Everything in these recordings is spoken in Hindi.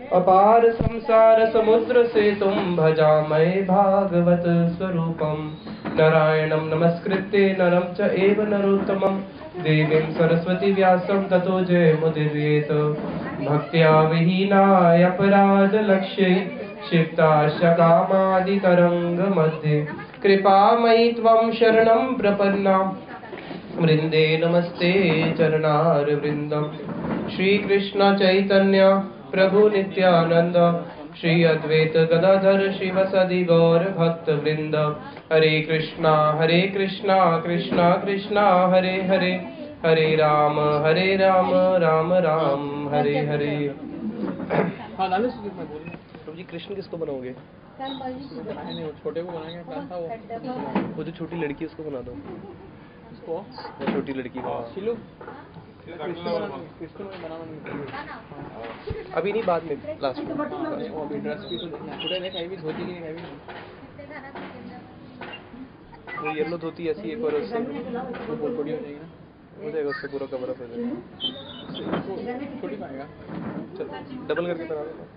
अपार संसार समुद्र से तुम भजामहे भागवत स्वरूपम। नारायणं नमस्कृत्य नरं चैव नरोत्तमं देवीं सरस्वती व्यासं ततो जयमुदीरयेत्। भक्त्या विहीनाय अपराधलक्ष्यै क्षिप्ताश्च कामादितरङ्गमध्ये कृपामयि त्वं शरणं प्रपन्ना वृंदे नमस्ते चरणारविंदम। श्री कृष्ण चैतन्य प्रभु नित्यानंद श्री अद्वैत गदाधर शिवसदि गौर भक्त वृंद। हरे कृष्णा कृष्णा कृष्णा हरे हरे, हरे राम राम राम हरे हरे। प्रभु जी कृष्ण किसको बनाओगे? छोटे को बनाएंगे, प्लान था वो जो छोटी लड़की उसको बना दो। वो छोटी लड़की का अभी नहीं, बाद में लास्ट में। अभी ड्रेस भी तो छोटे नहीं, कहीं भी धोती की नहीं, कहीं भी नहीं। वो येलो धोती ऐसी एक और उससे वो बहुत बड़ी हो जाएगी ना, हो जाएगा, उससे पूरा कवर अप हो जाएगा। छोटी पाएगा, चल डबल करके बना देना।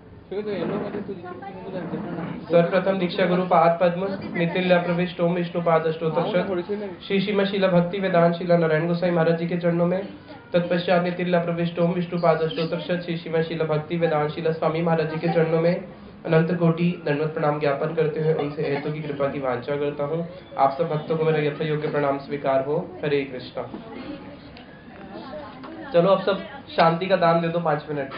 सर्वप्रथम दीक्षा गुरु पाद पद्म नितिल्य प्रविष्ट ओम विष्णु पाद अष्टोत्तर श्री शिला भक्ति वेदांत शिला नारायण गोसाई महाराज जी के चरणों में। तत्पश्चात नितिल्य प्रविष्ट ओम विष्णु पाद अष्टोत्तर श्री शिला भक्ति वेदांत शिला स्वामी महाराज जी के चरणों में अनंत कोटि दंडवत प्रणाम ज्ञापन करते हुए उनसे हेतु की कृपा की वांछा करता हूँ। आप सब भक्तों को मेरा यथा योग्य प्रणाम स्वीकार हो। हरे कृष्णा। चलो अब सब शांति का दान दे दो 5 मिनट।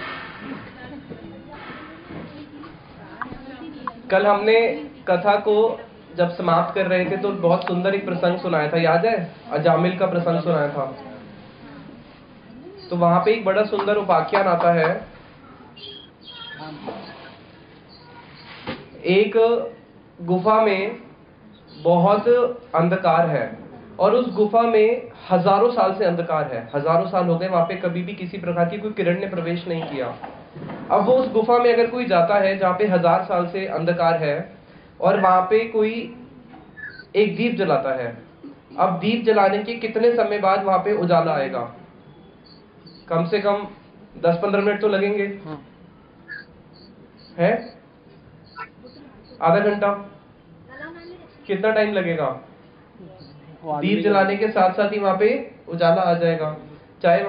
कल हमने कथा को जब समाप्त कर रहे थे तो बहुत सुंदर एक प्रसंग सुनाया था, याद है? अजामिल का प्रसंग सुनाया था। तो वहां पे एक बड़ा सुंदर उपाख्यान आता है। एक गुफा में बहुत अंधकार है और उस गुफा में हजारों साल से अंधकार है। हजारों साल हो गए, वहां पे कभी भी किसी प्रकार की कोई किरण ने प्रवेश नहीं किया। अब वो उस गुफा में अगर कोई जाता है जहाँ पे 1000 साल से अंधकार है और वहां पे कोई एक दीप जलाता है, अब दीप जलाने के कितने समय बाद वहां पे उजाला आएगा? कम से कम 10-15 मिनट तो लगेंगे, है? आधा घंटा? कितना टाइम लगेगा? दीप जलाने के साथ साथ ही वहां पे उजाला आ जाएगा। चाहे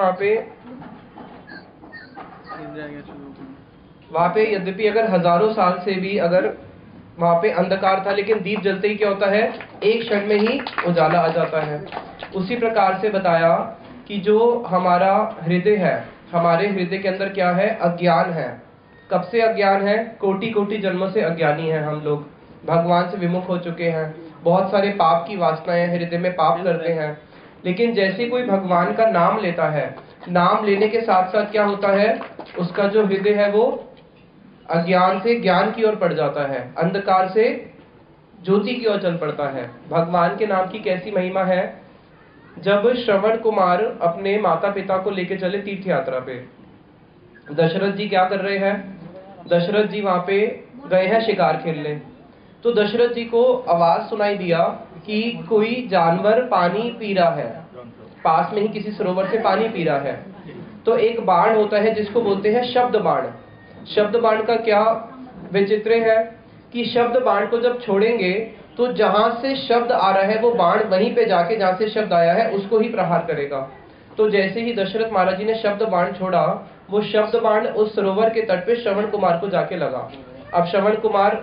वहां पे यद्यपि अगर हजारों साल से भी अगर वहां पे अंधकार था, लेकिन दीप जलते ही क्या होता है? एक क्षण में ही उजाला आ जाता है। उसी प्रकार से बताया कि जो हमारा हृदय है, हमारे हृदय के अंदर क्या है? अज्ञान है। कब से अज्ञान है? कोटि कोटि जन्मों से अज्ञानी हैं हम लोग, भगवान से विमुख हो चुके हैं, बहुत सारे पाप की वासनाएं हृदय में पाप करते हैं। लेकिन जैसे कोई भगवान का नाम लेता है, नाम लेने के साथ साथ क्या होता है? उसका जो हृदय है वो अज्ञान से ज्ञान की ओर पड़ जाता है, अंधकार से ज्योति की ओर चल पड़ता है। भगवान के नाम की कैसी महिमा है? जब श्रवण कुमार अपने माता पिता को लेकर चले तीर्थ यात्रा पे, दशरथ जी क्या कर रहे हैं? दशरथ जी वहां पे गए हैं शिकार खेलने। तो दशरथ जी को आवाज सुनाई दिया कि कोई जानवर पानी पी रहा है, पास में ही किसी सरोवर से पानी पी रहा है। तो एक बाण होता है जिसको बोलते हैं शब्द बाण। शब्द बाण का क्या विचित्र है कि शब्द बाण को जब छोड़ेंगे तो जहां से शब्द आ रहा है वो बाण वहीं पे जाके जहां से शब्द आया है उसको ही प्रहार करेगा। तो जैसे ही दशरथ महाराज जी ने शब्द बाण छोड़ा, वो शब्द बाण उस सरोवर के तट पे श्रवण कुमार को जाके लगा। अब श्रवण कुमार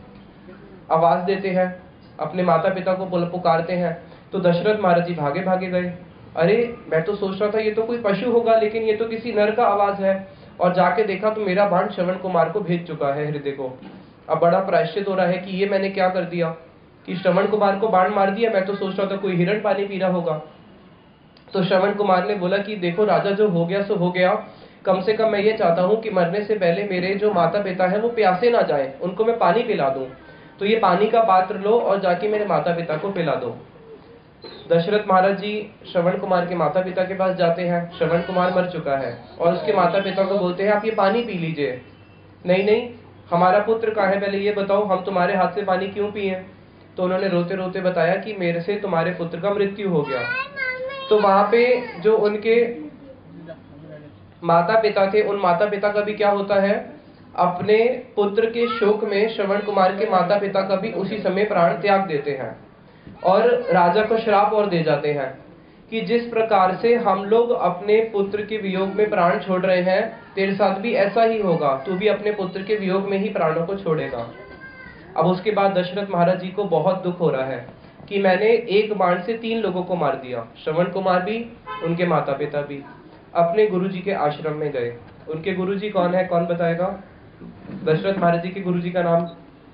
आवाज देते हैं, अपने माता पिता को पुकारते हैं। तो दशरथ महाराज जी भागे भागे गए। अरे मैं तो सोच रहा था ये तो कोई पशु होगा, लेकिन ये तो किसी नर का आवाज है। और जाके देखा तो मेरा बाण श्रवण कुमार को भेज चुका है हृदय को। अब बड़ा प्रायश्चित हो रहा है कि ये मैंने क्या कर दिया कि श्रवण कुमार को बाण मार दिया। मैं तो सोच रहा था कोई हिरण पानी पी रहा होगा। तो श्रवण कुमार ने बोला कि देखो राजा, जो हो गया सो हो गया, कम से कम मैं ये चाहता हूँ कि मरने से पहले मेरे जो माता पिता है वो प्यासे ना जाए, उनको मैं पानी पिला दूं। तो ये पानी का पात्र लो और जाके मेरे माता पिता को पिला दो। दशरथ महाराज जी श्रवण कुमार के माता पिता के पास जाते हैं। श्रवण कुमार मर चुका है और उसके माता पिता को बोलते हैं आप ये पानी पी लीजिए। नहीं नहीं, हमारा पुत्र कहाँ है, पहले ये बताओ, हम तुम्हारे हाथ से पानी क्यों पिए? तो उन्होंने रोते रोते बताया कि मेरे से तुम्हारे पुत्र का मृत्यु हो गया। तो वहां पे जो उनके माता पिता थे, उन माता पिता का भी क्या होता है? अपने पुत्र के शोक में श्रवण कुमार के माता पिता का भी उसी समय प्राण त्याग देते हैं और राजा को श्राप और दे जाते हैं कि जिस प्रकार से हम लोग अपने पुत्र के वियोग में प्राण छोड़ रहे हैं, तेरे साथ भी ऐसा ही होगा, तू भी अपने पुत्र के वियोग में ही प्राणों को छोड़ेगा। अब उसके बाद दशरथ महाराज जी को बहुत दुख हो रहा है कि मैंने एक बाण से 3 लोगों को मार दिया, श्रवण कुमार भी, उनके माता पिता भी। अपने गुरुजी के आश्रम में गए। उनके गुरुजी कौन है, कौन बताएगा? दशरथ महाराज जी के गुरुजी का नाम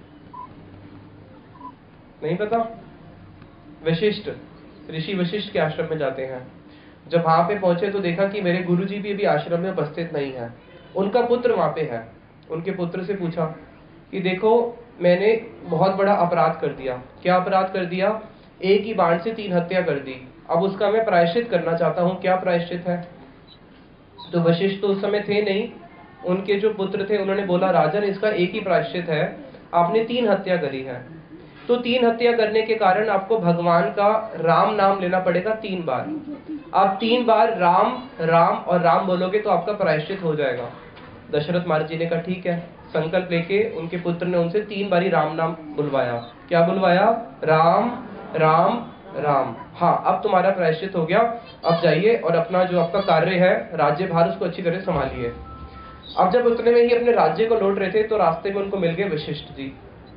नहीं पता? वशिष्ठ, ऋषि वशिष्ठ के आश्रम में जाते हैं। जब वहां पे पहुंचे तो देखा कि मेरे गुरुजी भी अभी आश्रम में उपस्थित नहीं है, उनका पुत्र वहां पे है। उनके पुत्र से पूछा कि देखो मैंने बहुत बड़ा अपराध कर दिया। क्या अपराध कर दिया? एक ही बाण से 3 हत्या कर दी, अब उसका मैं प्रायश्चित करना चाहता हूँ, क्या प्रायश्चित है? तो वशिष्ठ तो उस समय थे नहीं, उनके जो पुत्र थे उन्होंने बोला राजन इसका एक ही प्रायश्चित है, आपने 3 हत्या करी है, तो 3 हत्या करने के कारण आपको भगवान का राम नाम लेना पड़ेगा 3 बार। आप 3 बार राम राम और राम बोलोगे तो आपका प्रायश्चित हो जाएगा। दशरथ महाराज जी ने कहा ठीक है। संकल्प लेके उनके पुत्र ने उनसे 3 बारी राम नाम बुलवाया। क्या बुलवाया? राम राम राम। हाँ, अब तुम्हारा प्रायश्चित हो गया, अब जाइए और अपना जो आपका कार्य है, राज्य भार, उसको अच्छी तरह संभालिए। अब जब उतने में ही अपने राज्य को लौट रहे थे तो रास्ते में उनको मिल गए वशिष्ठ जी।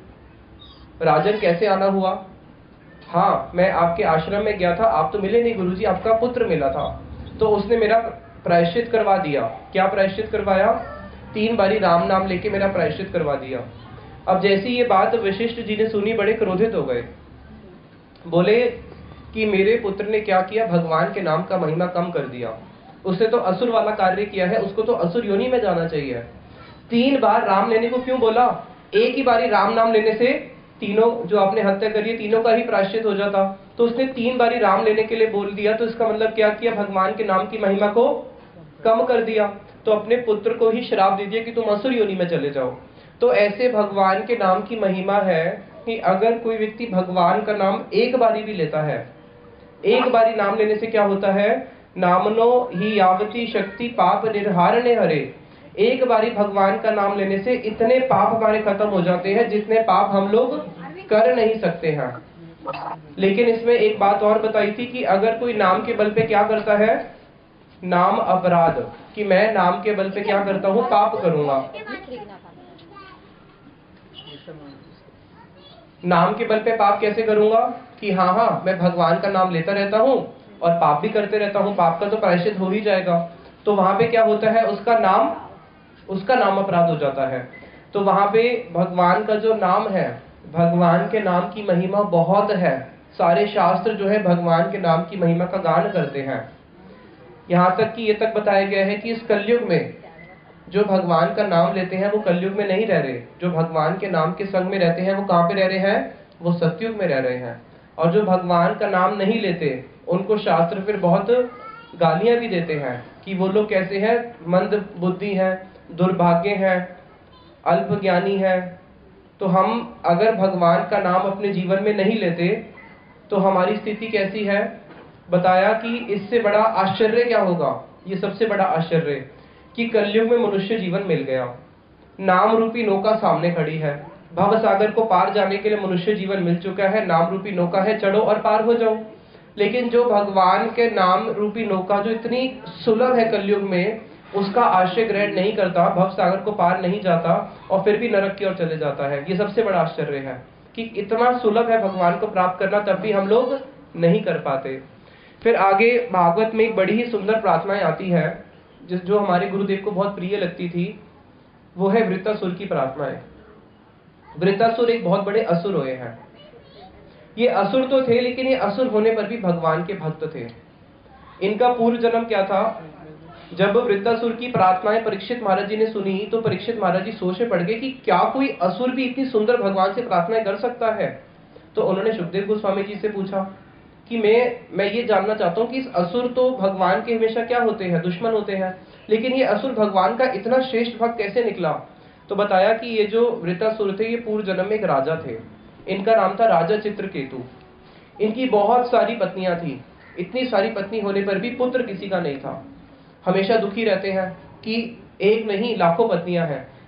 राजन कैसे आना हुआ? हाँ, मैं आपके आश्रम में गया था, आप तो मिले नहीं गुरुजी, आपका पुत्र मिला था, तो उसने मेरा प्रायश्चित करवा दिया। क्या प्रायश्चित करवाया? 3 बारी राम नाम लेके मेरा प्रायश्चित करवा दिया। अब जैसी ये बात वशिष्ठ जी ने सुनी, बड़े क्रोधित हो गए। बोले कि मेरे पुत्र ने क्या किया, भगवान के नाम का महिमा कम कर दिया, उसने तो असुर वाला कार्य किया है, उसको तो असुर योनि में जाना चाहिए। 3 बार राम लेने को क्यों बोला? एक ही बारी राम नाम लेने से तीनों जो आपने हत्या करी है, तीनों का ही प्रायश्चित हो जाता। तो उसने 3 बारी राम लेने के लिए बोल दिया, तो इसका मतलब क्या किया? भगवान के नाम की महिमा को कम कर दिया। तो अपने पुत्र को ही श्राप दे दिया कि तुम असुर योनि में चले जाओ। तो ऐसे भगवान के नाम की महिमा है कि अगर कोई व्यक्ति भगवान का नाम एक बारी भी लेता है, एक बारी नाम लेने से क्या होता है? नामनो ही यावती शक्ति पाप निर्हारणे हरे। एक बारी भगवान का नाम लेने से इतने पाप हमारे खत्म हो जाते हैं जितने पाप हम लोग कर नहीं सकते हैं। लेकिन इसमें एक बात और बताई थी कि अगर कोई नाम के बल पे क्या करता है, नाम अपराध, कि मैं नाम के बल पे क्या करता हूँ, पाप करूंगा। नाम के बल पे पाप कैसे करूंगा? कि हाँ मैं भगवान का नाम लेता रहता हूँ और पाप भी करते रहता हूँ, पाप का तो प्रायश्चित हो ही जाएगा। तो वहां पे क्या होता है, उसका नाम अपराध हो जाता है। तो वहां पे भगवान का जो नाम है, भगवान के नाम की महिमा बहुत है। सारे शास्त्र जो है भगवान के नाम की महिमा का गान करते हैं। यहाँ तक कि ये तक बताया गया है कि इस कलयुग में जो भगवान का नाम लेते हैं वो कलयुग में नहीं रह रहे। जो भगवान के नाम के संग में रहते हैं वो कहाँ पे रह रहे हैं? वो सतयुग में रह रहे हैं। और जो भगवान का नाम नहीं लेते उनको शास्त्र फिर बहुत गालियां भी देते हैं कि वो लोग कैसे हैं, मंद बुद्धि हैं, दुर्भाग्य हैं, अल्प ज्ञानी हैं। तो हम अगर भगवान का नाम अपने जीवन में नहीं लेते तो हमारी स्थिति कैसी है? बताया कि इससे बड़ा आश्चर्य क्या होगा? ये सबसे बड़ा आश्चर्य कि कलयुग में मनुष्य जीवन मिल गया, नाम रूपी नौका सामने खड़ी है, भव सागर को पार जाने के लिए मनुष्य जीवन मिल चुका है, नाम रूपी नौका है, चढ़ो और पार हो जाओ। लेकिन जो भगवान के नाम रूपी नौका जो इतनी सुलभ है कलयुग में, उसका आश्रय ग्रहण नहीं करता, भव सागर को पार नहीं जाता और फिर भी नरक की ओर चले जाता है। ये सबसे बड़ा आश्चर्य है कि इतना सुलभ है भगवान को प्राप्त करना, तब भी हम लोग नहीं कर पाते। फिर आगे भागवत में एक बड़ी ही सुंदर प्रार्थनाएं आती है जो हमारे गुरुदेव को बहुत प्रिय लगती थी, वो है वृत्तासुर की प्रार्थनाएं। वृत्तासुर एक बहुत बड़े असुर हुए हैं। ये असुर तो थे, लेकिन ये असुर होने पर भी भगवान के भक्त थे। इनका पूर्व जन्म क्या था? जब वृत्तासुर की प्रार्थनाएं परीक्षित महाराज जी ने सुनी तो परीक्षित महाराज जी सोच में पड़ गए कि क्या कोई असुर भी इतनी सुंदर भगवान से प्रार्थनाएं कर सकता है। तो उन्होंने सुखदेव गोस्वामी जी से पूछा कि मैं ये जानना चाहता हूँ कि इस असुर तो भगवान के हमेशा क्या होते हैं, दुश्मन होते हैं, लेकिन ये असुर भगवान का इतना श्रेष्ठ भक्त कैसे निकला? तो बताया कि ये जो वृत्तासुर थे ये पूर्व जन्म में एक राजा थे। इनका नाम था राजा चित्रकेतु। इनकी बहुत सारी पत्नियां थी। इतनी सारी पत्नी होने पर भी पुत्र किसी का नहीं था। हमेशा दुखी रहते हैं कि एक नहीं लाखों पत्नियां हैं,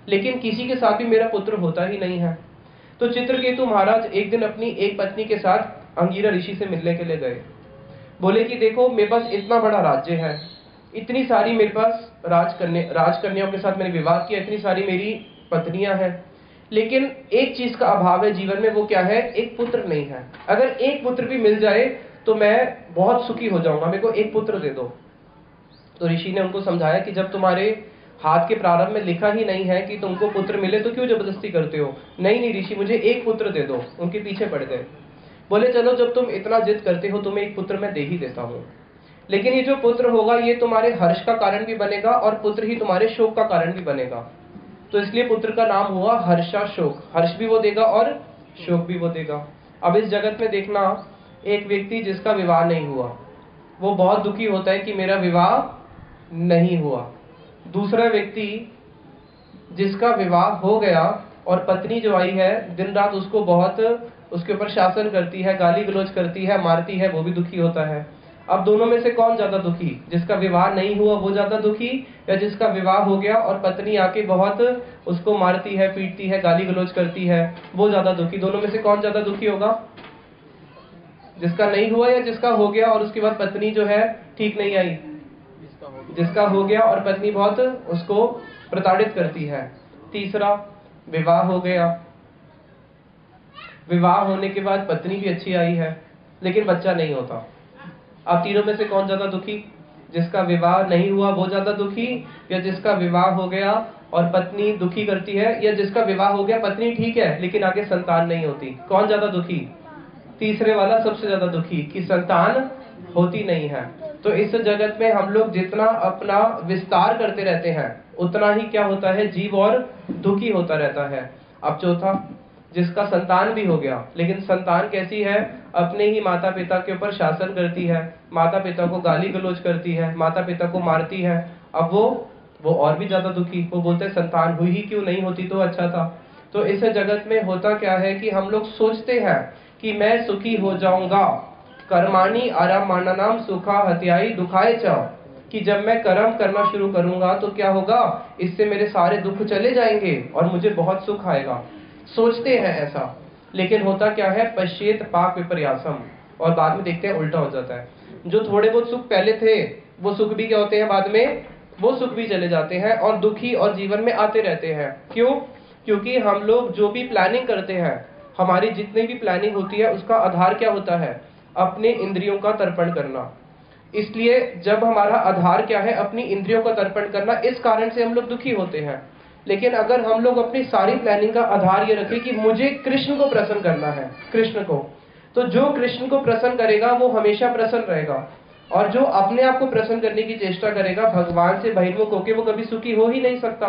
लेकिन किसी के साथ भी मेरा पुत्र होता ही नहीं है। तो चित्रकेतु महाराज एक दिन अपनी एक पत्नी के साथ अंगिरा ऋषि से मिलने के लिए गए। बोले कि देखो मेरे पास इतना बड़ा राज्य है, इतनी सारी मेरे पास राजकन्याओं के साथ मैंने विवाह किया, इतनी सारी मेरी पत्नियां हैं, लेकिन एक चीज का अभाव है जीवन में, वो क्या है? एक पुत्र नहीं है। अगर एक पुत्र भी मिल जाए तो मैं बहुत सुखी हो जाऊंगा, मेरे को एक पुत्र दे दो। तो ऋषि ने उनको समझाया कि जब तुम्हारे हाथ के प्रारंभ में लिखा ही नहीं है कि तुमको पुत्र मिले तो क्यों जबरदस्ती करते हो? नहीं नहीं ऋषि, मुझे एक पुत्र दे दो। उनके पीछे पड़ गए। बोले चलो जब तुम इतना जिद करते हो तुम्हें एक पुत्र मैं दे ही देता हूँ, लेकिन ये जो पुत्र होगा ये तुम्हारे हर्ष का कारण भी बनेगा और पुत्र ही तुम्हारे शोक का कारण भी बनेगा। तो इसलिए पुत्र का नाम हुआ हर्षा शोक। हर्ष भी वो देगा और शोक भी वो देगा। अब इस जगत में देखना, एक व्यक्ति जिसका विवाह नहीं हुआ वो बहुत दुखी होता है कि मेरा विवाह नहीं हुआ। दूसरा व्यक्ति जिसका विवाह हो गया और पत्नी जो आई है दिन रात उसको बहुत उसके ऊपर शासन करती है, गाली गलौज करती है, मारती है, वो भी दुखी होता है। अब दोनों में से कौन ज्यादा दुखी? जिसका विवाह नहीं हुआ वो ज्यादा दुखी, या जिसका विवाह हो गया और पत्नी आके बहुत उसको मारती है, पीटती है, गाली गलौज करती है, वो ज्यादा दुखी? दोनों में से कौन ज्यादा दुखी होगा? जिसका नहीं हुआ या जिसका हो गया और उसके बाद पत्नी जो है ठीक नहीं आई? जिसका हो गया और पत्नी बहुत उसको प्रताड़ित करती है। तीसरा, विवाह हो गया, विवाह होने के बाद पत्नी भी अच्छी आई है लेकिन बच्चा नहीं होता। अब तीनों में से कौन ज्यादा दुखी? जिसका विवाह नहीं हुआ वो ज्यादा दुखी, या जिसका विवाह हो गया और पत्नी दुखी करती है, या जिसका विवाह हो गया पत्नी ठीक है लेकिन आगे संतान नहीं होती? कौन ज्यादा दुखी? तीसरे वाला सबसे ज्यादा दुखी कि संतान होती नहीं है। तो इस जगत में हम लोग जितना अपना विस्तार करते रहते हैं उतना ही क्या होता है? जीव और दुखी होता रहता है। अब चौथा, जिसका संतान भी हो गया लेकिन संतान कैसी है? अपने ही माता पिता के ऊपर शासन करती है, माता पिता को गाली गलौज करती है, माता पिता को मारती है। अब वो और भी ज्यादा दुखी। वो बोलते हैं संतान हुई ही क्यों, नहीं होती तो अच्छा था। तो इस जगत में होता क्या है कि हम लोग सोचते हैं कि मैं सुखी हो जाऊंगा, कर्माणि आरामाननाम सुखा हत्याई दुखाए च, कि जब मैं कर्म करना शुरू करूंगा तो क्या होगा? इससे मेरे सारे दुख चले जाएंगे और मुझे बहुत सुख आएगा। सोचते हैं ऐसा, लेकिन होता क्या है? पश्येत पाप विपर्यासम, और बाद में देखते हैं उल्टा हो जाता है। जो थोड़े बहुत सुख पहले थे वो सुख भी क्या होते हैं? बाद में वो सुख भी चले जाते हैं और दुखी और जीवन में आते रहते हैं। क्यों? क्योंकि हम लोग जो भी प्लानिंग करते हैं, हमारी जितनी भी प्लानिंग होती है उसका आधार क्या होता है? अपने इंद्रियों का तर्पण करना। इसलिए जब हमारा आधार क्या है? अपनी इंद्रियों का तर्पण करना, इस कारण से हम लोग दुखी होते हैं। लेकिन अगर हम लोग अपनी सारी प्लानिंग का आधार ये रखें कि मुझे कृष्ण को प्रसन्न करना है, कृष्ण को, तो जो कृष्ण को प्रसन्न करेगा वो हमेशा प्रसन्न रहेगा, और जो अपने आप को प्रसन्न करने की चेष्टा करेगा भगवान से बहिर्मुख होकर, वो कभी सुखी हो ही नहीं सकता।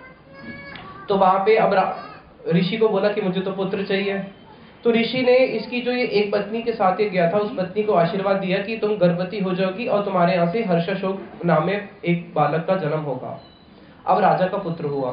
तो वहां पे अब ऋषि को बोला कि मुझे तो पुत्र चाहिए। तो ऋषि ने इसकी जो ये एक पत्नी के साथ ये गया था उस पत्नी को आशीर्वाद दिया कि तुम गर्भवती हो जाओगी और तुम्हारे यहाँ से हर्षशोक नाम में एक बालक का जन्म होगा। अब राजा का पुत्र हुआ,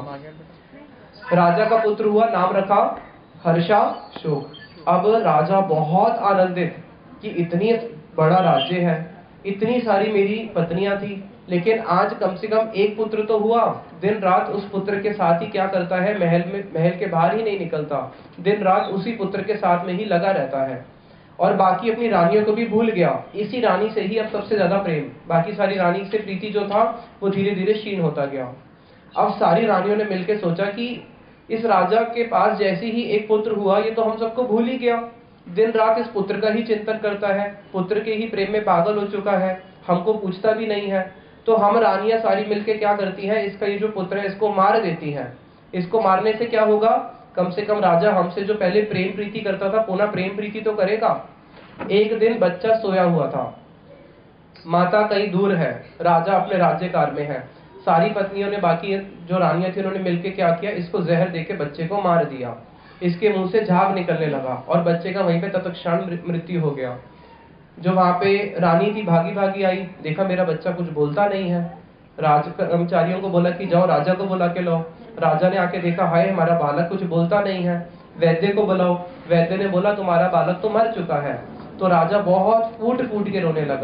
राजा का पुत्र हुआ, नाम रखा हर्षाशोक। अब राजा बहुत आनंदित कि इतनी बड़ा राज्य है, इतनी सारी मेरी पत्नियां थी, लेकिन आज कम से कम एक पुत्र तो हुआ। दिन रात उस पुत्र के साथ ही क्या करता है? महल के बाहर ही नहीं निकलता, दिन रात उसी पुत्र के साथ में ही लगा रहता है और बाकी अपनी रानियों को भी भूल गया। इसी रानी से ही अब सबसे ज्यादा प्रेम, बाकी सारी रानी से प्रीति जो था वो धीरे धीरे क्षीण होता गया। अब सारी रानियों ने मिलकर सोचा कि इस राजा के पास जैसे ही एक पुत्र हुआ ये तो हम सबको भूल ही गया, दिन रात इस पुत्र का ही चिंतन करता है, पुत्र के ही प्रेम में पागल हो चुका है, हमको पूछता भी नहीं है। तो हम रानियां सारी मिलके क्या करती हैं? इसका ये जो पुत्र है इसको मार देती हैं। इसको मारने से क्या होगा? कम से कम राजा हमसे जो पहले प्रेम प्रीति करता था पुनः प्रेम प्रीति तो करेगा। एक दिन बच्चा सोया हुआ था, माता कहीं दूर है, राजा अपने राज्यकार में है। सारी पत्नियों ने, बाकी जो रानियां थी उन्होंने मिलकर क्या किया? इसको जहर देके बच्चे को मार दिया। इसके मुंह से झाग निकलने लगा और बच्चे का वहीं पे तत्क्षण मृत्यु हो गया। जो वहां पे रानी थी भागी भागी आई, देखा मेरा बच्चा कुछ बोलता नहीं है। राज कर्मचारियों को बोला कि जाओ राजा को बुला के लो। राजा ने आके देखा, हाय हमारा बालक कुछ बोलता नहीं है, वैद्य को बुलाओ। वैद्य ने बोला तुम्हारा बालक तो मर चुका है। तो राजा बहुत फूट फूट के रोने लगा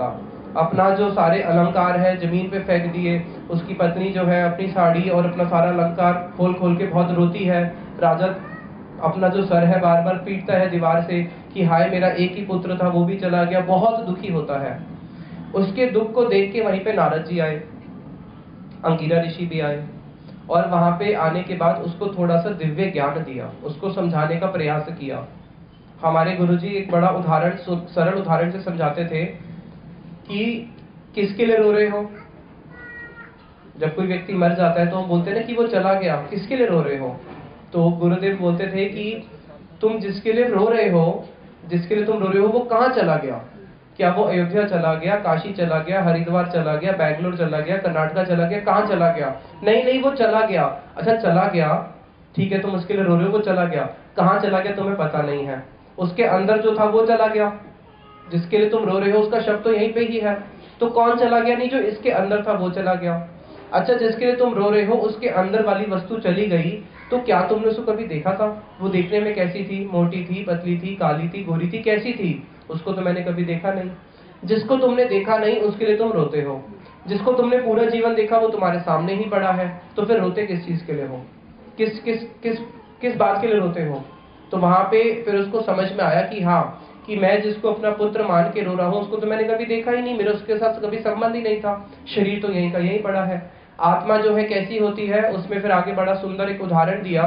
अपना जो सारे अलंकार है जमीन पे फेंक दिए। उसकी पत्नी जो है अपनी साड़ी और अपना सारा अलंकार खोल खोल के बहुत रोती है। राजा अपना जो सर है बार बार पीटता है दीवार से कि हाय मेरा एक ही पुत्र था वो भी चला गया, बहुत दुखी होता है। उसके दुख को देख के वहीं पे नारद जी आए, अंगिरा ऋषि भी आए, और वहां पे आने के बाद उसको थोड़ा सा दिव्य ज्ञान दिया, उसको समझाने का प्रयास किया। हमारे गुरुजी एक बड़ा उदाहरण, सरल उदाहरण से समझाते थे कि किसके लिए रो रहे हो। जब कोई व्यक्ति मर जाता है तो हम बोलते हैं ना कि वो चला गया, किसके लिए रो रहे हो। तो गुरुदेव बोलते थे कि तुम जिसके लिए रो रहे हो, जिसके लिए तुम रो रहे हो वो कहाँ चला गया। क्या वो अयोध्या चला गया, काशी चला गया, हरिद्वार चला गया, बैंगलोर चला गया, कर्नाटका चला गया, कहाँ चला गया। नहीं नहीं वो चला गया। अच्छा चला गया, ठीक है तुम उसके लिए रो रहे हो, वो चला गया, कहाँ चला गया तुम्हें पता नहीं है। उसके अंदर जो था वो चला गया, जिसके लिए तुम रो रहे हो उसका शव तो यहीं पे ही है। तो कौन चला गया, नहीं जो इसके अंदर था वो चला गया। अच्छा जिसके लिए तुम रो रहे हो उसके अंदर वाली वस्तु चली गई, तो क्या तुमने उसको कभी देखा था। वो देखने में कैसी थी, मोटी थी, पतली थी, काली थी, गोरी थी, कैसी थी, उसको तो मैंने कभी देखा नहीं। जिसको तुमने देखा नहीं उसके लिए तुम रोते हो। जिसको तुमने पूरा जीवन देखा वो तुम्हारे सामने ही पड़ा है, तो फिर रोते किस चीज के लिए हो, किस किस किस किस बात के लिए रोते हो। तो वहां पे फिर उसको समझ में आया कि हाँ, कि मैं जिसको अपना पुत्र मान के रो रहा हूँ उसको तो मैंने कभी देखा ही नहीं, मेरा उसके साथ कभी संबंध ही नहीं था, शरीर तो यहीं का यहीं पड़ा है। आत्मा जो है कैसी होती है, उसमें फिर आगे बड़ा सुंदर एक उदाहरण दिया,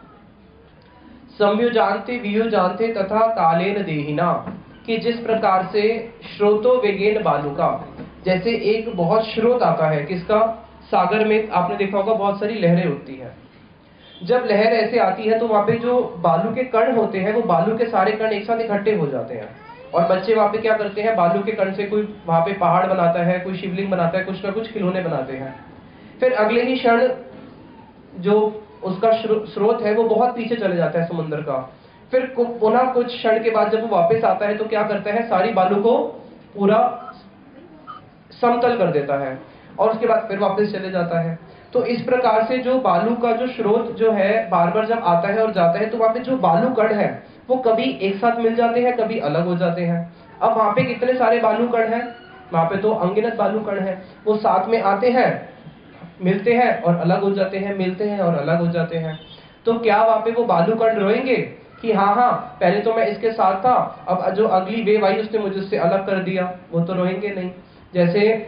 संयुजान्ते वियुजान्ते तथा कालेन देहिना, कि जिस प्रकार से स्रोतो वेगेन बालुका, जैसे एक बहुत स्रोत आता है किसका, सागर में आपने देखा होगा बहुत सारी लहरें उठती है। जब लहर ऐसे आती है तो वहां पे जो बालू के कण होते हैं वो बालू के सारे कण एक साथ इकट्ठे हो जाते हैं, और बच्चे वहां पे क्या करते हैं, बालू के कण से कोई वहां पे पहाड़ बनाता है, कोई शिवलिंग बनाता है, कुछ ना कुछ खिलौने बनाते हैं। फिर अगले ही क्षण जो उसका स्रोत है वो बहुत पीछे चले जाता है समुद्र का। फिर पुनः कुछ क्षण के बाद जब वो वापस आता है तो क्या करता है, सारी बालू को पूरा समतल कर देता है, और उसके बाद फिर वापस चले जाता है। तो इस प्रकार से जो बालू का जो स्रोत जो है बार बार जब आता है और जाता है, तो वहां पे जो बालू कण है वो कभी एक साथ मिल जाते हैं, कभी अलग हो जाते हैं। अब वहां पे कितने सारे बालू कण हैं, वहां पे तो अनगिनत बालू कण हैं, वो साथ में आते हैं, मिलते हैं और अलग हो जाते हैं, मिलते हैं और अलग हो जाते हैं। तो क्या वहां पे वो बालू कण रोएंगे कि हाँ हाँ पहले तो मैं इसके साथ था, अब जो अगली वेव आई उसने मुझे उससे अलग कर दिया, वो तो रोएंगे नहीं। जैसे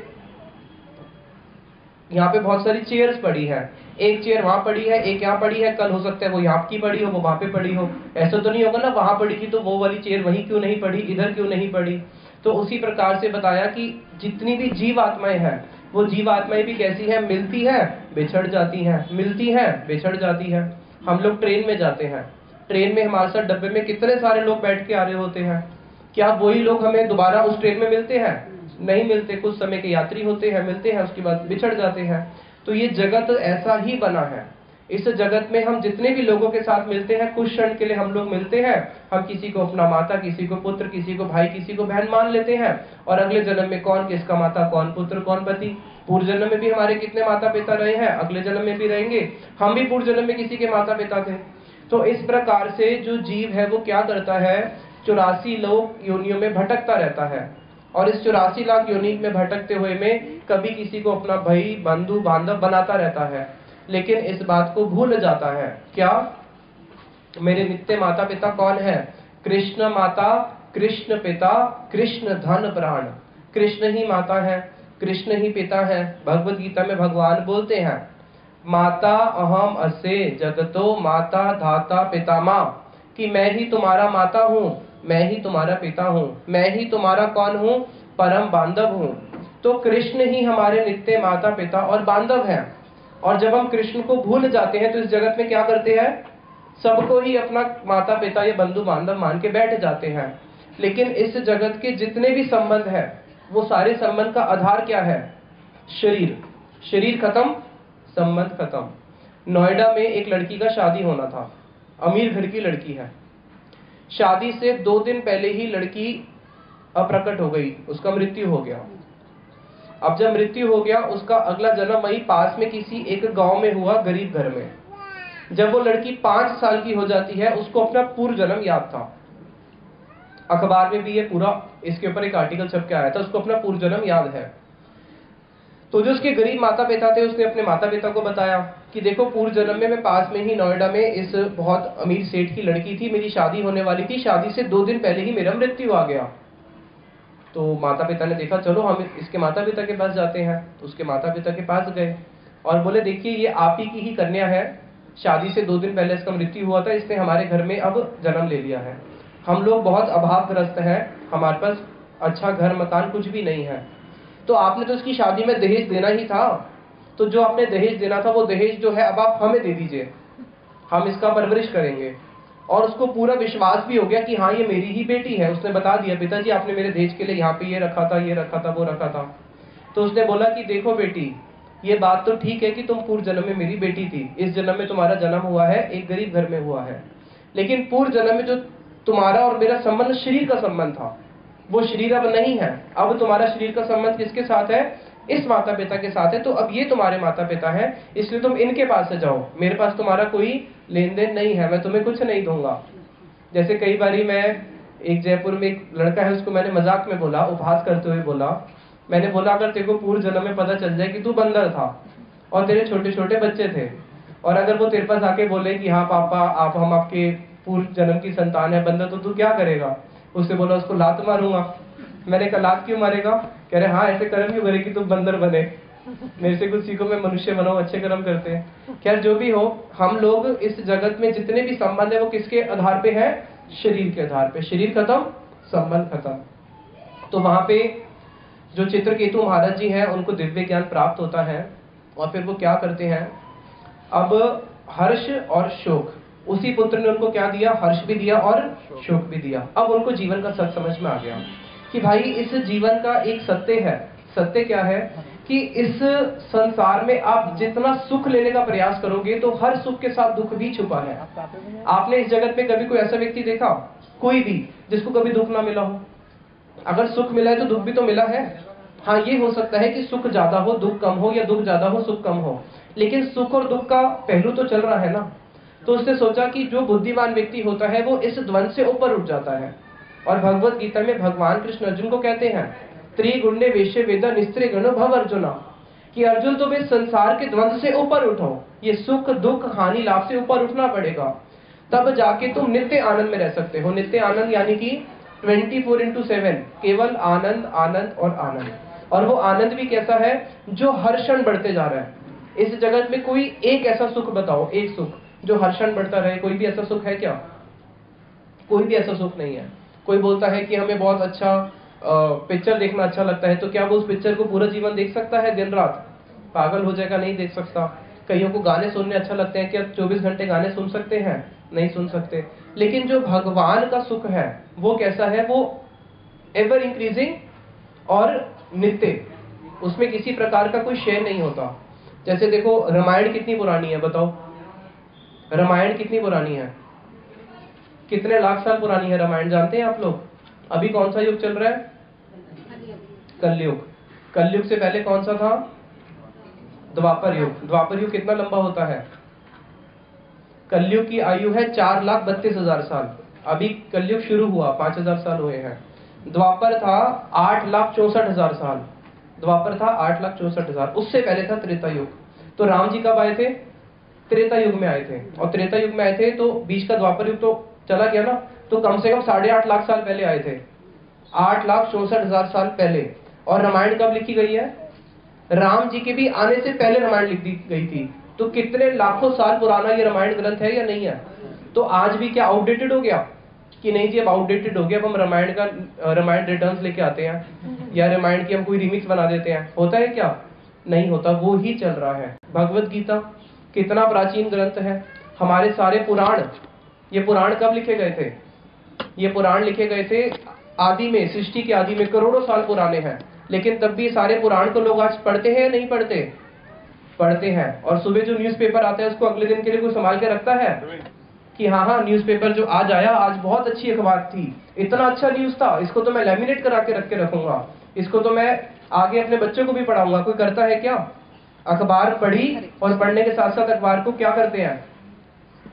यहाँ पे बहुत सारी चेयर्स पड़ी है, एक चेयर वहां पड़ी है, एक यहाँ पड़ी है, कल हो सकता है वो यहाँ की पड़ी हो, वो वहां पे पड़ी हो। ऐसा तो नहीं होगा ना वहां पड़ी थी तो वो वाली चेयर वहीं क्यों नहीं पड़ी, इधर क्यों नहीं पड़ी। तो उसी प्रकार से बताया कि जितनी भी जीव आत्माएं हैं वो जीव आत्माएं भी कैसी है, मिलती है बिछड़ जाती हैं, मिलती है बिछड़ जाती है। हम लोग ट्रेन में जाते हैं, ट्रेन में हमारे साथ डब्बे में कितने सारे लोग बैठ के आ रहे होते हैं, क्या वही लोग हमें दोबारा उस ट्रेन में मिलते हैं, नहीं मिलते। कुछ समय के यात्री होते हैं, मिलते हैं, उसके बाद बिछड़ जाते हैं। तो ये जगत ऐसा ही बना है। इस जगत में हम जितने भी लोगों के साथ मिलते हैं, कुछ क्षण के लिए हम लोग मिलते हैं, हम किसी को अपना माता, किसी को पुत्र, किसी को भाई, किसी को बहन मान लेते हैं, और अगले जन्म में कौन किसका माता, कौन पुत्र, कौन पति। पूर्व जन्म में भी हमारे कितने माता पिता रहे हैं, अगले जन्म में भी रहेंगे, हम भी पूर्व जन्म में किसी के माता पिता थे। तो इस प्रकार से जो जीव है वो क्या करता है, 84 लोक योनियों में भटकता रहता है, और इस 84 लाख योनि में भटकते हुए में कभी किसी को अपना भाई, बंधु, बांधव बनाता रहता है, लेकिन इस बात को भूल जाता है। क्या, मेरे नित्य माता पिता कौन है, कृष्ण माता, कृष्ण पिता, कृष्ण धन प्राण। कृष्ण ही माता है, कृष्ण ही पिता है। भगवत गीता में भगवान बोलते हैं, माता अहम असे जगतो माता धाता पितामा, कि मैं ही तुम्हारा माता हूँ, मैं ही तुम्हारा पिता हूँ, मैं ही तुम्हारा कौन हूँ, परम बांधव हूँ। तो कृष्ण ही हमारे नित्य माता पिता और बांधव हैं। और जब हम कृष्ण को भूल जाते हैं तो इस जगत में क्या करते हैं, सबको ही अपना माता पिता या बंधु बांधव मान के बैठ जाते हैं। लेकिन इस जगत के जितने भी संबंध है वो सारे संबंध का आधार क्या है, शरीर। शरीर खत्म, संबंध खत्म। नोएडा में एक लड़की का शादी होना था, अमीर घर की लड़की है। शादी से 2 दिन पहले ही लड़की अप्रकट हो गई, उसका मृत्यु हो गया। अब जब मृत्यु हो गया, उसका अगला जन्म वही पास में किसी एक गांव में हुआ, गरीब घर में। जब वो लड़की 5 साल की हो जाती है, उसको अपना पूर्व जन्म याद था। अखबार में भी ये पूरा इसके ऊपर एक आर्टिकल छप के आया था, उसको अपना पूर्व जन्म याद है। तो जो उसके गरीब माता पिता थे, उसने अपने माता पिता को बताया कि देखो पूर्व जन्म में मैं पास में ही नोएडा में इस बहुत अमीर सेठ की लड़की थी, मेरी शादी होने वाली थी, शादी से 2 दिन पहले ही मेरा मृत्यु आ गया। तो माता पिता ने देखा चलो हम इसके माता पिता के पास जाते हैं। तो उसके माता पिता के पास गए और बोले देखिए ये आप ही की ही कन्या है, शादी से 2 दिन पहले इसका मृत्यु हुआ था, इसने हमारे घर में अब जन्म ले लिया है। हम लोग बहुत अभावग्रस्त हैं, हमारे पास अच्छा घर मकान कुछ भी नहीं है, तो आपने तो इसकी शादी में दहेज देना ही था, तो जो आपने दहेज देना था वो दहेज जो है अब आप हमें दे दीजिए, हम इसका परवरिश करेंगे। और उसको पूरा विश्वास भी हो गया कि हाँ ये मेरी ही बेटी है। उसने बता दिया पिताजी आपने मेरे दहेज के लिए यहाँ पे ये रखा था, ये रखा था, वो रखा था। तो उसने बोला कि देखो बेटी, ये बात तो ठीक है कि तुम पूर्व जन्म में मेरी बेटी थी, इस जन्म में तुम्हारा जन्म हुआ है एक गरीब घर में हुआ है, लेकिन पूर्व जन्म में जो तुम्हारा और मेरा संबंध शरीर का संबंध था वो शरीर अब नहीं है। अब तुम्हारा शरीर का संबंध किसके साथ है? इस माता पिता के साथ है। तो अब ये तुम्हारे माता पिता हैं, इसलिए तुम इनके पास से जाओ, मेरे पास तुम्हारा कोई लेन देन नहीं है, मैं तुम्हें कुछ नहीं दूंगा। जैसे कई बारी मैं एक जयपुर में एक लड़का है, उसको मैंने मजाक में बोला, उपहास करते हुए बोला, मैंने बोला अगर तेरे को पूर्व जन्म में पता चल जाए कि तू बंदर था और तेरे छोटे छोटे बच्चे थे, और अगर वो तेरे पास आके बोले कि हाँ पापा आप हम आपके पूर्व जन्म की संतान है बंदर, तो तू क्या करेगा? उसने बोला उसको लात मारूंगा। मैंने कहा लात क्यों मारेगा? कह रहे हाँ ऐसे कर्म क्यों करे कि तुम बंदर बने, मेरे से कुछ सीखो, मैं मनुष्य बनाओ, अच्छे कर्म करते हैं। खैर जो भी हो, हम लोग इस जगत में जितने भी संबंध है वो किसके आधार पे है? शरीर के आधार पे। शरीर खत्म, संबंध खत्म। तो वहां पे जो चित्रकेतु महाराज जी हैं उनको दिव्य ज्ञान प्राप्त होता है और फिर वो क्या करते हैं, अब हर्ष और शोक, उसी पुत्र ने उनको क्या दिया? हर्ष भी दिया और शोक भी दिया। अब उनको जीवन का सत्य समझ में आ गया कि भाई इस जीवन का एक सत्य है। सत्य क्या है कि इस संसार में आप जितना सुख लेने का प्रयास करोगे तो हर सुख के साथ दुख भी छुपा है। आपने इस जगत में कभी कोई ऐसा व्यक्ति देखा, कोई भी, जिसको कभी दुख ना मिला हो? अगर सुख मिला है तो दुख भी तो मिला है। हाँ ये हो सकता है कि सुख ज्यादा हो दुख कम हो, या दुख ज्यादा हो सुख कम हो, लेकिन सुख और दुख का पहलू तो चल रहा है ना। तो उसने सोचा कि जो बुद्धिमान व्यक्ति होता है वो इस द्वंद से ऊपर उठ जाता है। और भगवत गीता में भगवान कृष्ण अर्जुन को कहते हैं त्रिगुण्य वेश्य वेदा निस्त्रे गणो भव अर्जुना, कि अर्जुन तो वे संसार के द्वंद से ऊपर उठो, ये सुख दुख हानि लाभ से ऊपर उठना पड़ेगा, तब जाके तुम नित्य आनंद में रह सकते हो। नित्य आनंद यानी कि 24/7 केवल आनंद आनंद और आनंद। और वो आनंद भी कैसा है? जो हर क्षण बढ़ते जा रहा है। इस जगत में कोई एक ऐसा सुख बताओ, एक सुख जो हर क्षण बढ़ता रहे, कोई भी ऐसा सुख है क्या? कोई भी ऐसा सुख नहीं है। कोई बोलता है कि हमें बहुत अच्छा पिक्चर देखना अच्छा लगता है, तो क्या वो उस पिक्चर को पूरा जीवन देख सकता है दिन रात? पागल हो जाएगा, नहीं देख सकता। कईयों को गाने सुनने अच्छा लगते हैं, क्या 24 घंटे गाने सुन सकते हैं? नहीं सुन सकते। लेकिन जो भगवान का सुख है वो कैसा है? वो एवर इंक्रीजिंग और नित्य, उसमें किसी प्रकार का कोई क्षय नहीं होता। जैसे देखो रामायण कितनी पुरानी है बताओ, रामायण कितनी पुरानी है? कितने लाख साल पुरानी है रामायण, जानते हैं आप लोग? अभी कौन सा युग चल रहा है? कलयुग। कलयुग से पहले कौन सा था? द्वापर युग। द्वापर युग कितना लंबा होता है? कलयुग की आयु है 4,32,000 साल। अभी कलयुग शुरू हुआ, 5,000 साल हुए हैं। द्वापर था 8,64,000 साल। द्वापर था 8,64,000। उससे पहले था त्रेता युग। तो राम जी कब आए थे? त्रेता युग में आए थे। और त्रेता युग में आए थे तो बीच का द्वापर युग तो चला गया ना, तो कम से कम 8.5 लाख साल पहले आए थे, 8,64,000 साल पहले। और रामायण कब लिखी गई है? राम जी के भी आने से पहले रामायण लिख दी गई थी। तो कितने लाखों साल पुराना ये रामायण ग्रंथ है या नहीं है? तो आज भी क्या आउटडेटेड हो गया कि नहीं जी? अब आउटडेटेड हो गया, अब हम रामायण रिटर्न्स लेके आते हैं या रामायण की हम कोई रिमिक्स बना देते हैं। होता है क्या? नहीं होता, वो ही चल रहा है। भगवत गीता कितना प्राचीन ग्रंथ है। हमारे सारे पुराण, ये पुराण कब लिखे गए थे? ये पुराण लिखे गए थे आदि में, सृष्टि के आदि में, करोड़ों साल पुराने हैं। लेकिन तब भी सारे पुराण को लोग आज पढ़ते हैं या नहीं पढ़ते? पढ़ते हैं। और सुबह जो न्यूज़पेपर आता है उसको अगले दिन के लिए कोई संभाल के रखता है कि हाँ न्यूज़पेपर जो आज आया, आज बहुत अच्छी अखबार थी, इतना अच्छा न्यूज़ था, इसको तो मैं लैमिनेट करा के रख के रखूंगा, इसको तो मैं आगे अपने बच्चों को भी पढ़ाऊंगा। कोई करता है क्या? अखबार पढ़ी और पढ़ने के साथ साथ अखबार को क्या करते हैं?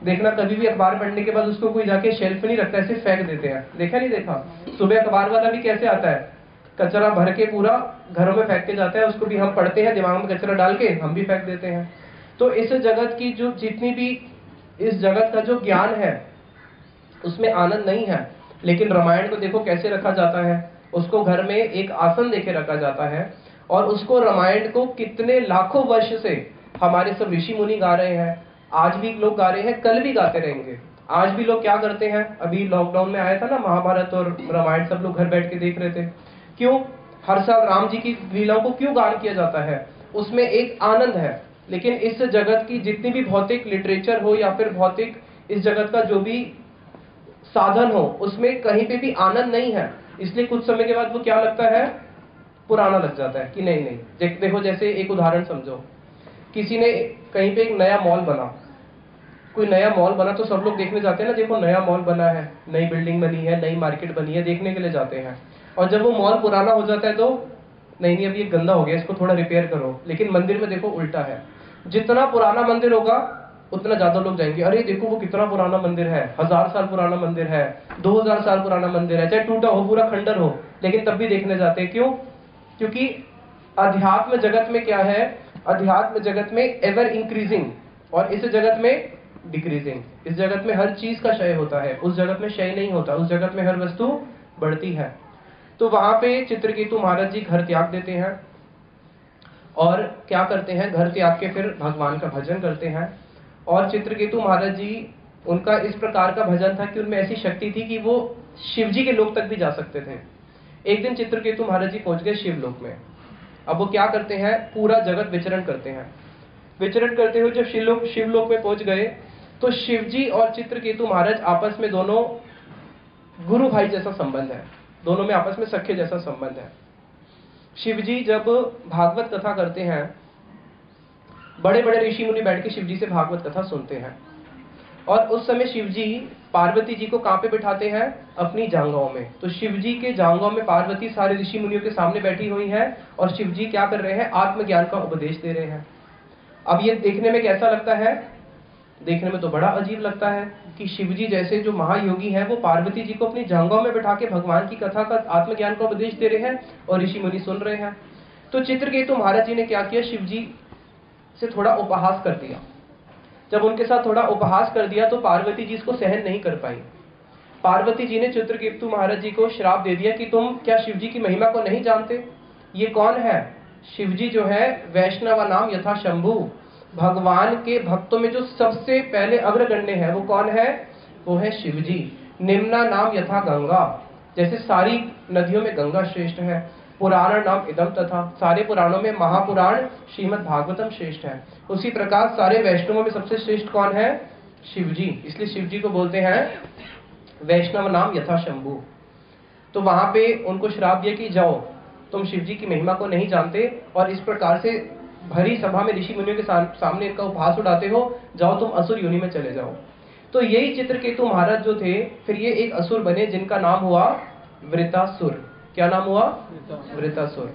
देखना कभी भी अखबार पढ़ने के बाद उसको कोई जाके शेल्फ पे नहीं रखता, ऐसे फेंक देते हैं, देखा नहीं देखा? सुबह अखबार वाला भी कैसे आता है, कचरा भर के पूरा घरों में फेंक के जाता है, उसको भी हम पढ़ते हैं, दिमाग में कचरा डाल के हम भी फेंक देते हैं। तो इस जगत की जो जितनी भी इस जगत का जो ज्ञान है उसमें आनंद नहीं है। लेकिन रामायण को देखो कैसे रखा जाता है, उसको घर में एक आसन देके रखा जाता है और उसको रामायण को कितने लाखों वर्ष से हमारे सब ऋषि मुनि गा रहे हैं, आज भी लोग गा रहे हैं, कल भी गाते रहेंगे। आज भी लोग क्या करते हैं, अभी लॉकडाउन में आया था ना महाभारत और रामायण, सब लोग घर बैठ के देख रहे थे। क्यों? हर साल राम जी की लीलाओं को क्यों गान किया जाता है? उसमें एक आनंद है। लेकिन इस जगत की जितनी भी भौतिक लिटरेचर हो या फिर भौतिक इस जगत का जो भी साधन हो, उसमें कहीं पे भी आनंद नहीं है। इसलिए कुछ समय के बाद वो क्या लगता है, पुराना लग जाता है कि नहीं नहीं। देखो जैसे एक उदाहरण समझो, किसी ने कहीं पे एक नया मॉल बना, कोई नया मॉल बना तो सब लोग देखने जाते हैं ना, देखो नया मॉल बना है, नई बिल्डिंग बनी है, नई मार्केट बनी है, देखने के लिए जाते हैं। और जब वो मॉल पुराना हो जाता है तो नहीं नहीं अब ये गंदा हो गया, इसको थोड़ा रिपेयर करो। लेकिन मंदिर में देखो उल्टा है, जितना पुराना मंदिर होगा उतना ज्यादा लोग जाएंगे, अरे देखो वो कितना पुराना मंदिर है, 1000 साल पुराना मंदिर है, 2000 साल पुराना मंदिर है, चाहे टूटा हो, पूरा खंडर हो, लेकिन तब भी देखने जाते हैं। क्यों? क्योंकि अध्यात्म जगत में क्या है, अध्यात्म जगत में एवर इंक्रीजिंग और इस जगत में डिक्रीजिंग। इस जगत में हर चीज का क्षय होता है, उस जगत में क्षय नहीं होता, उस जगत में हर वस्तु बढ़ती है। तो वहां पे चित्रकेतु महाराज जी घर त्याग देते हैं और क्या करते हैं, घर त्याग के फिर भगवान का भजन करते हैं। और चित्रकेतु महाराज जी, उनका इस प्रकार का भजन था कि उनमें ऐसी शक्ति थी कि वो शिव जी के लोक तक भी जा सकते थे। एक दिन चित्रकेतु महाराज जी पहुंच गए शिवलोक में। अब वो क्या करते हैं, पूरा जगत विचरण करते हैं। विचरण करते हुए जब शिवलोक में पहुंच गए तो शिव जी और चित्रकेतु महाराज आपस में दोनों गुरु भाई जैसा संबंध है, दोनों में आपस में सख्य जैसा संबंध है। शिव जी जब भागवत कथा करते हैं, बड़े बड़े ऋषि मुनि बैठ के शिव जी से भागवत कथा सुनते हैं। और उस समय शिव जी पार्वती जी को कहां पे बिठाते हैं, अपनी जांघों में। तो शिव जी के जांघों में पार्वती सारे ऋषि मुनियों के सामने बैठी हुई है और शिव जी क्या कर रहे हैं, आत्मज्ञान का उपदेश दे रहे हैं। अब ये देखने में कैसा लगता है, देखने में तो बड़ा अजीब लगता है कि शिव जी जैसे जो महायोगी हैं वो पार्वती जी को अपनी जांघों में बिठा के भगवान की कथा का, आत्मज्ञान का उपदेश दे रहे हैं और ऋषि मुनि सुन रहे हैं। तो चित्रकेतु महाराज जी ने क्या किया, शिव जी से थोड़ा उपहास कर दिया। जब उनके साथ थोड़ा उपहास कर दिया तो पार्वती जी इसको सहन नहीं कर पाई। पार्वती जी ने चित्रकेतु महाराज जी को श्राप दे दिया कि तुम क्या शिव जी की महिमा को नहीं जानते? ये कौन है? शिव जी जो है वैष्णव नाम यथा शंभु, भगवान के भक्तों में जो सबसे पहले अग्रगण्य है वो कौन है? वो है शिव जी। निम्ना नाम यथा गंगा, जैसे सारी नदियों में गंगा श्रेष्ठ है। पुराण नाम इदम तथा, सारे पुराणों में महापुराण श्रीमद् भागवतम श्रेष्ठ है। उसी प्रकार सारे वैष्णवों में सबसे श्रेष्ठ कौन है? शिव जी। इसलिए शिव जी को बोलते हैं वैष्णव नाम यथा शंभु। तो वहां पे उनको श्राप दिया कि जाओ, तुम शिव जी की महिमा को नहीं जानते और इस प्रकार से भरी सभा में ऋषि मुनियों के सामने इनका उपहास उड़ाते हो, जाओ तुम असुर योनि में चले जाओ। तो यही चित्रकेतु महाराज जो थे, फिर ये एक असुर बने जिनका नाम हुआ वृतासुर। क्या नाम हुआ? वृतासुर।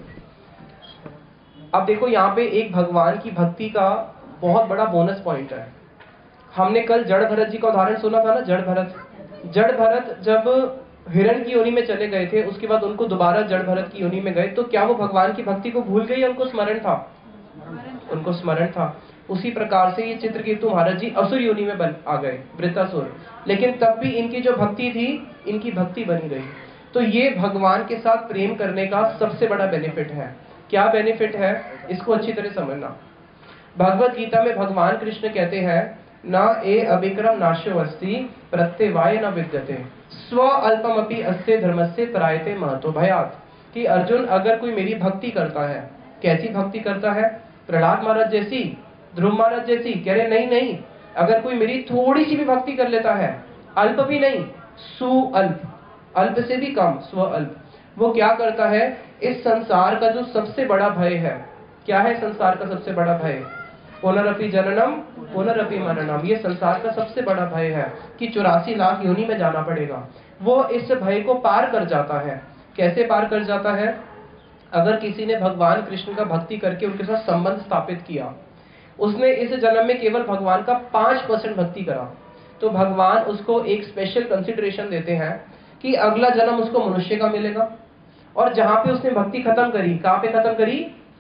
अब देखो यहाँ पे एक भगवान की भक्ति का बहुत बड़ा बोनस पॉइंट है। हमने कल जड़ भरत जी का उदाहरण सुना था ना, जड़ भरत। जड़ भरत जब हिरण की योनि में चले गए थे, उसके बाद उनको दोबारा जड़ भरत की योनि में गए, तो क्या वो भगवान की भक्ति को भूल गए या उनको स्मरण था? उनको स्मरण था। उसी प्रकार से ये चित्रकेतु महाराज जी असुर योनि में आ गए, वृतासुर। लेकिन तब भी इनकी जो भक्ति थी, इनकी भक्ति बनी रही। तो ये भगवान के साथ प्रेम करने का सबसे बड़ा बेनिफिट है। क्या बेनिफिट है, इसको अच्छी तरह समझना। भगवत गीता में भगवान कृष्ण कहते हैं, न ए अभिक्रम नाश्यवस्ति प्रत्यवाय न विद्यते स्व अल्पमपि अस्ते धर्मस्य प्रायते महतो भयात्। कि अर्जुन, अगर कोई मेरी भक्ति करता है, कैसी भक्ति करता है? प्रहलाद महाराज जैसी, ध्रुव महाराज जैसी? कह रहे नहीं नहीं, अगर कोई मेरी थोड़ी सी भी भक्ति कर लेता है, अल्प भी नहीं, सुअल्प, अल्प से भी कम, स्व अल्प, वो क्या करता है? इस संसार का जो सबसे बड़ा भय है, क्या है संसार का सबसे बड़ा भय? पुनरपि जननम पुनरपि मरणम। ये संसार का सबसे बड़ा भय है कि 84 लाख योनि में जाना पड़ेगा। वो इस भय को पार कर जाता है। कैसे पार कर जाता है? अगर किसी ने भगवान कृष्ण का भक्ति करके उनके साथ संबंध स्थापित किया, उसने इस जन्म में केवल भगवान का 5% भक्ति करा, तो भगवान उसको एक स्पेशल कंसिडरेशन देते हैं कि अगला जन्म उसको मनुष्य का मिलेगा, और जहां पे उसने भक्ति खत्म करी, कहां पे खत्म करी,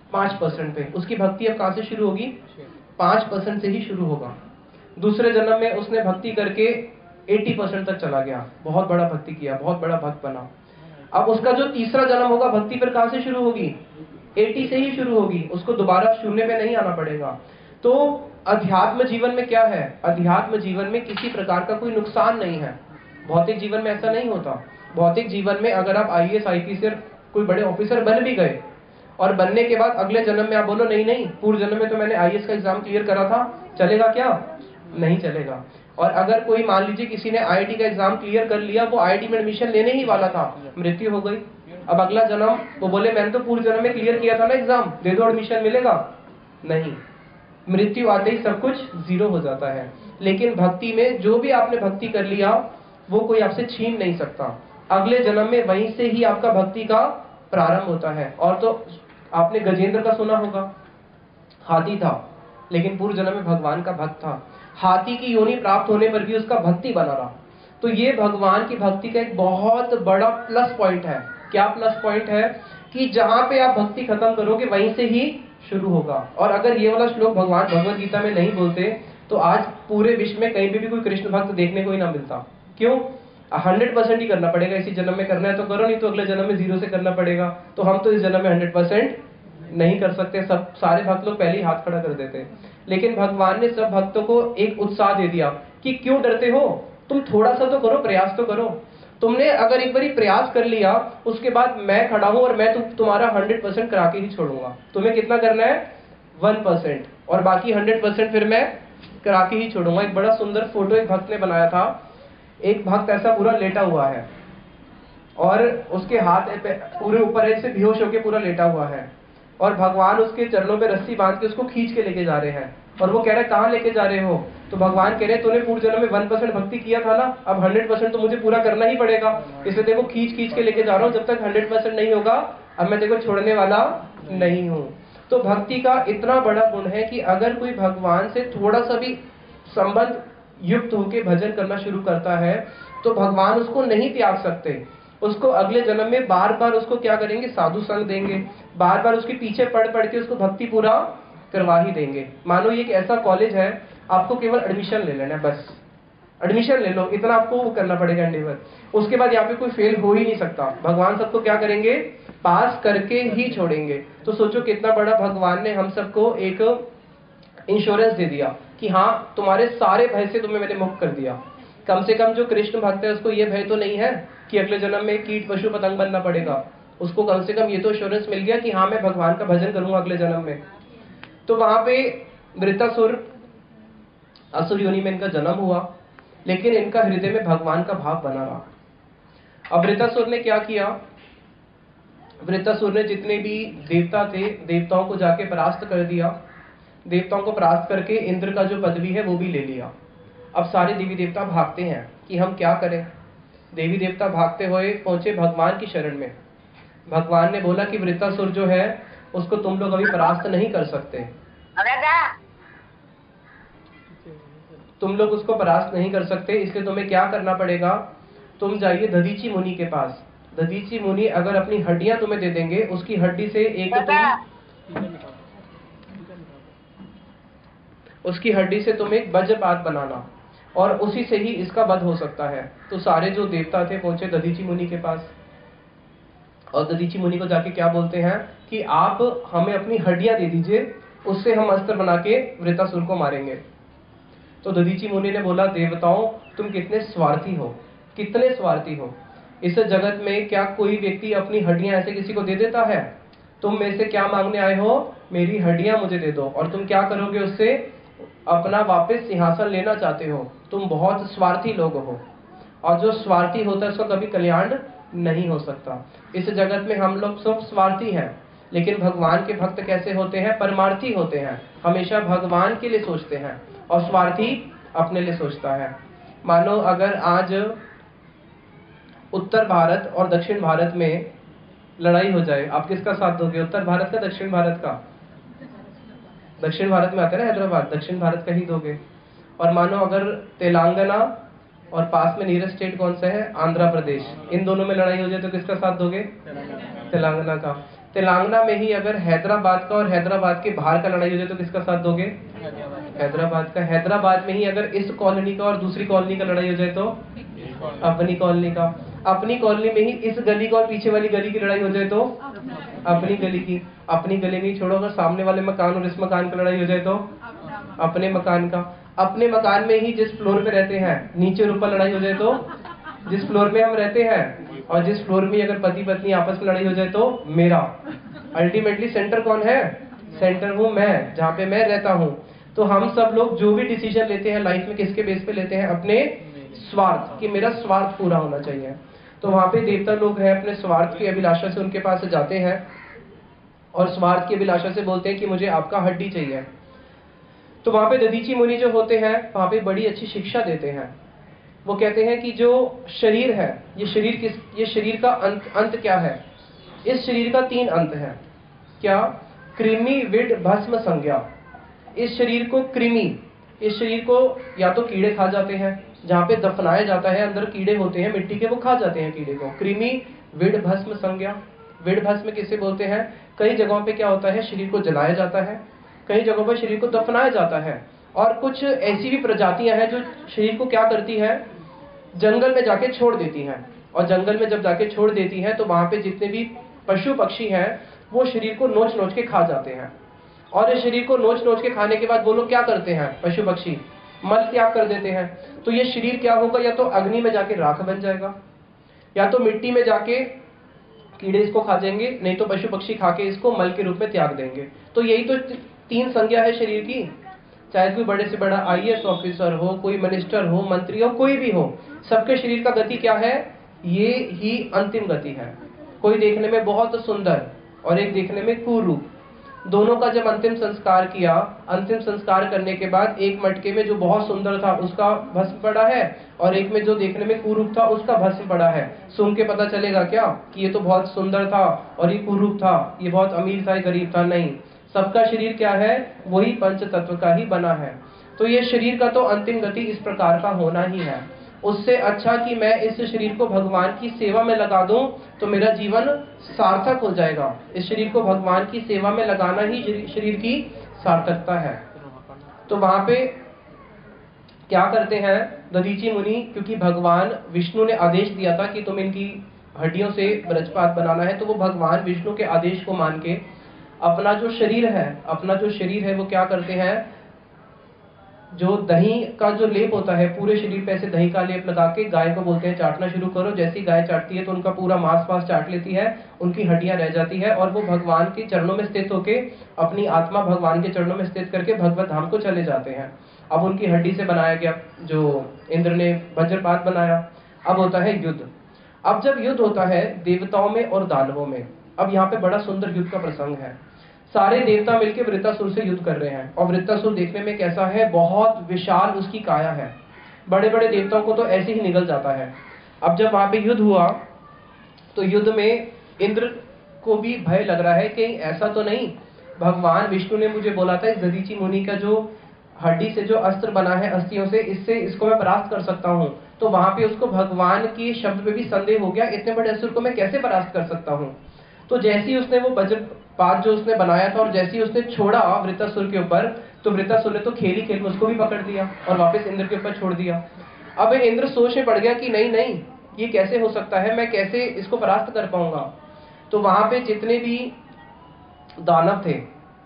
5% पे। उसकी भक्ति अब कहां से शुरू होगी, 5% से ही शुरू होगा। दूसरे जन्म में उसने भक्ति करके 80% तक चला गया, बहुत बड़ा भक्ति किया, बहुत बड़ा भक्त बना। अब उसका जो तीसरा जन्म होगा, भक्ति फिर कहां से शुरू होगी, 80 से ही शुरू होगी, उसको दोबारा शून्य पे नहीं आना पड़ेगा। तो अध्यात्म जीवन में क्या है, अध्यात्म जीवन में किसी प्रकार का कोई नुकसान नहीं है। भौतिक जीवन में ऐसा नहीं होता। भौतिक जीवन में अगर आप IAS IPS कोई बड़े ऑफिसर बन भी गए और बनने के बाद अगले जन्म में आप बोलो नहीं नहीं, पूर्व जन्म में तो मैंने IAS का एग्जाम क्लियर करा था, चलेगा क्या, नहीं चलेगा। और अगर कोई मान लीजिए किसी ने IIT का एग्जाम क्लियर कर लिया, वो IIT में एडमिशन लेने ही वाला था, मृत्यु हो गई, अब अगला जन्म वो बोले मैंने तो पूर्व जन्म में क्लियर किया था ना एग्जाम, दे दो एडमिशन, मिलेगा नहीं। मृत्यु आते ही सब कुछ जीरो हो जाता है। लेकिन भक्ति में जो भी आपने भक्ति कर लिया वो कोई आपसे छीन नहीं सकता। अगले जन्म में वहीं से ही आपका भक्ति का प्रारंभ होता है। और तो आपने गजेंद्र का सुना होगा, हाथी था लेकिन पूर्व जन्म में भगवान का भक्त था, हाथी की योनि प्राप्त होने पर भी उसका भक्ति बना रहा। तो ये भगवान की भक्ति का एक बहुत बड़ा प्लस पॉइंट है। क्या प्लस पॉइंट है, कि जहां पे आप भक्ति खत्म करोगे वहीं से ही शुरू होगा। और अगर ये वाला श्लोक भगवान भगवत गीता में नहीं बोलते तो आज पूरे विश्व में कहीं भी कोई कृष्ण भक्त देखने को ही ना मिलता। क्यों, 100% ही करना पड़ेगा, इसी जन्म में करना है तो करो, नहीं तो अगले जन्म में 0 से करना पड़ेगा। तो हम तो इस जन्म में 100% नहीं कर सकते, सब सारे भक्त लोग पहले ही हाथ खड़ा कर देते। लेकिन भगवान ने सब भक्तों को एक उत्साह दे दिया कि क्यों डरते हो, तुम थोड़ा सा तो करो, प्रयास तो करो। तुमने अगर एक बारी प्रयास कर लिया, उसके बाद मैं खड़ा हूं और मैं तुम्हारा 100% करा के ही छोड़ूंगा। तुम्हें कितना करना है, 1%, और बाकी 100% फिर मैं करा के ही छोड़ूंगा। एक बड़ा सुंदर फोटो एक भक्त ने बनाया था। एक भक्त ऐसा पूरा लेटा हुआ है और उसके हाथ पूरे ऊपर ऐसे बेहोश होकर पूरा लेटा हुआ है, और भगवान उसके चरणों पे रस्सी बांध के उसको खींच के लेके जा रहे हैं। और वो कह रहे हैं कहाँ लेके जा रहे हो, तो भगवान कह रहे हैं तूने पूर्व जन्म में 1% भक्ति किया था ना, अब 100% तो मुझे पूरा करना ही पड़ेगा, इसलिए देखो खींच खींच के लेके जा रहा हूँ, जब तक 100% नहीं होगा अब मैं देखो छोड़ने वाला नहीं हूँ। तो भक्ति का इतना बड़ा गुण है कि अगर कोई भगवान से थोड़ा सा भी संबंध युक्त होकर भजन करना शुरू करता है तो भगवान उसको नहीं त्याग सकते। उसको अगले जन्म में बार बार उसको क्या करेंगे, साधु संग देंगे, बार बार उसके पीछे पढ़ पढ़ के उसको भक्ति पूरा करवा ही देंगे। मानो ये एक ऐसा कॉलेज है, आपको केवल एडमिशन ले लेना है, बस एडमिशन ले लो, इतना आपको करना पड़ेगा एंडेवर। उसके बाद यहाँ पे कोई फेल हो ही नहीं सकता। भगवान सबको क्या करेंगे, पास करके ही छोड़ेंगे। तो सोचो कितना बड़ा भगवान ने हम सबको एक इंश्योरेंस दे दिया कि हाँ तुम्हारे सारे भय से तुम्हें मैंने मुक्त कर दिया। कम से कम जो कृष्ण भक्त है उसको ये भय तो नहीं है कि अगले जन्म में कीट पशु पतंग बनना पड़ेगा। उसको कम से कम ये तो एश्योरेंस मिल गया कि हाँ मैं भगवान का भजन करूंगा अगले जन्म में। तो वहां पे वृत्तासुर असुर योनि में इनका जन्म हुआ, लेकिन इनका हृदय में भगवान का भाव बना रहा। अब वृत्तासुर ने क्या किया, वृत्तासुर ने जितने भी देवता थे देवताओं को जाके परास्त कर दिया। देवताओं को परास्त करके इंद्र का जो पदवी है वो भी ले लिया। अब सारे देवी देवता भागते हैं कि हम क्या करें। देवी देवता भागते हुए पहुंचे भगवान की शरण में। भगवान ने बोला कि वृत्तासुर जो है उसको तुम लोग अभी परास्त नहीं कर सकते, तुम लोग उसको परास्त नहीं कर सकते, इसलिए तुम्हें क्या करना पड़ेगा, तुम जाइए दधीची मुनि के पास। दधीची मुनि अगर अपनी हड्डियां तुम्हें दे देंगे, उसकी हड्डी से एक उसकी हड्डी से तुम एक वज्रपात बनाना और उसी से ही इसका वध हो सकता है। तो सारे जो देवता थे पहुंचे दधीची मुनि के पास, और दधीची मुनि को जाके क्या बोलते हैं कि आप हमें अपनी हड्डियां दे दीजिए, उससे हम अस्त्र बना के वृत्तासुर को मारेंगे। तो दधीची मुनि ने बोला, देवताओं तुम कितने स्वार्थी हो, कितने स्वार्थी हो। इस जगत में क्या कोई व्यक्ति अपनी हड्डियां ऐसे किसी को दे देता है? तुम मेरे से क्या मांगने आए हो, मेरी हड्डियां मुझे दे दो, और तुम क्या करोगे उससे, अपना वापस सिंहासन लेना चाहते हो। तुम बहुत स्वार्थी लोग हो, और जो स्वार्थी होता है उसका कभी कल्याण नहीं हो सकता। इस जगत में हम लोग सब स्वार्थी हैं, लेकिन भगवान के भक्त कैसे होते हैं, परमार्थी होते हैं, हमेशा भगवान के लिए सोचते हैं, और स्वार्थी अपने लिए सोचता है। मानो अगर आज उत्तर भारत और दक्षिण भारत में लड़ाई हो जाए, आप किसका साथ दोगे, उत्तर भारत का दक्षिण भारत का? दक्षिण भारत में आता है ना हैदराबाद, दक्षिण भारत का ही दोगे। और मानो अगर तेलंगाना और पास में नियरेस्ट स्टेट कौन सा है, आंध्र प्रदेश, इन दोनों में लड़ाई हो जाए तो किसका साथ दोगे? तेलंगाना का। तेलंगाना में ही अगर हैदराबाद का और हैदराबाद के बाहर का लड़ाई हो जाए तो किसका साथ दोगे? हैदराबाद का। हैदराबाद में ही अगर इस कॉलोनी का और दूसरी कॉलोनी का लड़ाई हो जाए तो अपनी कॉलोनी का। अपनी कॉलोनी में ही इस गली का और पीछे वाली गली की लड़ाई हो जाए तो अपनी गली की। अपनी गली में ही छोड़ो, अगर सामने वाले मकान और इस मकान की लड़ाई हो जाए तो अपने मकान का। अपने मकान में ही जिस फ्लोर पे रहते हैं नीचे और ऊपर लड़ाई हो जाए तो जिस फ्लोर में हम रहते हैं, और जिस फ्लोर में अगर पति पत्नी आपस में लड़ाई हो जाए तो मेरा। अल्टीमेटली सेंटर कौन है? सेंटर हूं मैं, जहां पे मैं रहता हूं। तो हम सब लोग जो भी डिसीजन लेते हैं लाइफ में किसके बेस पे लेते हैं? अपने स्वार्थ, कि मेरा स्वार्थ पूरा होना चाहिए। तो वहां पे देवता लोग हैं, अपने स्वार्थ की अभिलाषा से उनके पास जाते हैं और स्वार्थ की अभिलाषा से बोलते हैं कि मुझे आपका हड्डी चाहिए। तो वहां पे दधीची मुनि जो होते हैं वहां पे बड़ी अच्छी शिक्षा देते हैं। वो कहते हैं कि जो शरीर है, ये शरीर का अंत क्या है? इस शरीर का 3 अंत है। क्या? कृमि, विड, भस्म, संज्ञा। इस शरीर को कृमि, इस शरीर को या तो कीड़े खा जाते हैं, जहाँ पे दफनाया जाता है अंदर कीड़े होते हैं मिट्टी के, वो खा जाते हैं कीड़े को। कृमि, विड, भस्म, संज्ञा। विड भस्म किसे बोलते हैं? कई जगहों पे क्या होता है, शरीर को जलाया जाता है, कई जगहों पर शरीर को दफनाया जाता है। और कुछ ऐसी भी प्रजातियां हैं जो शरीर को क्या करती है, जंगल में जाके छोड़ देती हैं। और जंगल में जब जाके छोड़ देती हैं तो वहां पे जितने भी पशु पक्षी हैं वो शरीर को नोच नोच के खा जाते हैं। और इस शरीर को नोच नोच के खाने के बाद वो लोग क्या करते हैं, पशु पक्षी मल त्याग कर देते हैं। तो ये शरीर क्या होगा, या तो अग्नि में जाके राख बन जाएगा, या तो मिट्टी में जाके कीड़े इसको खा जाएंगे, नहीं तो पशु पक्षी खा के इसको मल के रूप में त्याग देंगे। तो यही तो 3 संज्ञा है शरीर की। चाहे कोई बड़े से बड़ा IAS ऑफिसर हो, कोई मिनिस्टर हो, मंत्री हो, कोई भी हो, सबके शरीर का गति क्या है? ये ही अंतिम गति है। कोई देखने में बहुत सुंदर और एक देखने में कुरूप, दोनों का जब अंतिम संस्कार किया, अंतिम संस्कार करने के बाद एक मटके में जो बहुत सुंदर था उसका भस्म पड़ा है, और एक में जो देखने में कुरूप था उसका भस्म पड़ा है। सूंघ के पता चलेगा क्या कि ये तो बहुत सुंदर था और ये कुरूप था, ये बहुत अमीर था, ये गरीब था? नहीं, सबका शरीर क्या है? वही पंच तत्व का ही बना है। तो ये शरीर का तो अंतिम गति इस प्रकार का होना ही है। उससे अच्छा कि मैं इस शरीर को भगवान की सेवा में लगा दूं तो मेरा जीवन सार्थक हो जाएगा। इस शरीर को भगवान की सेवा में लगाना ही शरीर की सार्थकता है। तो वहां पे क्या करते हैं दधीची मुनि, क्योंकि भगवान विष्णु ने आदेश दिया था कि तुम इनकी हड्डियों से ब्रजपात बनाना है, तो वो भगवान विष्णु के आदेश को मान के अपना जो शरीर है वो क्या करते हैं, जो दही का जो लेप होता है पूरे शरीर पे ऐसे दही का लेप लगा के गाय को बोलते हैं चाटना शुरू करो। जैसी गाय चाटती है तो उनका पूरा मांस वास चाट लेती है, उनकी हड्डियां रह जाती है, और वो भगवान के चरणों में स्थित होके अपनी आत्मा भगवान के चरणों में स्थित करके भगवत धाम को चले जाते हैं। अब उनकी हड्डी से बनाया गया जो इंद्र ने वज्रपात बनाया। अब होता है युद्ध। अब जब युद्ध होता है देवताओं में और दानवों में, अब यहाँ पे बड़ा सुंदर युद्ध का प्रसंग है। सारे देवता मिलकर वृत्तासुर से युद्ध कर रहे हैं, और वृत्तासुर देखने में कैसा है, बहुत विशाल उसकी काया है, बड़े बड़े देवताओं को तो ऐसे ही निगल जाता है। अब जब वहां पे युद्ध हुआ तो युद्ध में इंद्र को भी भय लग रहा है कि ऐसा तो नहीं, भगवान विष्णु ने मुझे बोला था इस दधीची मुनि का जो हड्डी से जो अस्त्र बना है अस्थियों से, इससे इसको मैं परास्त कर सकता हूँ। तो वहां पे उसको भगवान के शब्द पे भी संदेह हो गया, इतने बड़े असुर को मैं कैसे परास्त कर सकता हूँ। तो जैसे ही उसने वो वज्रपात जो उसने बनाया था और जैसे ही उसने छोड़ा वृत्तासुर के ऊपर, तो वृत्तासुर ने तो खेल ही खेल में उसको भी पकड़ लिया और वापस इंद्र के ऊपर छोड़ दिया। अब इंद्र सोच में पड़ गया कि नहीं नहीं, ये कैसे हो सकता है, मैं कैसे इसको परास्त कर पाऊंगा। तो वहां पे जितने भी दानव थे,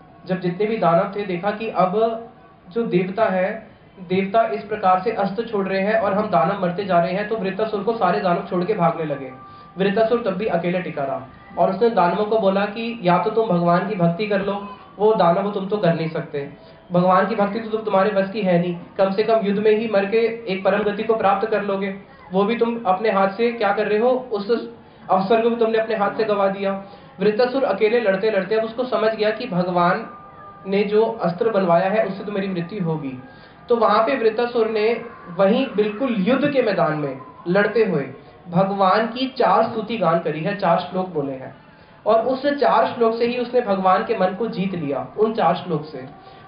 देखा कि अब जो देवता है, देवता इस प्रकार से अस्त्र छोड़ रहे हैं और हम दानव मरते जा रहे हैं, तो वृत्तासुर को सारे दानव छोड़ के भागने लगे। वृत्तासुर तब भी अकेले टिका रहा और उसने दानवों को बोला कि या तो तुम भगवान की भक्ति कर लो, वो दानव तुम तो कर नहीं सकते, भगवान की भक्ति तो तुम्हारे बस की है नहीं, कम से कम युद्ध में ही मर के एक परम गति को प्राप्त कर लोगे, वो भी तुम अपने हाथ से क्या कर रहे हो, उस अवसर को भी तुमने अपने हाथ से गवा दिया। वृत्तासुर अकेले लड़ते लड़ते अब उसको समझ गया कि भगवान ने जो अस्त्र बनवाया है उससे तो मेरी मृत्यु होगी। तो वहां पे वृत्तासुर ने वहीं बिल्कुल युद्ध के मैदान में लड़ते हुए भगवान की 4 स्तुति गान करी है, 4 श्लोक बोले हैं, और उस 4 श्लोक से ही उसने भगवान के मन को जीत लिया, उन 4 श्लोक से।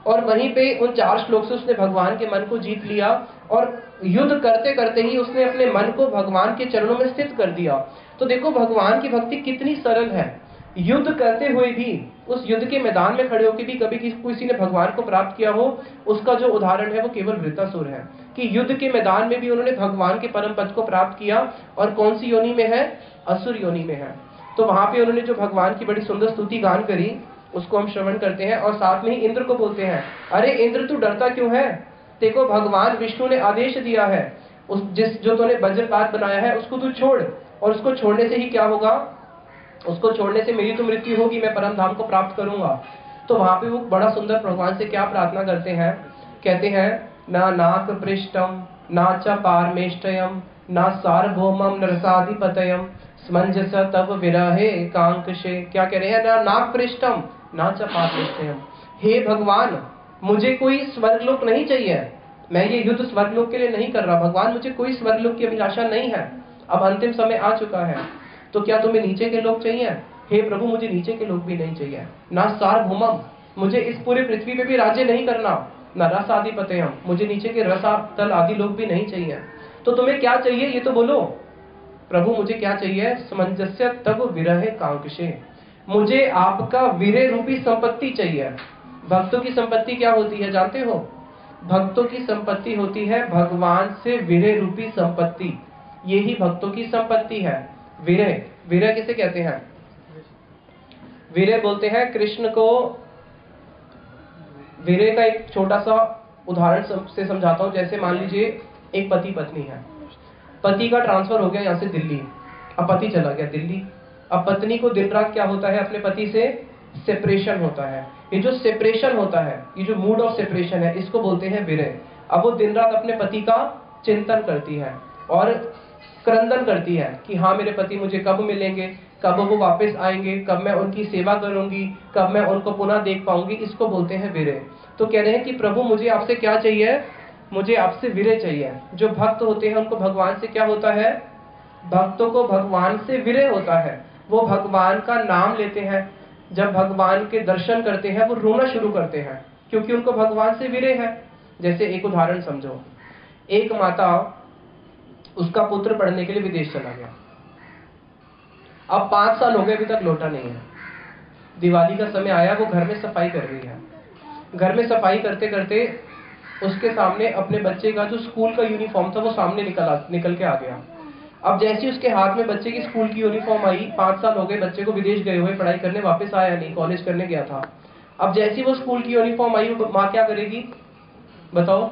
और वहीं पे उन 4 श्लोक से उसने भगवान के मन को जीत लिया और युद्ध करते करते ही उसने अपने मन को भगवान के चरणों में स्थित कर दिया। तो देखो भगवान की भक्ति कितनी सरल है। युद्ध करते हुए भी, उस युद्ध के मैदान में खड़े होकर भी कभी किसी ने भगवान को प्राप्त किया हो, उसका जो उदाहरण है वो केवल वृत्तासुर है कि युद्ध के मैदान में भी उन्होंने भगवान के परम पद को प्राप्त किया। और कौन सी योनि में है? असुर योनि में है। तो वहां पे उन्होंने जो भगवान की बड़ी सुंदर स्तुति गान करी उसको हम श्रवण करते हैं और साथ में ही इंद्र को बोलते हैं, अरे इंद्र तू डरता क्यों है? देखो भगवान विष्णु ने आदेश दिया है, जो तूने वज्रपात बनाया है उसको तू छोड़, और उसको छोड़ने से ही क्या होगा? उसको छोड़ने से मेरी तो मृत्यु होगी, मैं परम धाम को प्राप्त करूंगा। तो वहां पे वो बड़ा सुंदर भगवान से क्या प्रार्थना करते हैं, कहते हैं ना नाक पृष्ठम ना च पारमेष्टयम ना सार्वभौमम नरसाधिपतयम स्मंजस तब विरहे कांकशे। क्या कह रहे हैं? ना नाक पृष्ठम ना च पारमेष्टयम, हे भगवान मुझे कोई स्वर्गलोक नहीं चाहिए, मैं ये युद्ध स्वर्गलोक के लिए नहीं कर रहा भगवान, मुझे कोई स्वर्गलोक की अभिलाषा नहीं है, अब अंतिम समय आ चुका है। तो क्या तुम्हें नीचे के लोग चाहिए? हे प्रभु मुझे नीचे के लोग भी नहीं चाहिए। ना सार्वभौमम, मुझे इस पूरे पृथ्वी पे भी राज्य नहीं करना। ना रसाधिपतयम, मुझे नीचे के रसातल आदि लोग भी नहीं चाहिए। तो तुम्हें क्या चाहिए ये तो बोलो। प्रभु मुझे क्या चाहिए? समंजस्य तब विरहे कांकशे, मुझे आपका वीरे रूपी संपत्ति चाहिए। भक्तों की संपत्ति क्या होती है जानते हो? भक्तों की संपत्ति होती है भगवान से वीरे रूपी संपत्ति, यही भक्तों की संपत्ति है। वीरे, वीरे किसे कहते हैं? वीरे बोलते हैं कृष्ण को। वीरे का एक छोटा सा उदाहरण से समझाता हूं। जैसे मान लीजिए एक पति पत्नी है, पति का ट्रांसफर हो गया यहाँ से दिल्ली, अब पति चला गया दिल्ली। अब पत्नी को दिन रात क्या होता है? अपने पति से सेपरेशन होता है। ये जो सेपरेशन होता है, ये जो मूड ऑफ सेपरेशन है, इसको बोलते हैं विरह। अब वो दिन रात अपने पति का चिंतन करती है और क्रंदन करती है कि हाँ मेरे पति मुझे कब मिलेंगे, कब वो वापस आएंगे, कब मैं उनकी सेवा करूंगी, कब मैं उनको पुनः देख पाऊंगी, इसको बोलते हैं विरह। तो कह रहे हैं कि प्रभु मुझे आपसे क्या चाहिए? मुझे आपसे विरह चाहिए। जो भक्त होते हैं उनको भगवान से क्या होता है? भक्तों को भगवान से विरह होता है। वो भगवान का नाम लेते हैं, जब भगवान के दर्शन करते हैं वो रोना शुरू करते हैं क्योंकि उनको भगवान से विरह है। जैसे एक उदाहरण समझो, एक माता, उसका पुत्र पढ़ने के लिए विदेश चला गया, अब 5 साल हो गए अभी तक लौटा नहीं है। दिवाली का समय आया, वो घर में सफाई कर रही है। घर में सफाई करते करते उसके सामने अपने बच्चे का जो स्कूल का यूनिफॉर्म था वो सामने निकल के आ गया। अब जैसे उसके हाथ में बच्चे की स्कूल की यूनिफॉर्म आई, 5 साल हो गए बच्चे को विदेश गए हुए, पढ़ाई करने वापस आया नहीं, कॉलेज करने गया था। अब जैसी वो स्कूल की यूनिफॉर्म आई, माँ क्या करेगी बताओ?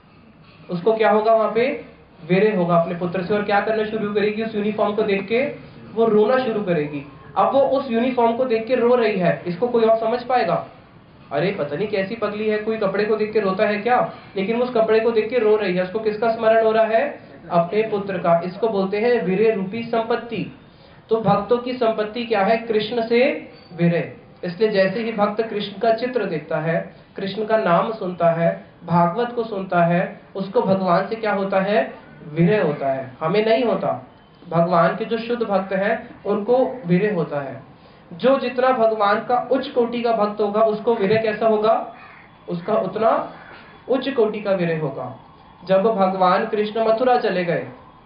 उसको क्या होगा? वहां पे विरह होगा अपने पुत्र से और क्या करना शुरू करेगी? उस यूनिफॉर्म को देख के वो रोना शुरू करेगी। अब वो उस यूनिफॉर्म को देख के रो रही है, इसको कोई और समझ पाएगा? अरे पता नहीं कैसी पगली है, कोई कपड़े को देख के रोता है क्या? लेकिन वो उस कपड़े को देख के रो रही है। उसको किसका स्मरण हो रहा है? अपने पुत्र का। इसको बोलते हैं विरह रूपी संपत्ति। तो भक्तों की संपत्ति क्या है? कृष्ण से विरह। इसलिए जैसे ही भक्त कृष्ण का चित्र देखता है, कृष्ण का नाम सुनता है, भागवत को सुनता है, उसको भगवान से क्या होता है? विरह होता है। हमें नहीं होता, भगवान के जो शुद्ध भक्त हैं उनको विरह होता है। जो जितना भगवान का उच्च कोटि का भक्त होगा उसको विरह कैसा होगा? उसका उतना उच्च कोटि का विरह होगा। जब भगवान कृष्ण मथुरा चले गए,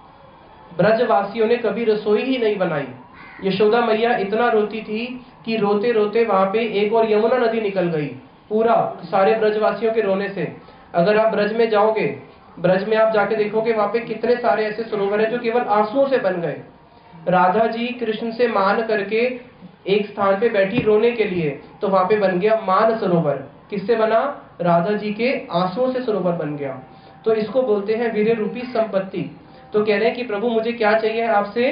ब्रजवासियों ने कभी रसोई ही नहीं बनाई। यशोदा मैया इतना रोती थी कि रोते रोते वहां पे एक और यमुना नदी निकल गई, पूरा सारे ब्रजवासियों के रोने से। अगर आप ब्रज में जाओगे, ब्रज में आप जाके देखोगे वहां पे कितने सारे ऐसे सरोवर है जो केवल आंसुओं से बन गए। राधा जी कृष्ण से मान करके एक स्थान पे बैठी रोने के लिए, तो वहां पे बन गया मान सरोवर। किससे बना? राधा जी के आंसुओं से सरोवर बन गया। तो इसको बोलते हैं विरह रूपी संपत्ति। तो कह रहे हैं कि प्रभु मुझे क्या चाहिए आपसे?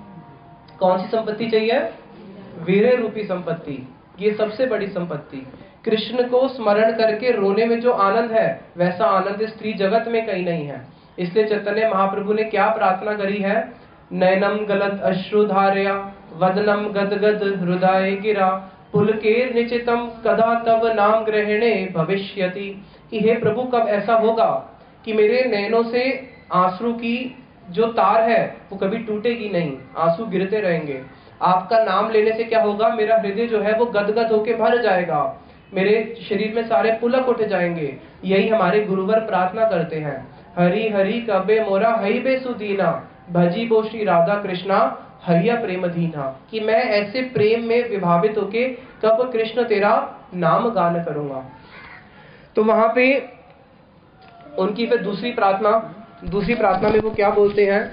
कौन सी संपत्ति चाहिए? विरह रूपी संपत्ति। ये सबसे बड़ी संपत्ति। कृष्ण को स्मरण करके रोने में जो आनंद है, वैसा आनंद स्त्री जगत में कहीं नहीं है। इसलिए चैतन्य महाप्रभु ने क्या प्रार्थना करी है? नयनम गलत अश्रुधारया वदनम गदगद हृदय गिरा पुलकेर निचितम कदा तव नाम ग्रहणे भविष्यति। कि हे प्रभु कब ऐसा होगा कि मेरे नयनों से आंसू की जो तार है वो कभी टूटेगी नहीं, आंसू गिरते रहेंगे। आपका नाम लेने से क्या होगा? मेरा हृदय जो है वो गदगद होके भर जाएगा, मेरे शरीर में सारे पुलक उठ जाएंगे। यही हमारे गुरुवर प्रार्थना करते हैं, हरि हरि कबे मोरा हई बे सुदीना, भजी बो श्री राधा कृष्णा हैया प्रेम दीना, कि मैं ऐसे प्रेम में विभावित होके कब कृष्ण तेरा नाम गान करूंगा। तो वहां पे उनकी फिर दूसरी प्रार्थना में वो क्या बोलते हैं,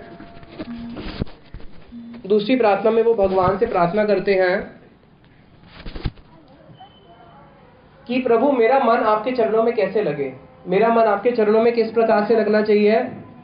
दूसरी प्रार्थना में वो भगवान से प्रार्थना करते हैं कि प्रभु मेरा मन आपके चरणों में कैसे लगे, मेरा मन आपके चरणों में किस प्रकार से लगना चाहिए।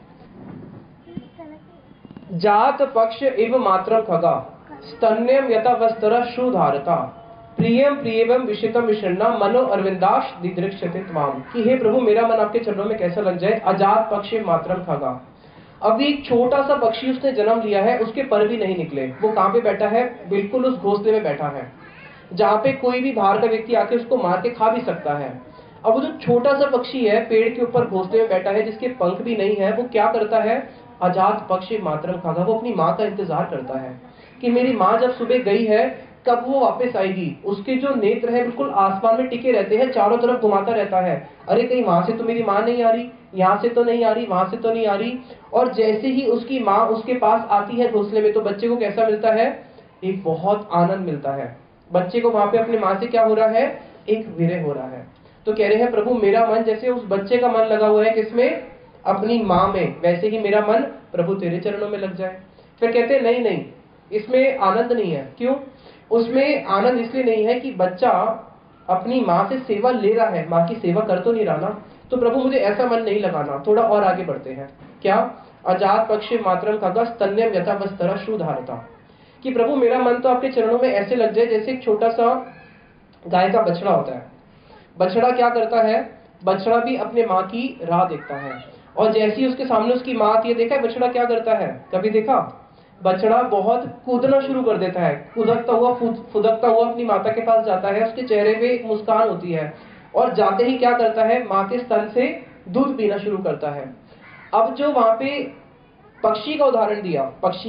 जात पक्ष इव मात्रम खगा, स्तन्यम यथा वस्त्र शुधारता, प्रियम प्रियम विशितम विषण्णा, मनो अरविंदाश दिदृक्षते त्वाम, कि हे प्रभु मेरा मन आपके चरणों में कैसा लग जाए। अजात पक्ष मात्रम खगा, अभी एक छोटा सा पक्षी उसने जन्म लिया है, उसके पर भी नहीं निकले, वो कहां पे बैठा है, बिल्कुल उस घोंसले में बैठा है जहां पे कोई भी बाहर का व्यक्ति आके उसको मार के खा भी सकता है। अब वो जो छोटा सा पक्षी है पेड़ के ऊपर घोंसले में बैठा है, जिसके पंख भी नहीं है, वो क्या करता है, अजात पक्षी मात्रम खागा, वो अपनी माँ का इंतजार करता है कि मेरी माँ जब सुबह गई है कब वो वापस आएगी। उसके जो नेत्र है बिल्कुल आसमान में टिके रहते हैं, चारों तरफ घुमाता रहता है, अरे कहीं वहां से तो मेरी माँ नहीं आ रही, यहाँ से तो नहीं आ रही, वहां से तो नहीं आ रही। और जैसे ही उसकी माँ उसके पास आती है घोंसले में, तो बच्चे को कैसा मिलता है, एक बहुत आनंद मिलता है। बच्चे को वहां पे अपनी माँ से क्या हो रहा है, एक विरह हो रहा है। तो कह रहे हैं प्रभु मेरा मन जैसे उस बच्चे का मन लगा हुआ है किसमें, अपनी माँ में, वैसे ही मेरा मन प्रभु तेरे चरणों में लग जाए। फिर कहते हैं नहीं नहीं, इसमें आनंद नहीं है। क्यों? उसमें आनंद इसलिए नहीं है कि बच्चा अपनी माँ से सेवा ले रहा है, माँ की सेवा कर तो नहीं रहा ना, तो प्रभु मुझे ऐसा मन नहीं लगाना। थोड़ा और आगे बढ़ते हैं, क्या, अजात पक्षी मात्रम खगा, स्तन्यम यथा वस्त्र शुधारता, कि प्रभु मेरा मन तो आपके चरणों में ऐसे लग जाए जैसे एक छोटा सा गाय का बछड़ा होता है। बछड़ा क्या करता है, बछड़ा भी अपने माँ की राह देखता है, और जैसे ही उसके सामने उसकी माँ आती है, देखा है बछड़ा क्या करता है, कभी देखा, बछड़ा बहुत कूदना शुरू कर देता है, कूदकता हुआ फुदकता हुआ अपनी माता के पास जाता है, उसके चेहरे पे एक मुस्कान होती है, और जाते ही क्या करता है, माँ के स्तन से दूध पीना शुरू करता है। अब जो वहां पे पक्षी का उदाहरण दिया,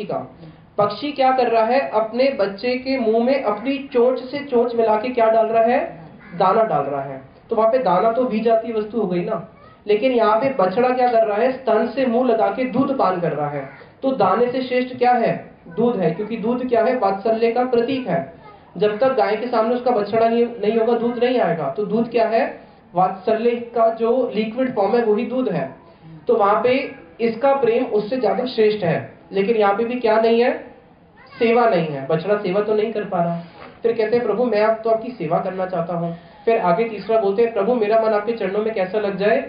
पक्षी क्या कर रहा है, अपने बच्चे के मुंह में अपनी चोंच से चोंच मिला के क्या डाल रहा है, दाना डाल रहा है। तो वहां पे दाना तो भी जाती वस्तु हो गई ना, लेकिन यहाँ पे बछड़ा क्या कर रहा है, स्तन से मुंह लगा के दूध पान कर रहा है। तो दाने से श्रेष्ठ क्या है, दूध है, क्योंकि दूध क्या है, वात्सल्य का प्रतीक है। जब तक गाय के सामने उसका बछड़ा नहीं होगा, दूध नहीं आएगा। तो दूध क्या है, वात्सल्य का जो लिक्विड फॉर्म है वही दूध है। तो वहां पे इसका प्रेम उससे ज्यादा श्रेष्ठ है, लेकिन यहाँ पे भी क्या नहीं है, सेवा नहीं है, बछड़ा सेवा तो नहीं कर पा रहा। फिर कहते हैं प्रभु मैं तो आपकी सेवा करना चाहता हूँ। फिर आगे तीसरा बोलते हैं, प्रभु मेरा मन आपके चरणों में कैसा लग जाए,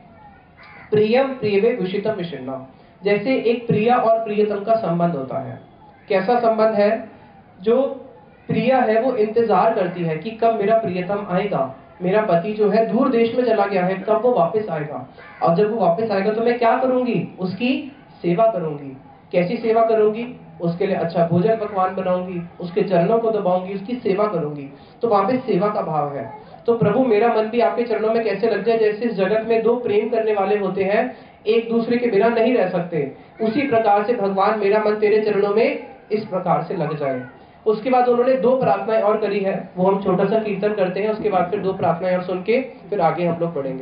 प्रियम प्रियवे विषितम विषण्णा, जैसे एक प्रिया और प्रियतम का संबंध होता है। कैसा संबंध है, जो प्रिया है वो इंतजार करती है कि कब मेरा प्रियतम आएगा, मेरा पति जो है दूर देश में चला गया है, कब वो वापस आएगा। और जब वो वापस आएगा तो मैं क्या करूंगी, उसकी सेवा करूंगी। कैसी सेवा करूंगी, उसके लिए अच्छा भोजन पकवान बनाऊंगी, उसके चरणों को दबाऊंगी, उसकी सेवा करूंगी। तो वहां पे सेवा का भाव है। तो प्रभु मेरा मन भी आपके चरणों में कैसे लग जाए, जैसे इस जगत में दो प्रेम करने वाले होते हैं, एक दूसरे के बिना नहीं रह सकते, उसी प्रकार से भगवान मेरा मन तेरे चरणों में इस प्रकार से लग जाए। उसके बाद उन्होंने दो प्रार्थनाएं और करी है, वो हम छोटा सा कीर्तन करते हैं, उसके बाद फिर दो प्रार्थनाएं और सुन के फिर आगे हम लोग बढ़ेंगे।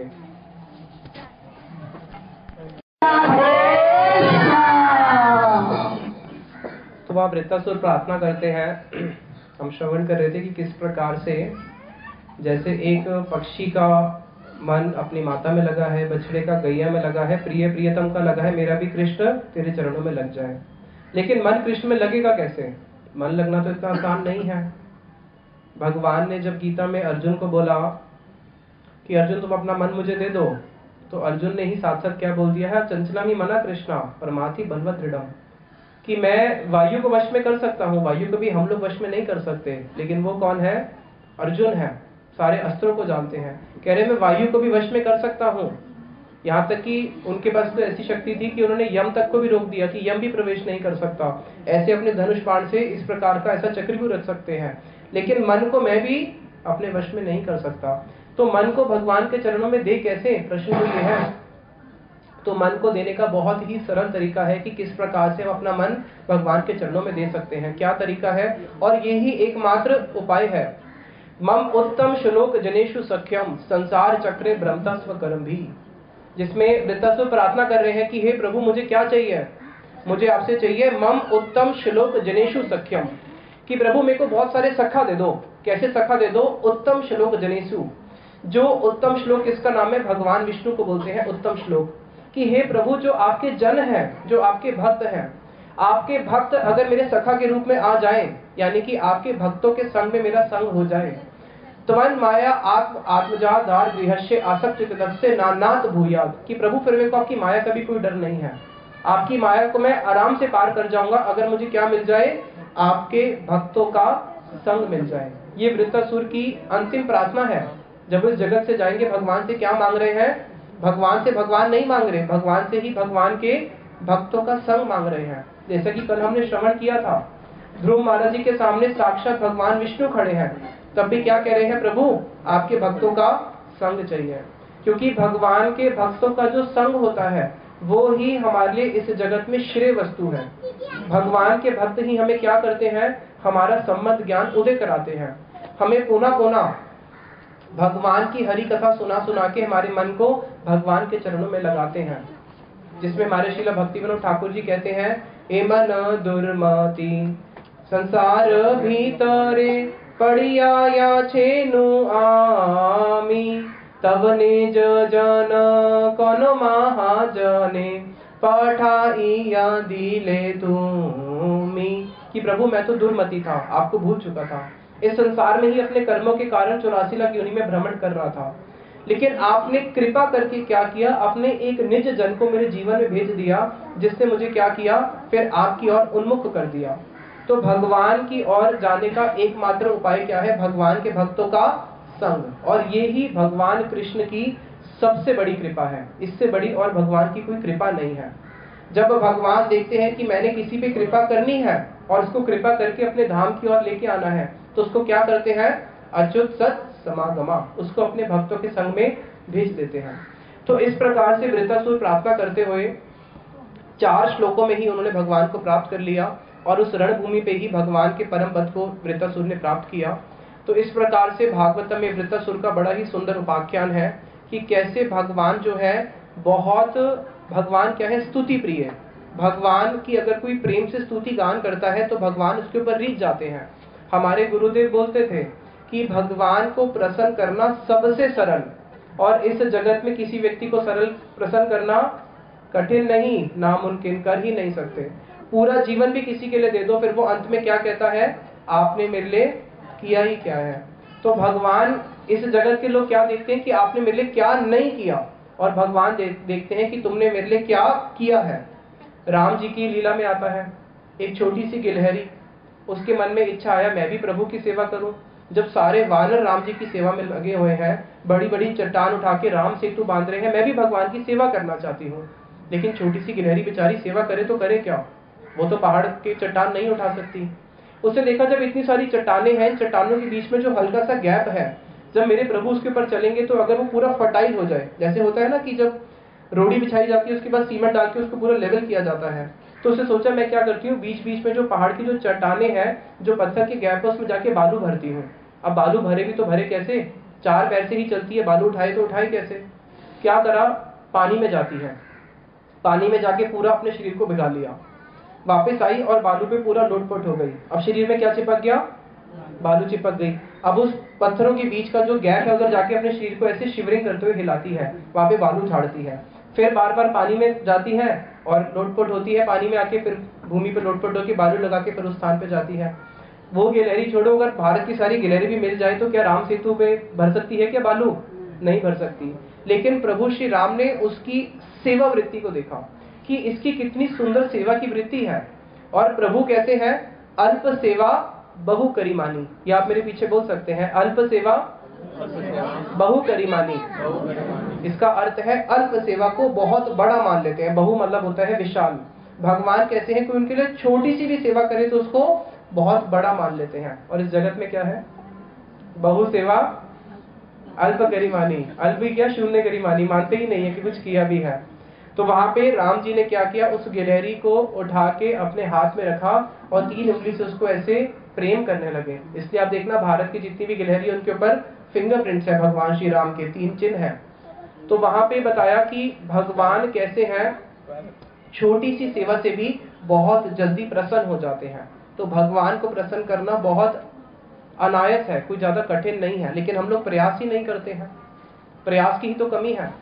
तो वह वृत्तासुर प्रार्थना करते हैं। हम श्रवण कर रहे थे कि किस प्रकार से जैसे एक पक्षी का मन अपनी माता में लगा है, बछड़े का गैया में लगा है, प्रिय प्रियतम का लगा है, मेरा भी कृष्ण तेरे चरणों में लग जाए। लेकिन मन कृष्ण में लगेगा कैसे, मन लगना तो इतना आसान नहीं है। भगवान ने जब गीता में अर्जुन को बोला कि अर्जुन तुम अपना मन मुझे दे दो, तो अर्जुन ने ही साथ साथ क्या बोल दिया है, चंचलम ही मना कृष्णा परमार्थी बलवत दृढ़म, कि मैं वायु को वश में कर सकता हूँ। वायु को भी हम लोग वश में नहीं कर सकते, लेकिन वो कौन है, अर्जुन है, सारे अस्त्रों को जानते हैं। कह रहे मैं वायु को भी वश में कर सकता हूँ। यहाँ तक कि उनके पास तो ऐसी शक्ति थी कि उन्होंने यम तक को भी रोक दिया कि यम भी प्रवेश नहीं कर सकता। ऐसे अपने धनुष बाण से इस प्रकार का ऐसा चक्र भी रख सकते हैं, लेकिन मन को मैं भी अपने वश में नहीं कर सकता। तो मन को भगवान के चरणों में दे कैसे, प्रश्न तो ये है। तो मन को देने का बहुत ही सरल तरीका है कि किस प्रकार से हम अपना मन भगवान के चरणों में दे सकते हैं। क्या तरीका है, और यही एकमात्र उपाय है। मम उत्तम श्लोक जनेषु सख्यम संसार चक्रे भ्रमतस्व करम भी, जिसमें वृत्तासुर प्रार्थना कर रहे हैं कि हे प्रभु मुझे क्या चाहिए, मुझे आपसे चाहिए मम उत्तम श्लोक जनेषु सख्यम, कि प्रभु मेरे को बहुत सारे सखा दे दो। कैसे सखा दे दो? उत्तम श्लोक जनेषु, जो उत्तम श्लोक इसका नाम है भगवान विष्णु को बोलते हैं उत्तम श्लोक, कि हे प्रभु जो आपके जन हैं, जो आपके भक्त हैं, आपके भक्त अगर मेरे सखा के रूप में आ जाएं, यानी कि आपके भक्तों के संग में मेरा संग हो जाए, त्वन माया आत्मजाधार गृहस्य आसक्त चित्तस्य नानात भूयात, कि प्रभु फिर मेरे को आपकी माया का भी कोई डर नहीं है, आपकी माया को मैं आराम से पार कर जाऊंगा अगर मुझे क्या मिल जाए, आपके भक्तों का संग मिल जाए। ये वृत्तासुर की अंतिम प्रार्थना है। जब इस जगत से जाएंगे भगवान से क्या मांग रहे हैं? भगवान से भगवान नहीं मांग रहे, भगवान से ही भगवान के भक्तों का संग मांग रहे हैं। जैसा कि कल हमने श्रवण किया था, ध्रुव महाराज जी के सामने साक्षात भगवान विष्णु खड़े हैं, तब भी क्या कह रहे हैं? प्रभु आपके भक्तों का संग चाहिए, क्योंकि भगवान के भक्तों का जो संग होता है वो ही हमारे लिए इस जगत में श्रेय वस्तु है। भगवान के भक्त ही हमें क्या करते हैं? हमारा सम्मत ज्ञान उदय कराते हैं, हमें पुनः पुनः भगवान की हरि कथा सुना सुना के हमारे मन को भगवान के चरणों में लगाते हैं, जिसमें हमारे श्रील भक्ति विनोद ठाकुर जी कहते हैं, ए मन दुर्मति संसार भीतरे पड़िया या छेनु आमी, तब निज जन कोनो महाजने पठाइया दिले तुमी, कि प्रभु मैं तो दुर्मति था, आपको भूल चुका था, इस संसार में ही अपने कर्मों के कारण 84 लाख योनि में भ्रमण कर रहा था, लेकिन आपने कृपा करके क्या किया? अपने एक निज जन को मेरे जीवन में भेज दिया, जिसने मुझे क्या किया? फिर आपकी ओर उन्मुख कर दिया। तो भगवान की ओर जाने का एकमात्र उपाय क्या है? भगवान के भक्तों का संग, और ये ही भगवान कृष्ण की सबसे बड़ी कृपा है। इससे बड़ी और भगवान की कोई कृपा नहीं है। जब भगवान देखते हैं कि मैंने किसी पे कृपा करनी है और उसको कृपा करके अपने धाम की ओर लेके आना है, तो उसको क्या करते हैं? अच्युत सत समागमा, उसको अपने भक्तों के संग में भेज देते हैं। तो इस प्रकार से वृत्तासुर प्रार्थना करते हुए 4 श्लोकों में ही उन्होंने भगवान को प्राप्त कर लिया, और उस रणभूमि पे ही भगवान के परम पद को वृत्तासुर ने प्राप्त किया। तो इस प्रकार से भागवतम में वृत्तासुर का बड़ा ही सुंदर उपाख्यान है कि कैसे भगवान जो है बहुत, भगवान क्या है? स्तुति प्रिय है। भगवान की अगर कोई प्रेम से स्तुति गान करता है तो भगवान उसके ऊपर रीझ जाते हैं। हमारे गुरुदेव बोलते थे कि भगवान को प्रसन्न करना सबसे सरल, और इस जगत में किसी व्यक्ति को सरल प्रसन्न करना कठिन नहीं, नामुमकिन, कर ही नहीं सकते। पूरा जीवन भी किसी के लिए दे दो, फिर वो अंत में क्या कहता है? आपने मेरे लिए किया ही क्या है। तो भगवान, इस जगत के लोग क्या देखते हैं कि आपने मेरे लिए क्या नहीं किया, और भगवान देखते हैं कि तुमने मेरे लिए क्या किया है। राम जी की लीला में आता है, एक छोटी सी गिलहरी, उसके मन में इच्छा आया मैं भी प्रभु की सेवा करूं। जब सारे वानर राम जी की सेवा में लगे हुए हैं, बड़ी बड़ी चट्टान उठा के राम सेतु बांध रहे हैं, मैं भी भगवान की सेवा करना चाहती हूँ, लेकिन छोटी सी गिलहरी बेचारी सेवा करे तो करे क्या? वो तो पहाड़ के चट्टान नहीं उठा सकती। उसने देखा जब इतनी सारी चट्टानें हैं, चट्टानों के बीच में जो हल्का सा गैप है, जब मेरे प्रभु उसके ऊपर चलेंगे तो अगर वो पूरा फर्टाइल हो जाए, जैसे होता है ना कि जब रोड़ी बिछाई जाती है उसके बाद सीमेंट डाल के उसको पूरा लेवल किया जाता है, तो उसने सोचा मैं क्या करती हूँ, बीच बीच में जो पहाड़ की जो चट्टानें हैं, जो पत्थर के गैप है, उसमें जाके बालू भरती हूँ। अब बालू भरेगी तो भरे कैसे? 4 पैर से ही चलती है, बालू उठाए तो उठाए कैसे? क्या करा? पानी में जाती है, पानी में जाके पूरा अपने शरीर को भिगा लिया, वापस आई और बालू पे पूरा लोटपोट हो गई। अब शरीर में क्या चिपक गया? बालू चिपक गई। अब उस पत्थरों के बीच का जो गैप है उधर जाके अपने शरीर को ऐसे शिवरिंग करते हुए हिलाती है, वहां पे बालू झाड़ती है, फिर बार बार पानी में जाती है और लोटपोट होती है, पानी में आके फिर भूमि पे लोटपोट होकर बालू लगा के फिर उस स्थान पे जाती है। वो गिलहरी छोड़ो, अगर भारत की सारी गिलहरी भी मिल जाए तो क्या राम सेतु पे भर सकती है क्या बालू? नहीं भर सकती। लेकिन प्रभु श्री राम ने उसकी सेवा वृत्ति को देखा कि इसकी कितनी सुंदर सेवा की वृत्ति है, और प्रभु कहते हैं अल्प सेवा बहु करीमानी। ये आप मेरे पीछे बोल सकते हैं, अल्प सेवा बहु करीमानी। इसका अर्थ है अल्प सेवा को बहुत बड़ा मान लेते हैं। बहु मतलब होता है विशाल। भगवान कहते हैं कि उनके लिए छोटी सी भी सेवा करे तो उसको बहुत बड़ा मान लेते हैं। और इस जगत में क्या है? बहु सेवा अल्प करीमानी। अल्प भी क्या, शून्य करीमानी, मानते ही नहीं है कि कुछ किया भी है। तो वहां पे राम जी ने क्या किया, उस गिलहरी को उठा के अपने हाथ में रखा और 3 उंगली से उसको ऐसे प्रेम करने लगे। इसलिए आप देखना भारत की जितनी भी गिलहरी उनके ऊपर फिंगरप्रिंट्स है भगवान श्री राम के, 3 चिन्ह हैं। तो वहां पे बताया कि भगवान कैसे हैं, छोटी सी सेवा से भी बहुत जल्दी प्रसन्न हो जाते हैं। तो भगवान को प्रसन्न करना बहुत अनायास है, कोई ज्यादा कठिन नहीं है, लेकिन हम लोग प्रयास ही नहीं करते हैं, प्रयास की ही तो कमी है।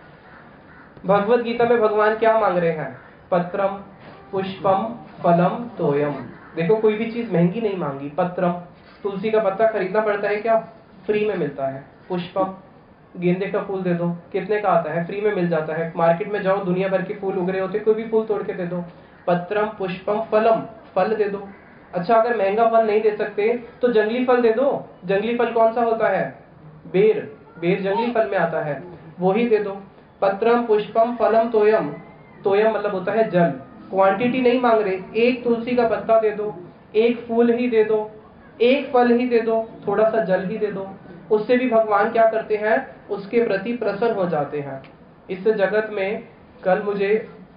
भगवत गीता में भगवान क्या मांग रहे हैं, पत्रम पुष्पम फलम तोयम। देखो कोई भी चीज महंगी नहीं मांगी। पत्रम, तुलसी का पत्ता खरीदना पड़ता है क्या, फ्री में मिलता है। पुष्पम, गेंदे का फूल दे दो, कितने का आता है, फ्री में मिल जाता है। मार्केट में जाओ, दुनिया भर के फूल उग रहे होते, कोई भी फूल तोड़ के दे दो। पत्रम पुष्पम फलम, फल दे दो। अच्छा अगर महंगा फल नहीं दे सकते तो जंगली फल दे दो। जंगली फल कौन सा होता है, बेर, बेर जंगली फल में आता है, वो ही दे दो। पत्रम पुष्पम फलम तोयम, तोयम मतलब होता है जल। क्वांटिटी नहीं मांग रहे, एक तुलसी का पत्ता दे दो, एक फूल ही दे दो, एक फल ही दे दो, थोड़ा सा जल ही दे दो। उससे भी भगवान क्या करते हैं, उसके प्रति प्रसन्न हो जाते हैं। इस जगत में कल मुझे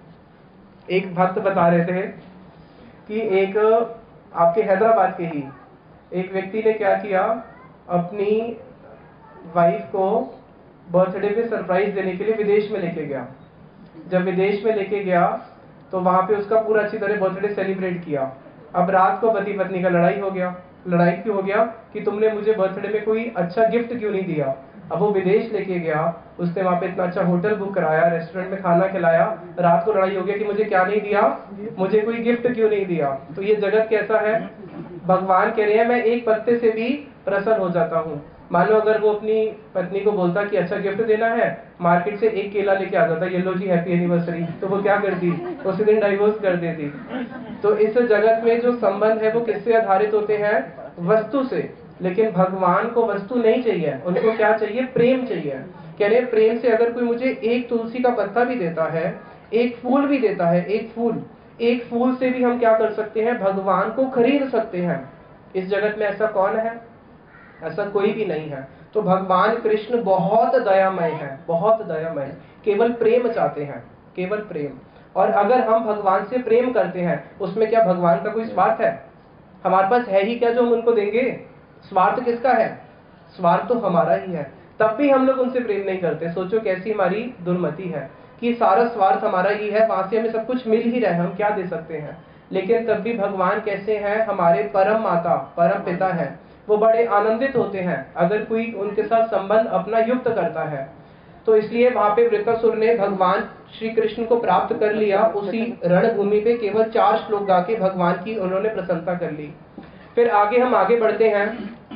एक भक्त बता रहे थे कि एक आपके हैदराबाद के ही एक व्यक्ति ने क्या किया, अपनी वाइफ को बर्थडे पे सरप्राइज देने के लिए विदेश में लेके गया। जब विदेश में लेके गया तो वहां पे उसका पूरा अच्छी तरह बर्थडे सेलिब्रेट किया। अब रात को पति पत्नी का लड़ाई हो गया। लड़ाई क्यों हो गया कि तुमने मुझे बर्थडे में कोई अच्छा गिफ्ट क्यों नहीं दिया। अब वो विदेश लेके गया, उसने वहां पे इतना अच्छा होटल बुक कराया, रेस्टोरेंट में खाना खिलाया, रात को लड़ाई हो गया कि मुझे क्या नहीं दिया, मुझे कोई गिफ्ट क्यों नहीं दिया। तो ये जगत कैसा है, भगवान कह रहे हैं मैं एक पत्ते से भी प्रसन्न हो जाता हूँ। मानो अगर वो अपनी पत्नी को बोलता कि अच्छा गिफ्ट देना है, मार्केट से एक केला लेके आ जाता, ये लो जी हैप्पी एनिवर्सरी, तो वो क्या करती, उसी दिन डाइवोर्स कर देती। तो इस जगत में जो संबंध है वो किससे आधारित होते हैं, वस्तु से। लेकिन भगवान को वस्तु नहीं चाहिए, उनको क्या चाहिए, प्रेम चाहिए। कह रहे प्रेम से अगर कोई मुझे एक तुलसी का पत्ता भी देता है, एक फूल भी देता है, एक फूल से भी हम क्या कर सकते हैं, भगवान को खरीद सकते हैं। इस जगत में ऐसा कौन है, ऐसा कोई भी नहीं है। तो भगवान कृष्ण बहुत दयामय है, बहुत दयामय, केवल प्रेम चाहते हैं, केवल प्रेम। और अगर हम भगवान से प्रेम करते हैं, उसमें क्या भगवान का कोई स्वार्थ है, हमारे पास है ही क्या जो हम उनको देंगे। स्वार्थ किसका है, स्वार्थ तो हमारा ही है, तब भी हम लोग उनसे प्रेम नहीं करते। सोचो कैसी हमारी दुर्मति है कि सारा स्वार्थ हमारा ही है, वहां से हमें सब कुछ मिल ही रहा है, हम क्या दे सकते हैं। लेकिन तब भी भगवान कैसे हैं, हमारे परम माता परम पिता है, वो बड़े आनंदित होते हैं अगर कोई उनके साथ संबंध अपना युक्त करता है। तो इसलिए वहां पे वृत्रासुर ने भगवान श्री कृष्ण को प्राप्त कर लिया। उसी रणभूमि पे केवल 4 श्लोक गा के भगवान की उन्होंने प्रसन्नता कर ली। फिर आगे हम आगे बढ़ते हैं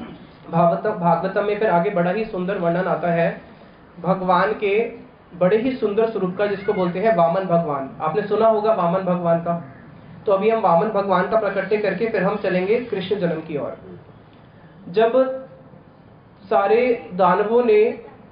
भागवतम में, फिर आगे बड़ा ही सुंदर वर्णन आता है भगवान के बड़े ही सुंदर स्वरूप का, जिसको बोलते हैं वामन भगवान। आपने सुना होगा वामन भगवान का। तो अभी हम वामन भगवान का प्रकट्य करके फिर हम चलेंगे कृष्ण जन्म की ओर। जब सारे दानवों ने,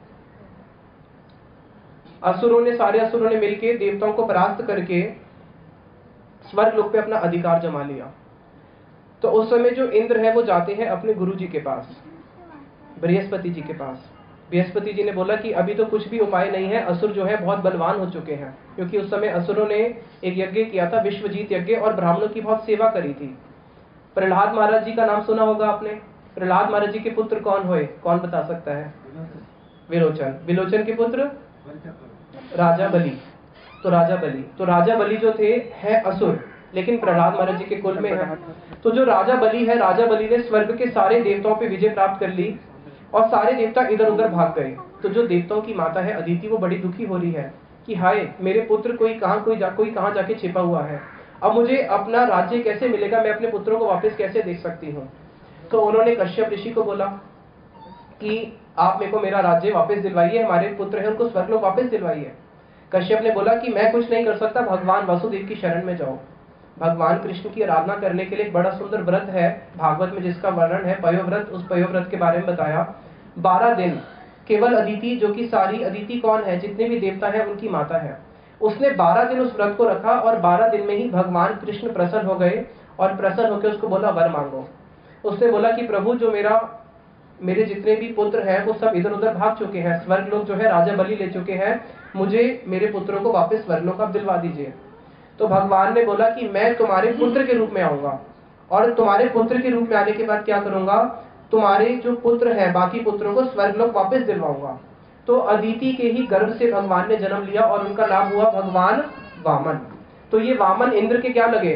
सारे असुरों ने मिलकर देवताओं को परास्त करके स्वर्ग लोक पे अपना अधिकार जमा लिया, तो उस समय जो इंद्र है वो जाते हैं अपने गुरु जी के पास, बृहस्पति जी के पास। बृहस्पति जी ने बोला कि अभी तो कुछ भी उपाय नहीं है, असुर जो है बहुत बलवान हो चुके हैं, क्योंकि उस समय असुरों ने एक यज्ञ किया था, विश्वजीत यज्ञ, और ब्राह्मणों की बहुत सेवा करी थी। प्रहलाद महाराज जी का नाम सुना होगा आपने। प्रहलाद महाराज जी के पुत्र कौन हुए, कौन बता सकता है, विलोचन। विलोचन के पुत्र राजा बलि। तो राजा बलि जो थे है असुर, लेकिन प्रहलाद महाराज जी के कुल में है। तो जो राजा बलि है, राजा बलि ने स्वर्ग के सारे देवताओं पे विजय प्राप्त कर ली और सारे देवता इधर उधर भाग गए। तो जो देवताओं की माता है अदिति, वो बड़ी दुखी हो रही है कि हाय मेरे पुत्र कोई कहाँ जाके छिपा हुआ है, अब मुझे अपना राज्य कैसे मिलेगा, मैं अपने पुत्रों को वापस कैसे देख सकती हूँ। तो उन्होंने कश्यप ऋषि को बोला कि आप मेरे को मेरा राज्य वापस दिलवाइए, हमारे पुत्र हैं उनको स्वर्गलोक वापस दिलवाइए। कश्यप ने बोला कि मैं कुछ नहीं कर सकता, भगवान वासुदेव की शरण में जाओ। भगवान कृष्ण की आराधना करने के लिए एक बड़ा सुंदर व्रत है भागवत में, जिसका वर्णन है पयोव्रत। उस पयोव्रत के बारे में बताया। 12 दिन केवल अदिति, जो कि सारी अदिति कौन है, जितने भी देवता हैं उनकी माता है, उसने 12 दिन उस व्रत को रखा और 12 दिन में ही भगवान कृष्ण प्रसन्न हो गए और प्रसन्न होकर उसको बोला वर मांगो। उसने बोला कि प्रभु जो मेरा मेरे जितने भी पुत्र हैं वो सब इधर उधर भाग चुके हैं, स्वर्ग लोग जो है राजा बलि ले चुके हैं, मुझे मेरे पुत्रों को वापस स्वर्ग लोक आप दिलवा दीजिए। तो भगवान ने बोला कि मैं तुम्हारे पुत्र के रूप में आऊंगा, और तुम्हारे पुत्र के रूप में आने के बाद क्या करूंगा, तुम्हारे जो पुत्र हैं बाकी पुत्रों को स्वर्ग लोक वापस दिलवाऊंगा। तो अदिति के ही गर्भ से भगवान ने जन्म लिया और उनका नाम हुआ भगवान वामन। तो ये वामन इंद्र के क्या लगे,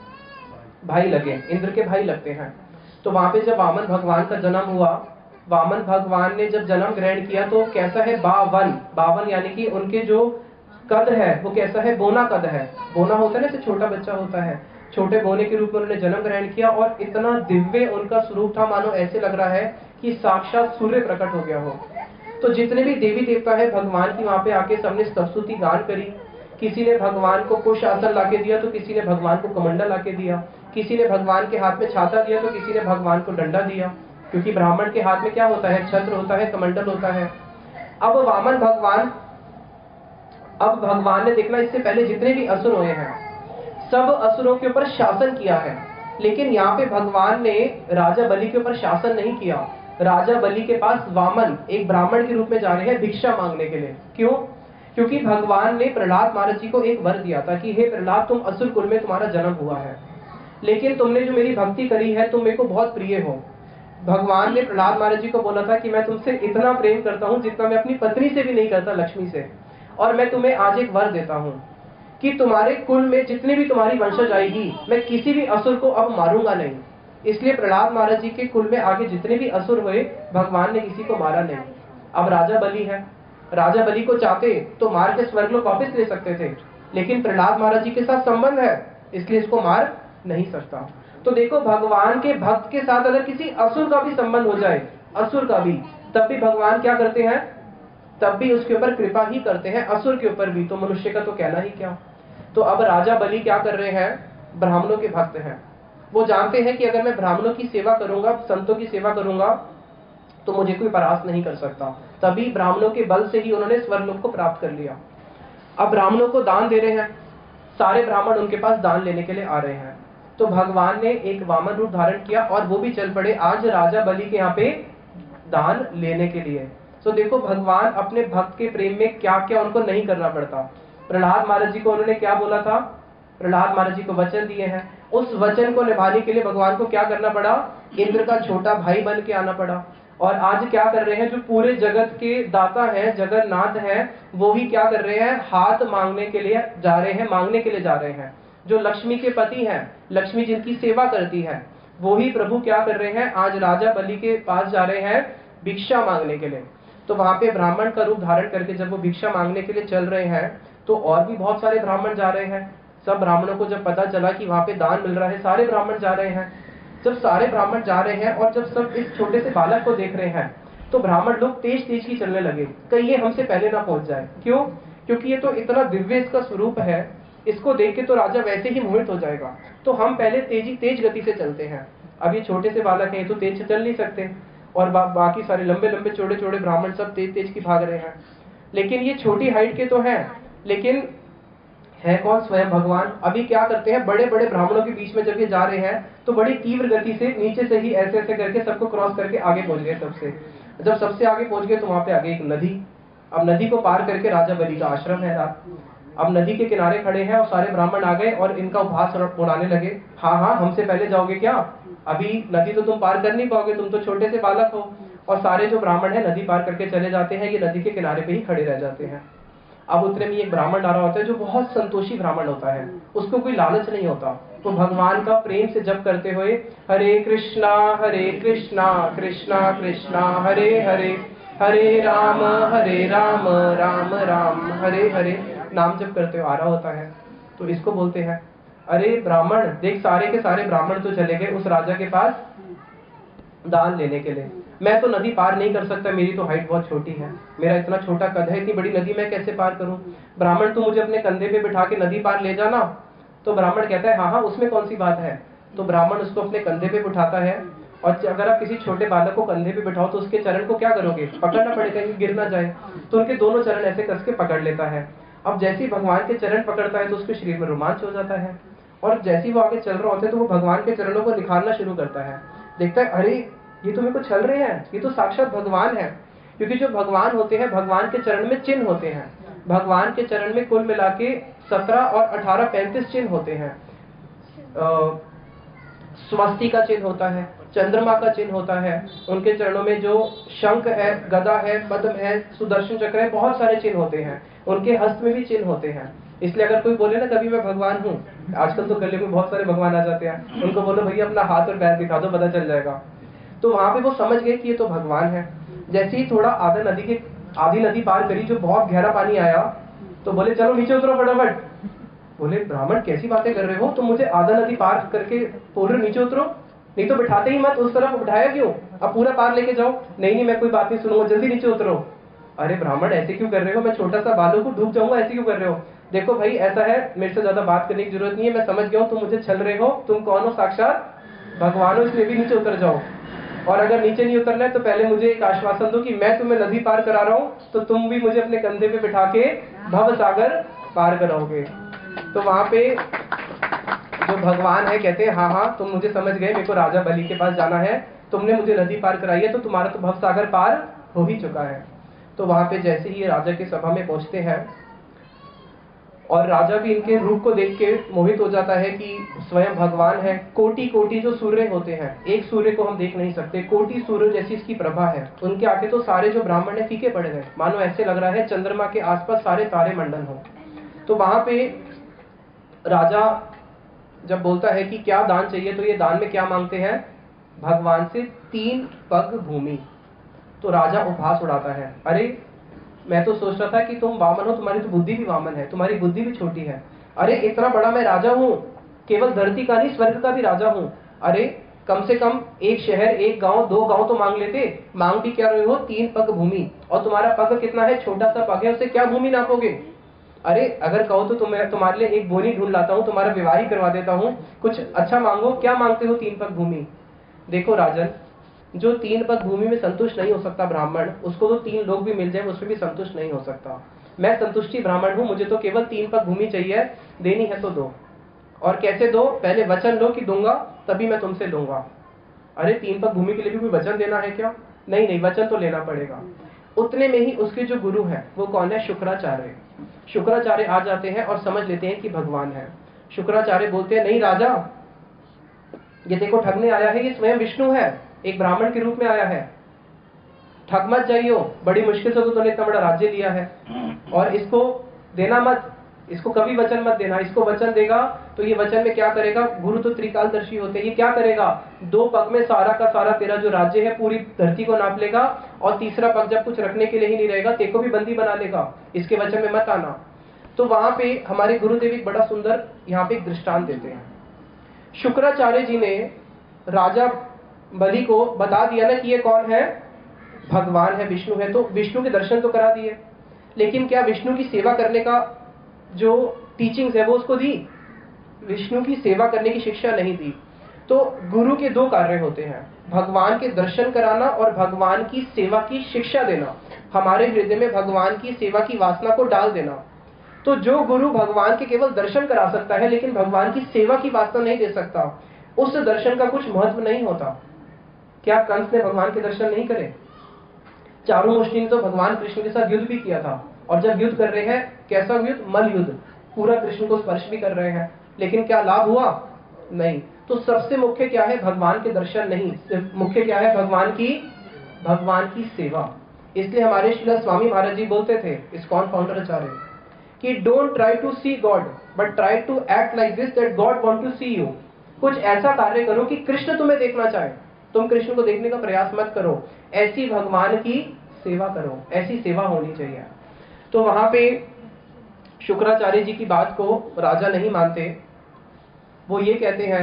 भाई लगे, इंद्र के भाई लगते हैं। तो वहां पे जब वामन भगवान का जन्म हुआ, वामन भगवान ने जब जन्म ग्रहण किया तो कैसा है, बावन, बावन यानी कि उनके जो कद है वो कैसा है, बोना कद है। बोना होता है ना, जैसे छोटा बच्चा होता है, छोटे बोने के रूप में उन्होंने जन्म ग्रहण किया, और इतना दिव्य उनका स्वरूप था, मानो ऐसे लग रहा है कि साक्षात सूर्य प्रकट हो गया हो। तो जितने भी देवी देवता है भगवान की वहां पे आके सबने स्तुति गान करी। किसी ने भगवान को कुश आसन लाके दिया, तो किसी ने भगवान को कमंडल लाके दिया, किसी ने भगवान के हाथ में छाता दिया, तो किसी ने भगवान को डंडा दिया, क्योंकि ब्राह्मण के हाथ में क्या होता है, छत्र होता है, कमंडल होता है। अब वामन भगवान, अब भगवान ने देखना, इससे पहले जितने भी असुर हुए हैं सब असुरों के ऊपर शासन किया है, लेकिन यहाँ पे भगवान ने राजा बलि के ऊपर शासन नहीं किया। राजा बलि के पास वामन एक ब्राह्मण के रूप में जा रहे हैं भिक्षा मांगने के लिए। क्यों? क्योंकि भगवान ने प्रहलाद महाराज जी को एक वर दिया था कि हे प्रहलाद, तुम असुर कुल में तुम्हारा जन्म हुआ है, लेकिन तुमने जो मेरी भक्ति करी है तुम मेरे को बहुत प्रिय हो। भगवान ने प्रहलाद महाराज जी को बोला था कि मैं तुमसे इतना प्रेम करता हूँ जितना मैं अपनी पत्नी से भी नहीं करता, लक्ष्मी से, और मैं तुम्हें आज एक वर देता हूँ कि तुम्हारे कुल में जितनी भी तुम्हारी वंशज आएगी, मैं किसी भी असुर को अब मारूंगा नहीं। इसलिए प्रहलाद महाराज जी के कुल में आगे जितने भी असुर हुए भगवान ने किसी को मारा नहीं। अब राजा बलि है, राजा बलि को चाहते तो मार के स्वर्ग लोक वापस ले सकते थे, लेकिन प्रहलाद महाराज जी के साथ संबंध है इसलिए इसको मार नहीं सकता। तो देखो, भगवान के भक्त के साथ अगर किसी असुर का भी संबंध हो जाए, असुर का भी, तब भी भगवान क्या करते हैं, तब भी उसके ऊपर कृपा ही करते हैं, असुर के ऊपर भी, तो मनुष्य का तो कहना ही क्या। तो अब राजा बलि क्या कर रहे हैं, ब्राह्मणों के भक्त हैं, वो जानते हैं कि अगर मैं ब्राह्मणों की सेवा करूंगा, संतों की सेवा करूंगा, तो मुझे कोई परास्त नहीं कर सकता। तभी ब्राह्मणों के बल से ही उन्होंने स्वर्गलोक को प्राप्त कर लिया। अब ब्राह्मणों को दान दे रहे हैं, सारे ब्राह्मण उनके पास दान लेने के लिए आ रहे हैं। तो भगवान ने एक वामन रूप धारण किया और वो भी चल पड़े आज राजा बलि के यहाँ पे दान लेने के लिए। तो देखो, भगवान अपने भक्त के प्रेम में क्या क्या उनको नहीं करना पड़ता। प्रहलाद महाराज जी को उन्होंने क्या बोला था, प्रहलाद महाराज जी को वचन दिए हैं, उस वचन को निभाने के लिए भगवान को क्या करना पड़ा, इंद्र का छोटा भाई बन के आना पड़ा। और आज क्या कर रहे हैं, जो पूरे जगत के दाता हैं, जगन्नाथ हैं, वो ही क्या कर रहे हैं, हाथ मांगने के लिए जा रहे हैं, मांगने के लिए जा रहे हैं। जो लक्ष्मी के पति हैं, लक्ष्मी जिनकी सेवा करती है, वो ही प्रभु क्या कर रहे हैं, आज राजा बलि के पास जा रहे हैं भिक्षा मांगने के लिए। तो वहां पे ब्राह्मण का रूप धारण करके जब वो भिक्षा मांगने के लिए चल रहे हैं, तो और भी बहुत सारे ब्राह्मण जा रहे हैं। सब ब्राह्मणों को जब पता चला कि वहां पे दान मिल रहा है, सारे ब्राह्मण जा रहे हैं। जब सारे ब्राह्मण जा रहे हैं और जब सब इस छोटे से बालक को देख रहे हैं, तो ब्राह्मण लोग तेज तेज की चलने लगे, कहीं ये हमसे पहले ना पहुंच जाए। क्यों? क्योंकि ये तो इतना दिव्य इसका स्वरूप है, इसको देख के तो राजा वैसे ही मोहित हो जाएगा, तो हम पहले तेज गति से चलते हैं। अब ये छोटे से बालक हैं, ये तो तेज से चल नहीं सकते, और बाकी सारे लंबे लंबे चौड़े चौड़े ब्राह्मण सब तेज तेज की भाग रहे हैं। लेकिन ये छोटी हाइट के तो हैं, लेकिन है कौन, स्वयं भगवान। अभी क्या करते हैं, बड़े बड़े ब्राह्मणों के बीच में जब ये जा रहे हैं, तो बड़ी तीव्र गति से नीचे से ही ऐसे ऐसे करके सबको क्रॉस करके आगे पहुंच गए। सबसे जब सबसे आगे पहुंच गए तो वहां पे आगे एक नदी। अब नदी को पार करके राजा बलि का आश्रम है। अब नदी के किनारे खड़े हैं और सारे ब्राह्मण आ गए और इनका उपहास उड़ाने लगे, हाँ हमसे पहले जाओगे क्या, अभी नदी तो तुम पार कर नहीं पाओगे, तुम तो छोटे से बालक हो। और सारे जो ब्राह्मण है नदी पार करके चले जाते हैं, ये नदी के किनारे पे ही खड़े रह जाते हैं। अब उतने में एक ब्राह्मण आ रहा होता है जो बहुत संतोषी ब्राह्मण होता है, उसको कोई लालच नहीं होता। तो भगवान का प्रेम से जप करते हुए हरे कृष्णा कृष्णा कृष्णा हरे हरे, हरे राम राम राम हरे हरे नाम जप करते हुए आ रहा होता है। तो इसको बोलते हैं, अरे ब्राह्मण देख, सारे के सारे ब्राह्मण तो चले गए उस राजा के पास दान लेने के लिए, मैं तो नदी पार नहीं कर सकता, मेरी तो हाइट बहुत छोटी है, मेरा इतना छोटा कद है, इतनी बड़ी नदी मैं कैसे पार करूं। ब्राह्मण तू मुझे अपने कंधे पे बिठा के नदी पार ले जाना। तो ब्राह्मण कहता है हाँ उसमें कौन सी बात है। तो ब्राह्मण उसको अपने कंधे पे बिठाता है, और अगर आप किसी छोटे बालक को कंधे पे बिठाओ तो उसके चरण को क्या करोगे, पकड़ना पड़ेगा कि गिर ना जाए। तो उनके दोनों चरण ऐसे कस के पकड़ लेता है। अब जैसे ही भगवान के चरण पकड़ता है तो उसके शरीर में रोमांच हो जाता है, और जैसे ही वो आगे चल रहा होता है तो वो भगवान के चरणों को निखारना शुरू करता है। देखता है अरे ये तो मेरे को छल रहे हैं, ये तो साक्षात भगवान है। क्योंकि जो भगवान होते हैं, भगवान के चरण में चिन्ह होते हैं। भगवान के चरण में कुल मिला के 17 और 18 35 चिन्ह होते हैं। स्वस्ति का चिन्ह होता है, चंद्रमा का चिन्ह होता है, उनके चरणों में जो शंख है, गदा है, पद्म है, सुदर्शन चक्र है, बहुत सारे चिन्ह होते हैं। उनके हस्त में भी चिन्ह होते हैं। इसलिए अगर कोई बोले ना कभी मैं भगवान हूँ, आजकल तो गले में बहुत सारे भगवान आ जाते हैं, उनको बोलो भैया अपना हाथ और पैर दिखा दो, पता चल जाएगा। तो वहां पे वो समझ गए कि ये तो भगवान है। जैसे ही थोड़ा आधी नदी पार करी, जो बहुत गहरा पानी आया, तो बोले चलो नीचे उतरो फटाफट। बोले ब्राह्मण कैसी बातें कर रहे हो, तुम मुझे आधा नदी पार करके बोल रहे नीचे उतरो, नहीं तो बिठाते ही मत, उस तरफ बिठाया क्यों, अब पूरा पार लेके जाओ। नहीं मैं कोई बात नहीं सुनूंगा, जल्दी नीचे उतरो। अरे ब्राह्मण ऐसे क्यों कर रहे हो, मैं छोटा सा बालक को डूब जाऊंगा, ऐसे क्यों कर रहे हो। देखो भाई ऐसा है, मेरे से ज्यादा बात करने की जरूरत नहीं है, मैं समझ गया हूँ तुम मुझे छल रहे हो, तुम कौन हो, साक्षात भगवान हो, इसलिए भी नीचे उतर जाओ। और अगर नीचे नहीं उतरना है तो पहले मुझे एक आश्वासन दो कि मैं तुम्हें नदी पार करा रहा हूँ, तो तुम भी मुझे अपने कंधे पे बिठा के भव सागर पार कराओगे। तो वहां पे जो भगवान है कहते हैं हाँ हाँ तुम मुझे समझ गए, मेरे को राजा बलि के पास जाना है, तुमने मुझे नदी पार कराई है, तो तुम्हारा तो भव सागर पार हो ही चुका है। तो वहां पे जैसे ही राजा की सभा में पहुंचते हैं, और राजा भी इनके रूप को देख के मोहित हो जाता है कि स्वयं भगवान है। कोटि कोटि जो सूर्य होते हैं, एक सूर्य को हम देख नहीं सकते, कोटि सूर्य जैसी इसकी प्रभा है। उनके आगे तो सारे जो ब्राह्मण है फीके पड़ गए, मानो ऐसे लग रहा है चंद्रमा के आसपास सारे तारे मंडल हो। तो वहां पे राजा जब बोलता है कि क्या दान चाहिए, तो ये दान में क्या मांगते हैं, भगवान से 3 पग भूमि। तो राजा उपहास उड़ाता है, अरे मैं तो सोच रहा था कि तुम वामन हो, तुम्हारी तो बुद्धि भी वामन है, तुम्हारी बुद्धि भी छोटी है। अरे इतना बड़ा मैं राजा हूँ, केवल धरती का नहीं स्वर्ग का भी राजा हूँ। अरे कम से कम एक शहर, एक गांव, 2 गांव तो मांग लेते, मांग भी क्या रहे हो, 3 पग भूमि। और तुम्हारा पग कितना है, छोटा सा पग है, उससे क्या भूमि नापोगे। अरे अगर कहो तो तुम्हारे लिए एक बोनी ढूंढ लाता हूँ, तुम्हारा विवाह ही करवा देता हूँ, कुछ अच्छा मांगो, क्या मांगते हो 3 पग भूमि। देखो राजन, जो 3 पग भूमि में संतुष्ट नहीं हो सकता ब्राह्मण, उसको तो 3 लोग भी मिल जाए उसमें भी संतुष्ट नहीं हो सकता। मैं संतुष्टि ब्राह्मण हूं, मुझे तो केवल 3 पग भूमि चाहिए, देनी है तो दो। और कैसे दो, पहले वचन लो कि दूंगा तभी मैं तुमसे लूंगा। अरे 3 पग भूमि के लिए भी कोई वचन देना है क्या, नहीं नहीं वचन तो लेना पड़ेगा। उतने में ही उसके जो गुरु है वो कौन है, शुक्राचार्य। शुक्राचार्य आ जाते हैं और समझ लेते हैं कि भगवान है। शुक्राचार्य बोलते हैं नहीं राजा, ये देखो ठगने आया है, ये स्वयं विष्णु है, एक ब्राह्मण के रूप में आया है, ठग मत जाइयो, बड़ी मुश्किल से तो तूने इतना बड़ा राज्य लिया है, और इसको देना मत, इसको कभी वचन मत देना। इसको वचन देगा तो ये वचन में क्या करेगा, गुरु तो त्रिकालदर्शी होते हैं, ये क्या करेगा, 2 पग में सारा का सारा तेरा जो राज्य है पूरी धरती को नाप लेगा, और तीसरा पग जब कुछ रखने के लिए ही नहीं रहेगा, तेको भी बंदी बना लेगा, इसके वचन में मत आना। तो वहां पे हमारे गुरुदेव एक बड़ा सुंदर यहाँ पे एक दृष्टांत देते हैं। शुक्राचार्य जी ने राजा बलि को बता दिया ना कि ये कौन है, भगवान है, विष्णु है, तो विष्णु के दर्शन तो करा दिए, लेकिन क्या विष्णु की सेवा करने का जो टीचिंग्स है वो उसको दी, विष्णु की सेवा करने की शिक्षा नहीं दी। तो गुरु के 2 कार्य होते हैं, भगवान के दर्शन कराना और भगवान की सेवा की शिक्षा देना, हमारे हृदय में भगवान की सेवा की वासना को डाल देना। तो जो गुरु भगवान के केवल दर्शन करा सकता है लेकिन भगवान की सेवा की वासना नहीं दे सकता, उस दर्शन का कुछ महत्व नहीं होता। क्या कंस ने भगवान के दर्शन नहीं करे, चारुमुष्टि ने तो भगवान कृष्ण के साथ युद्ध भी किया था, और जब युद्ध कर रहे हैं, कैसा युद्ध, मल युद्ध, पूरा कृष्ण को स्पर्श भी कर रहे हैं, लेकिन क्या लाभ हुआ, नहीं। तो सबसे मुख्य क्या है, भगवान के दर्शन नहीं, सिर्फ मुख्य क्या है, भगवान की सेवा। इसलिए हमारे श्रील स्वामी महाराज जी बोलते थे, इस्कॉन फाउंडर आचार्य, कि don't try to see God but try to act like this that God want to see you. कुछ ऐसा कार्य करो कि कृष्ण तुम्हें देखना चाहे, तुम कृष्ण को देखने का प्रयास मत करो, ऐसी भगवान की सेवा करो, ऐसी सेवा होनी चाहिए। तो वहां पे शुक्राचार्य जी की बात को राजा नहीं मानते, वो ये कहते हैं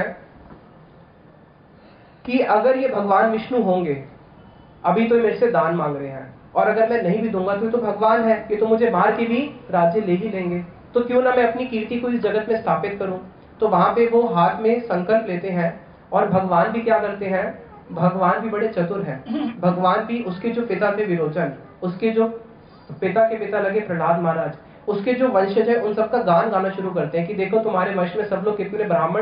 कि अगर ये भगवान विष्णु होंगे, अभी तो मेरे से दान मांग रहे हैं, और अगर मैं नहीं भी दूंगा तो भगवान है, ये तो मुझे मार के भी राज्य ले ही लेंगे, तो क्यों ना मैं अपनी कीर्ति को इस जगत में स्थापित करूं। तो वहां पे वो हाथ में संकल्प लेते हैं, और भगवान भी क्या करते हैं, भगवान भी बड़े चतुर हैं। भगवान भी, उसके जो पिता थे विरोचन, उसके जो पिता के पिता लगे प्रहलाद महाराज, उसके जो वंशज है उन सबका गान गाना शुरू करते हैं कि देखो तुम्हारे वंश में सब लोग कितने ब्राह्मण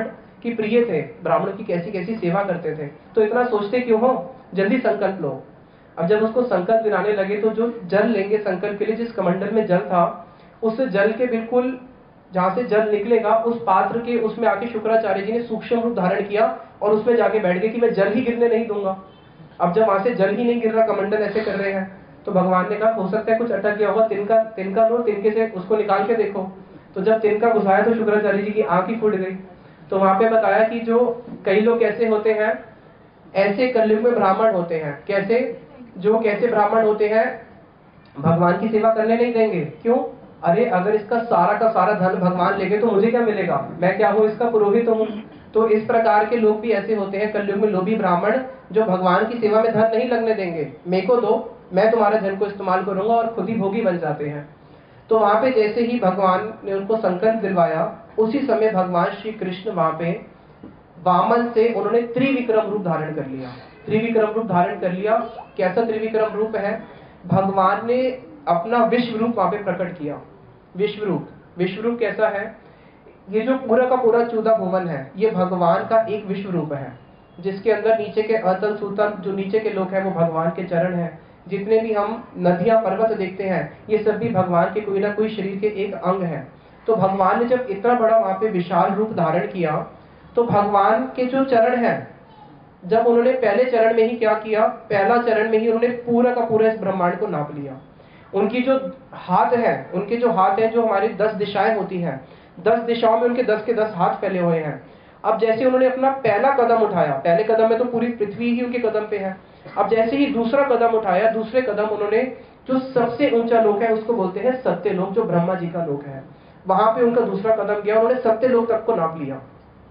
कि प्रिय थे, ब्राह्मणों की कैसी कैसी सेवा करते थे, तो इतना सोचते क्यों हो, जल्दी संकल्प लो। अब जब उसको संकल्प दिलाने लगे तो जो जल लेंगे संकल्प के लिए, जिस कमंडल में जल था, उस जल के बिल्कुल जहां से जल निकलेगा उस पात्र के उसमें आके शुक्राचार्य जी ने सूक्ष्म रूप धारण किया और उसमें जाके बैठ गए कि मैं जल ही गिरने नहीं दूंगा। अब जब वहां से जल ही नहीं गिर रहा, कमंडल ऐसे कर रहे हैं, तो भगवान ने कहा हो सकता है कुछ अटक गया होगा, तिनका लो, तिनके से उसको निकाल के देखो। तो जब तिनका घुसाया तो शुक्राचार्य जी की आंख ही फूट गई। तो वहां पे बताया कि जो कई लोग कैसे होते हैं, ऐसे कलयुग में ब्राह्मण होते हैं। कैसे? जो कैसे ब्राह्मण होते हैं, भगवान की सेवा करने नहीं देंगे। क्यों? अरे अगर इसका सारा का सारा धन भगवान लेंगे तो मुझे क्या मिलेगा, मैं क्या हूँ, इसका पुरोहित हूँ। तो इस प्रकार के लोग भी ऐसे होते हैं कलयुग में, लोभी ब्राह्मण, जो भगवान की सेवा में धन नहीं लगने देंगे। मेरे को दो, मैं तुम्हारे धन को इस्तेमाल करूंगा, और खुद ही भोगी बन जाते हैं। तो वहां पे जैसे ही भगवान ने उनको संकल्प दिलवाया, उसी समय भगवान श्री कृष्ण वहां पे वामन से उन्होंने त्रिविक्रम रूप धारण कर लिया। त्रिविक्रम रूप धारण कर लिया। कैसा त्रिविक्रम रूप है? भगवान ने अपना विश्व रूप वहां पे प्रकट किया। विश्व रूप, विश्व रूप कैसा है? ये जो पूरा का पूरा 14 भुवन है, ये भगवान का एक विश्व रूप है, जिसके अंदर नीचे के अतल सूतल, जो नीचे के लोग हैं वो भगवान के चरण हैं। जितने भी हम नदियां पर्वत देखते हैं, ये सब भी भगवान के कोई ना कोई शरीर के एक अंग है। तो भगवान ने जब इतना बड़ा वहां पे विशाल रूप धारण किया, तो भगवान के जो चरण है, जब उन्होंने पहले चरण में ही क्या किया, पहला चरण में ही उन्होंने पूरा का पूरा इस ब्रह्मांड को नाप लिया। उनकी जो हाथ है, उनके जो हाथ है, जो हमारी 10 दिशाएं होती हैं, 10 दिशाओं में उनके 10 के 10 हाथ फैले हुए हैं। अब जैसे उन्होंने अपना पहला कदम उठाया, पहले कदम में तो पूरी पृथ्वी ही उनके कदम पे है। अब जैसे ही दूसरा कदम उठाया, दूसरे कदम उन्होंने जो सबसे ऊंचा लोक है उसको बोलते हैं सत्य लोक, जो ब्रह्मा जी का लोक है, वहां पे उनका दूसरा कदम गया, उन्होंने सत्य लोक तक को नाप लिया।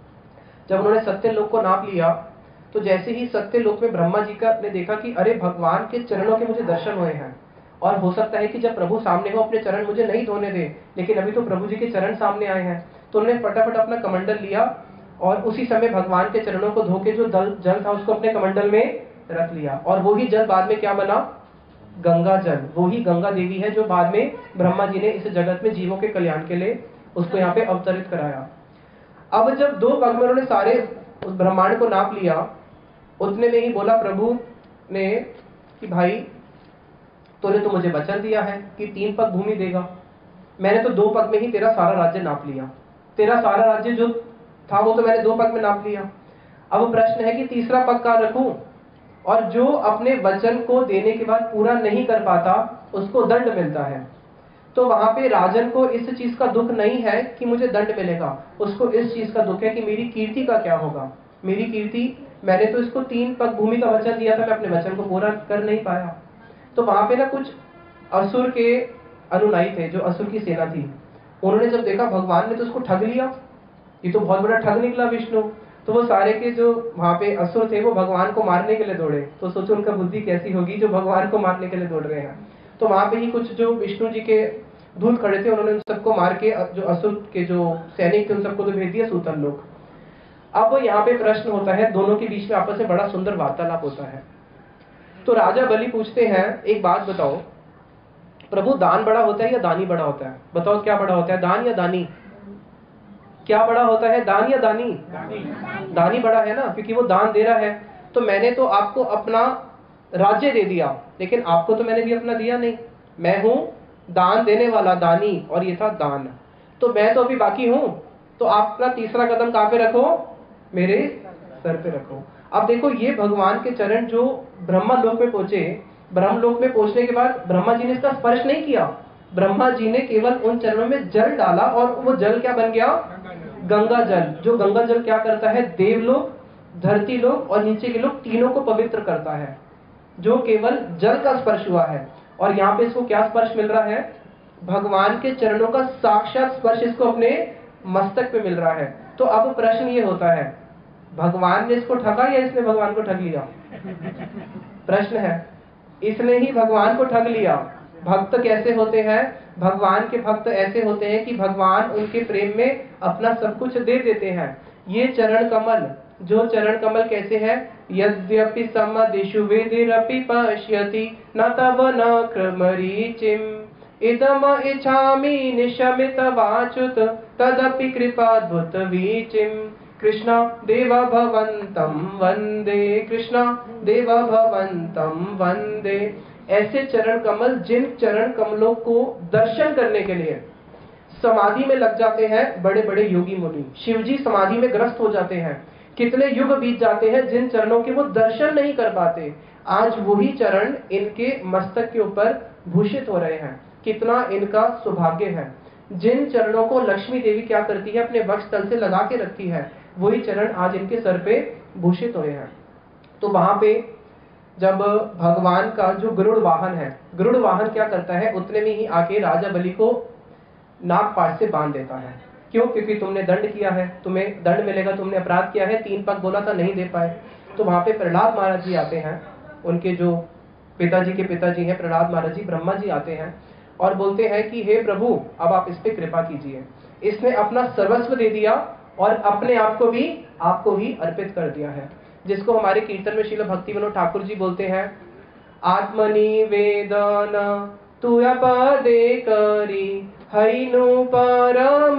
जब उन्होंने सत्य लोक को नाप लिया, तो जैसे ही सत्य लोक में ब्रह्मा जी का ने देखा कि अरे भगवान के चरणों के मुझे दर्शन हुए हैं, और हो सकता है कि जब प्रभु सामने हो अपने चरण मुझे नहीं धोने दे, लेकिन अभी तो प्रभु जी के चरण सामने आए हैं। तो उन्होंने फटाफट अपना कमंडल लिया और उसी समय भगवान के चरणों को धो के जो जल था उसको अपने कमंडल में रख लिया, और वही जल बाद में क्या बना? गंगा जल। वही गंगा देवी है जो बाद में ब्रह्मा जी ने इस जगत में जीवों के कल्याण के लिए उसको यहाँ पे अवतरित कराया। अब जब 2 पग में उन्होंने सारे उस ब्रह्मांड को नाप लिया, उतने में ही बोला प्रभु ने कि भाई तूने तो मुझे वचन दिया है कि 3 पग भूमि देगा, मैंने तो 2 पग में ही तेरा सारा राज्य नाप लिया, तेरा सारा राज्य जो था वो तो मैंने 2 पग में नाप लिया। अब प्रश्न है कि तीसरा पग कहाँ रखूं? और जो अपने वचन को देने के बाद पूरा नहीं कर पाता उसको दंड मिलता है। तो वहां पे राजन को इस चीज का दुख नहीं है कि मुझे दंड मिलेगा, उसको इस चीज का दुख है कि मेरी कीर्ति का क्या होगा। मेरी कीर्ति, मैंने तो इसको 3 पग भूमि का वचन दिया था, मैं अपने वचन को पूरा कर नहीं पाया। तो वहां पे ना कुछ असुर के अनुयायी थे, जो असुर की सेना थी, उन्होंने जब देखा भगवान ने तो उसको ठग लिया, ये तो बहुत बड़ा ठग निकला विष्णु, तो वो सारे के जो वहां पे असुर थे वो भगवान को मारने के लिए दौड़े। तो सोचो उनका बुद्धि कैसी होगी जो भगवान को मारने के लिए दौड़ रहे हैं। तो वहां पे ही कुछ जो विष्णु जी के दूत खड़े थे, उन्होंने उन सबको मार के जो असुर के जो सैनिक थे उन सबको तो भेज दिया सूतल लोक। अब यहाँ पे प्रश्न होता है, दोनों के बीच में आपस में बड़ा सुंदर वार्तालाप होता है। तो राजा बलि पूछते हैं, एक बात बताओ प्रभु, दान बड़ा होता है या दानी बड़ा होता है? बताओ क्या बड़ा होता है, दान या दानी? क्या बड़ा होता है, दान या दानी? दानी बड़ा है ना, क्योंकि वो दान दे रहा है। तो मैंने तो आपको अपना राज्य दे दिया, लेकिन आपको तो मैंने भी अपना दिया नहीं। मैं हूं दान देने वाला, दानी, और ये था दान। तो मैं तो अभी बाकी हूं, तो आप अपना तीसरा कदम कहां पे रखो? मेरे सर पे रखो। अब देखो, ये भगवान के चरण जो ब्रह्मा लोक में पहुंचे, ब्रह्म लोक में पहुंचने के बाद ब्रह्मा जी ने इसका स्पर्श नहीं किया, ब्रह्मा जी ने केवल उन चरणों में जल डाला, और वो जल क्या बन गया? गंगा जल। जो गंगा जल क्या करता है? देवलोक, धरती लोक और नीचे के लोग तीनों को पवित्र करता है, जो केवल जल का स्पर्श हुआ है। और यहाँ पे इसको क्या स्पर्श मिल रहा है? भगवान के चरणों का साक्षात स्पर्श इसको अपने मस्तक पे मिल रहा है। तो अब प्रश्न ये होता है, भगवान ने इसको ठगा या इसने भगवान को ठग लिया? प्रश्न है, इसने ही भगवान को ठग लिया। भक्त कैसे होते हैं? भगवान के भक्त ऐसे होते हैं कि भगवान उनके प्रेम में अपना सब कुछ दे देते हैं। ये चरण कमल, जो चरण कमल कैसे है? यद्यपि समदिषु विधिरपि पश्यति न तव न क्रमरीचिम इदम इच्छामि निशमित वाचुत तदपि कृपाद्भुत वीचिम। कृष्णा देव भवन्तं वंदे, कृष्णा देव भवन्तं वंदे। ऐसे चरण कमल, जिन चरण कमलों को दर्शन करने के लिए समाधि में लग जाते हैं बड़े बड़े योगी मुनि। शिव जी समाधि में ग्रस्त हो जाते हैं, कितने युग बीत जाते हैं, जिन चरणों के वो दर्शन नहीं कर पाते, आज वही चरण इनके मस्तक के ऊपर भूषित हो रहे हैं। कितना इनका सौभाग्य है। जिन चरणों को लक्ष्मी देवी क्या करती है, अपने वक्ष तल से लगा के रखती है, वही चरण आज इनके सर पे भूषित हुए हैं। तो वहां पे जब भगवान का जो गरुड़ वाहन है, गरुड़ वाहन क्या करता है, उतने में ही आके राजा बलि को नागपाश से बांध देता है। क्यों? क्योंकि तुमने दंड किया है, तुम्हें दंड मिलेगा, तुमने अपराध किया है, 3 पग बोला था नहीं दे पाए। तो वहां पे प्रहलाद महाराज जी आते हैं, उनके जो पिताजी के पिताजी हैं प्रहलाद महाराज जी, ब्रह्मा जी आते हैं और बोलते हैं कि हे प्रभु, अब आप इस पे कृपा कीजिए। इसने अपना सर्वस्व दे दिया और अपने आप को भी आपको ही अर्पित कर दिया है, जिसको हमारे कीर्तन में श्रील भक्ति विनोद ठाकुर जी बोलते हैं, आत्मनिवेदन तुया पदे करी, हैनु परम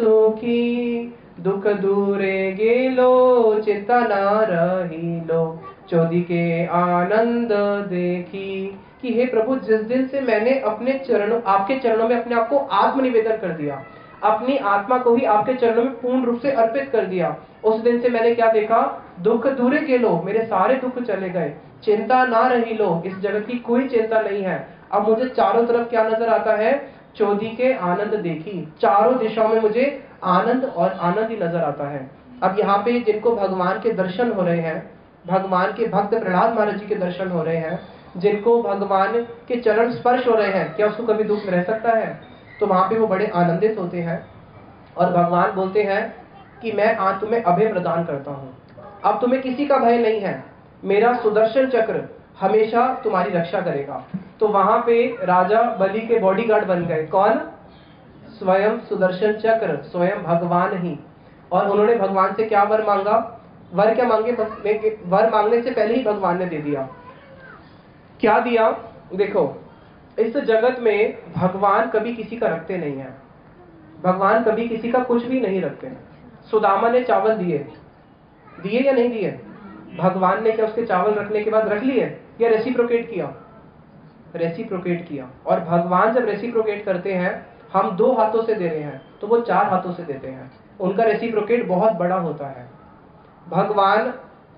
सुखी, दुख दूरे गेलो चिंता न रहिलो, चौदी के आनंद देखी। कि हे प्रभु, जिस दिन से मैंने अपने चरणों, आपके चरणों में अपने आप को आत्मनिवेदन कर दिया, अपनी आत्मा को ही आपके चरणों में पूर्ण रूप से अर्पित कर दिया, उस दिन से मैंने क्या देखा, दुख दूरे गेलो, मेरे सारे दुख चले गए, चिंता ना रही लो, इस जगत की कोई चिंता नहीं है। अब मुझे चारों तरफ क्या नजर आता है, चौदी के आनंद देखी, चारों दिशाओं में मुझे आनंद और आनंद ही नजर आता है। अब यहाँ पे जिनको भगवान के दर्शन हो रहे हैं, भगवान के भक्त प्रहलाद महाराज जी के दर्शन हो रहे हैं, जिनको भगवान के चरण स्पर्श हो रहे हैं, क्या उसको कभी दुख रह सकता है? तो वहां पे वो बड़े आनंदित होते हैं और भगवान बोलते हैं कि मैं आज तुम्हें अभय प्रदान करता हूँ, अब तुम्हें किसी का भय नहीं है, मेरा सुदर्शन चक्र हमेशा तुम्हारी रक्षा करेगा। तो वहां पे राजा बलि के बॉडीगार्ड बन गए कौन? स्वयं सुदर्शन चक्र, स्वयं भगवान ही। और उन्होंने भगवान से क्या वर मांगा? वर क्या मांगे? वर मांगने से पहले ही भगवान ने दे दिया। क्या दिया? देखो, इस जगत में भगवान कभी किसी का रखते नहीं है, भगवान कभी किसी का कुछ भी नहीं रखते। सुदामा ने चावल दिए, दिए या नहीं दिए? भगवान ने क्या उसके चावल रखने के बाद रख लिए या रेसिप्रोकेट किया? रेसिप्रोकेट किया। और भगवान जब रेसिप्रोकेट करते हैं, हम 2 हाथों से दे रहे हैं तो वो 4 हाथों से देते हैं, उनका रेसिप्रोकेट बहुत बड़ा होता है। भगवान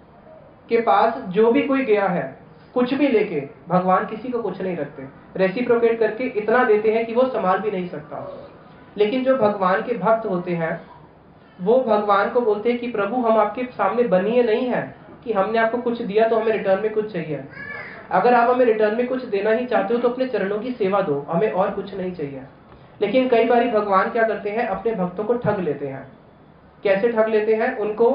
के पास जो भी कोई गया है, कुछ भी लेके, भगवान किसी को कुछ नहीं रखते, रेसिप्रोकेट करके इतना देते हैं कि वो संभाल भी नहीं सकता। लेकिन जो भगवान के भक्त होते हैं, वो भगवान को बोलते हैं कि प्रभु, हम आपके सामने बनिए नहीं है कि हमने आपको कुछ दिया तो हमें रिटर्न में कुछ चाहिए। अगर आप हमें रिटर्न में कुछ देना ही चाहते हो तो अपने चरणों की सेवा दो, हमें और कुछ नहीं चाहिए। लेकिन कई बार भगवान क्या करते हैं, अपने भक्तों को ठग लेते हैं। कैसे ठग लेते हैं? उनको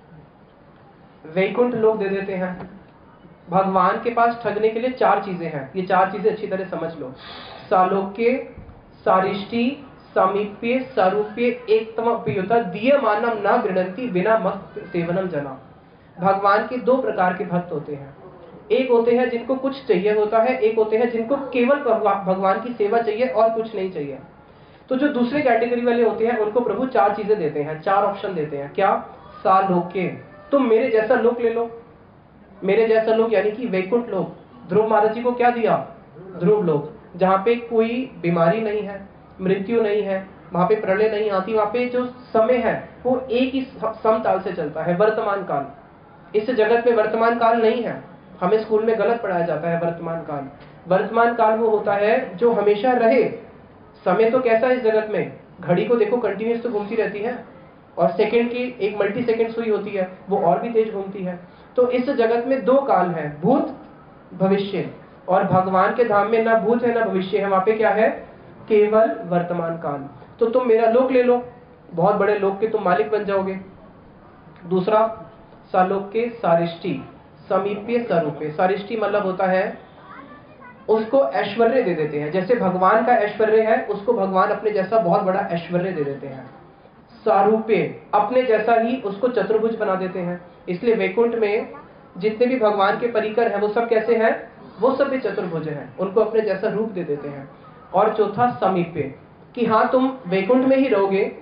वैकुंठ लोक दे देते हैं। भगवान के पास ठगने के लिए 4 चीजें हैं, ये 4 चीजें अच्छी तरह समझ लो। सालोक्य, सारिष्टि, समीप्य, सारूप्य, एकतम प्रियता, दीयमानम न गृह्णन्ति बिना मत सेवनम जना। भगवान के 2 प्रकार के भक्त होते हैं, एक होते हैं जिनको कुछ चाहिए होता है, एक होते हैं जिनको केवल भगवान की सेवा चाहिए और कुछ नहीं चाहिए। तो जो दूसरे कैटेगरी वाले होते हैं, उनको प्रभु 4 चीजें देते हैं, 4 ऑप्शन देते हैं। क्या? सालोक्य, तुम मेरे जैसा लोक ले लो। मेरे जैसा लोक यानी कि वैकुंठ लोक। ध्रुव महाराज जी को क्या दिया? ध्रुव लोक, जहाँ पे कोई बीमारी नहीं है, मृत्यु नहीं है, वहां पे प्रलय नहीं आती, वहां पे जो समय है वो एक ही समताल से चलता है, वर्तमान काल। इस जगत में वर्तमान काल नहीं है, हमें स्कूल में गलत पढ़ाया जाता है वर्तमान काल। वर्तमान काल वो होता है जो हमेशा रहे। समय तो कैसा है इस जगत में, घड़ी को देखो कंटिन्यूस तो घूमती रहती है, और सेकंड की एक मल्टी सेकंड सुई होती है, वो और भी तेज घूमती है। तो इस जगत में 2 काल है, भूत भविष्य। और भगवान के धाम में ना भूत है ना भविष्य है, वहां पे क्या है? केवल वर्तमान काल। तो तुम मेरा लोक ले लो, बहुत बड़े लोक के तुम मालिक बन जाओगे। दूसरा, सालोक्य, सारिष्टि, समीप्य, स्वरूपे। सारिष्टि मतलब होता है उसको ऐश्वर्य दे देते हैं, जैसे भगवान का ऐश्वर्य है, उसको भगवान अपने जैसा बहुत बड़ा ऐश्वर्य दे देते हैं। सारूप्य, अपने जैसा ही उसको चतुर्भुज बना देते हैं। इसलिए वैकुंठ में जितने भी भगवान के परिकर हैं, वो सब कैसे हैं? वो सब भी चतुर्भुज हैं, उनको अपने जैसा रूप दे देते हैं। और चौथा, समीप्य, कि हाँ तुम वैकुंठ में ही रहोगे,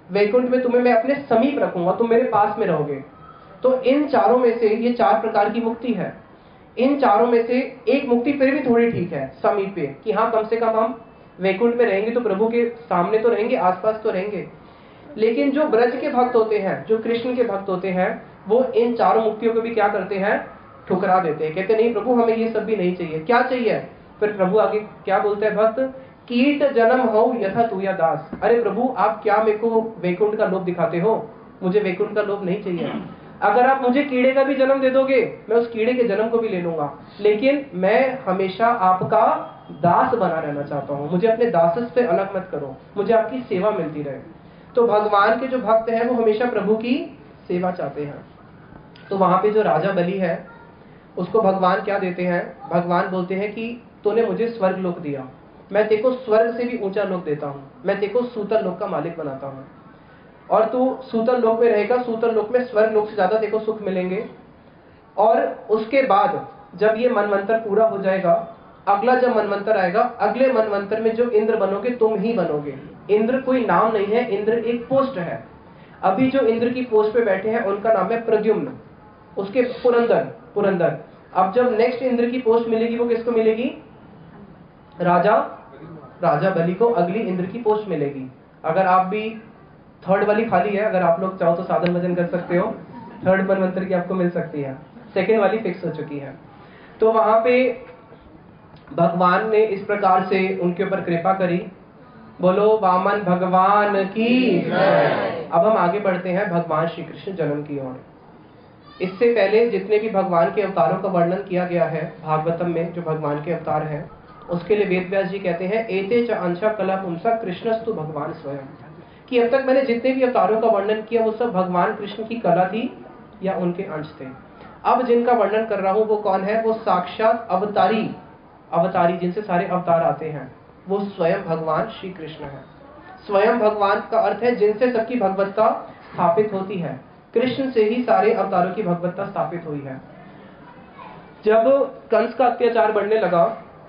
वैकुंठ में तुम्हें मैं अपने समीप रखूंगा, तुम मेरे पास में रहोगे। तो इन चारों में से ये 4 प्रकार की मुक्ति है। इन चारों में से एक मुक्ति फिर भी थोड़ी ठीक है, समीप पे, कि हाँ कम से कम हम वैकुंठ में रहेंगे तो प्रभु के सामने तो रहेंगे, आसपास तो रहेंगे। लेकिन जो ब्रज के भक्त होते हैं, जो कृष्ण के भक्त होते हैं, वो इन चारों मुक्तियों को भी क्या करते हैं, ठुकरा देते हैं। कहते नहीं प्रभु हमें ये सब भी नहीं चाहिए। क्या चाहिए? फिर प्रभु आगे क्या बोलते हैं भक्त, कीट जन्म हो यथा तू या दास। अरे प्रभु आप क्या मेरे को वैकुंठ का लोभ दिखाते हो, मुझे वैकुंठ का लोभ नहीं चाहिए। अगर आप मुझे कीड़े का भी जन्म दे दोगे, मैं उस कीड़े के जन्म को भी ले लूंगा, लेकिन मैं हमेशा आपका दास बना रहना चाहता हूँ। मुझे अपने दासस से अलग मत करो, मुझे आपकी सेवा मिलती रहे। तो भगवान के जो भक्त हैं वो हमेशा प्रभु की सेवा चाहते हैं। तो वहां पे जो राजा बलि है उसको भगवान क्या देते हैं, भगवान बोलते हैं कि तूने मुझे स्वर्ग लोक दिया, मैं तेको स्वर्ग से भी ऊंचा लोक देता हूँ, मैं तेको सूतल लोक का मालिक बनाता हूँ, और तू सूतल लोक में रहेगा। सूतल लोक में स्वर्ग लोक से ज्यादा तेको सुख मिलेंगे। और उसके बाद जब ये मनवंतर पूरा हो जाएगा, अगला जब मनवंतर आएगा, अगले मनवंतर में जो इंद्र बनोगे तुम ही बनोगे। इंद्र कोई नाम नहीं है, इंद्र एक पोस्ट है। अभी जो इंद्र की पोस्ट पे बैठे हैं उनका नाम है प्रद्युम्न, उसके पुरंदर। अब जब नेक्स्ट इंद्र की पोस्ट मिलेगी वो किसको मिलेगी, राजा बलि को अगली इंद्र की पोस्ट मिलेगी। अगर आप भी थर्ड वाली खाली है, अगर आप लोग चाहो तो साधन भजन कर सकते हो, थर्ड मनवंतर की आपको मिल सकती है, सेकेंड वाली फिक्स हो चुकी है। तो वहां पे भगवान ने इस प्रकार से उनके ऊपर कृपा करी। बोलो वामन भगवान की। अब हम आगे बढ़ते हैं भगवान श्री कृष्ण जन्म की ओर। इससे पहले जितने भी भगवान के अवतारों का वर्णन किया गया है भागवतम में, जो भगवान के अवतार हैं, उसके लिए वेद व्यास जी कहते हैं एते च अंशा कला पुंसा कृष्णस्तु भगवान स्वयं, कि अब तक मैंने जितने भी अवतारों का वर्णन किया वो सब भगवान कृष्ण की कला थी या उनके अंश थे। अब जिनका वर्णन कर रहा हूं वो कौन है, वो साक्षात अवतारी जिनसे सारे अवतार आते हैं, वो स्वयं भगवान श्री कृष्ण है। स्वयं भगवान का अर्थ है जिनसे सबकी भगवत्ता स्थापित होती है। कृष्ण से ही सारे अवतारों की भगवत्ता स्थापित हुई है। जब कंस का अत्याचार बढ़ने लगा,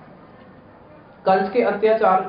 कंस के अत्याचार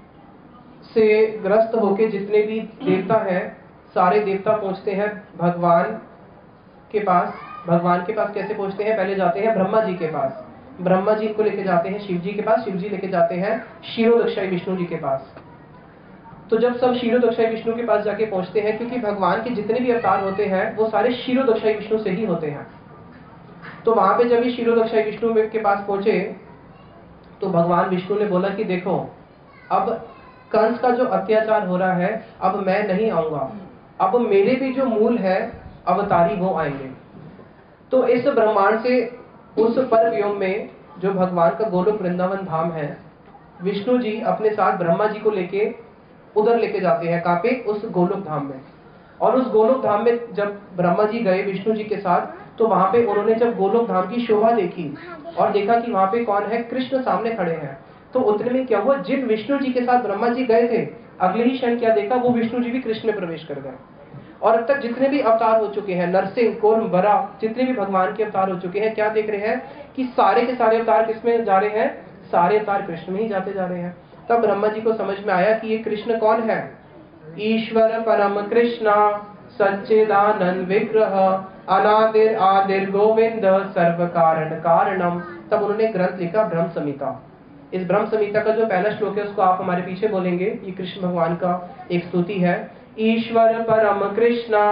से ग्रस्त होके जितने भी देवता हैं, सारे देवता पहुंचते हैं भगवान के पास। भगवान के पास कैसे पहुंचते हैं, पहले जाते हैं ब्रह्मा जी के पास, ब्रह्मा जी को लेके जाते हैं शिव जी के पास, शिव जी लेके जाते हैं क्षीरोदक्षाई विष्णु जी के पास। तो जब सब क्षीरोदक्षाई विष्णु के पास जाके पहुंचते हैं, क्योंकि भगवान के जितने भी अवतार होते हैं वो सारे क्षीरोदक्षाई विष्णु से ही होते हैं, तो वहां पे जब ये क्षीरोदक्षाई विष्णु के पास पहुंचे तो भगवान विष्णु ने बोला कि देखो अब कंस का जो अत्याचार हो रहा है, अब मैं नहीं आऊंगा, अब मेरे भी जो मूल है अवतारी वो आएंगे। तो इस ब्रह्मांड से उस परव्योम में जो भगवान का गोलोक वृंदावन धाम है, विष्णु जी अपने साथ ब्रह्मा जी को लेके उधर लेके जाते हैं, कहाँ पे, उस गोलोक धाम में। और उस गोलोक धाम में जब ब्रह्मा जी गए विष्णु जी के साथ, तो वहां पे उन्होंने जब गोलोक धाम की शोभा देखी और देखा कि वहां पे कौन है, कृष्ण सामने खड़े हैं, तो उतने में क्या हुआ, जिन विष्णु जी के साथ ब्रह्मा जी गए थे, अगले ही क्षण क्या देखा, वो विष्णु जी भी कृष्ण में प्रवेश कर गए। और अब तक जितने भी अवतार हो चुके हैं, नरसिंह, कूर्म, वरा, जितने भी भगवान के अवतार हो चुके हैं, क्या देख रहे हैं कि सारे के सारे अवतार किसमें जा रहे हैं, सारे अवतार कृष्ण में ही जाते जा रहे हैं। तब ब्रह्मा जी को समझ में आया कि ये कृष्ण कौन है, ईश्वर परम कृष्णा सच्चिदानंद विग्रह अनादिर आदिर गोविंद सर्व कारण कारणम। तब उन्होंने ग्रंथ लिखा ब्रह्म संहिता। इस ब्रह्म संहिता का जो पहला श्लोक है उसको आप हमारे पीछे बोलेंगे। ये कृष्ण भगवान का एक स्तुति है। ईश्वर परम कृष्णा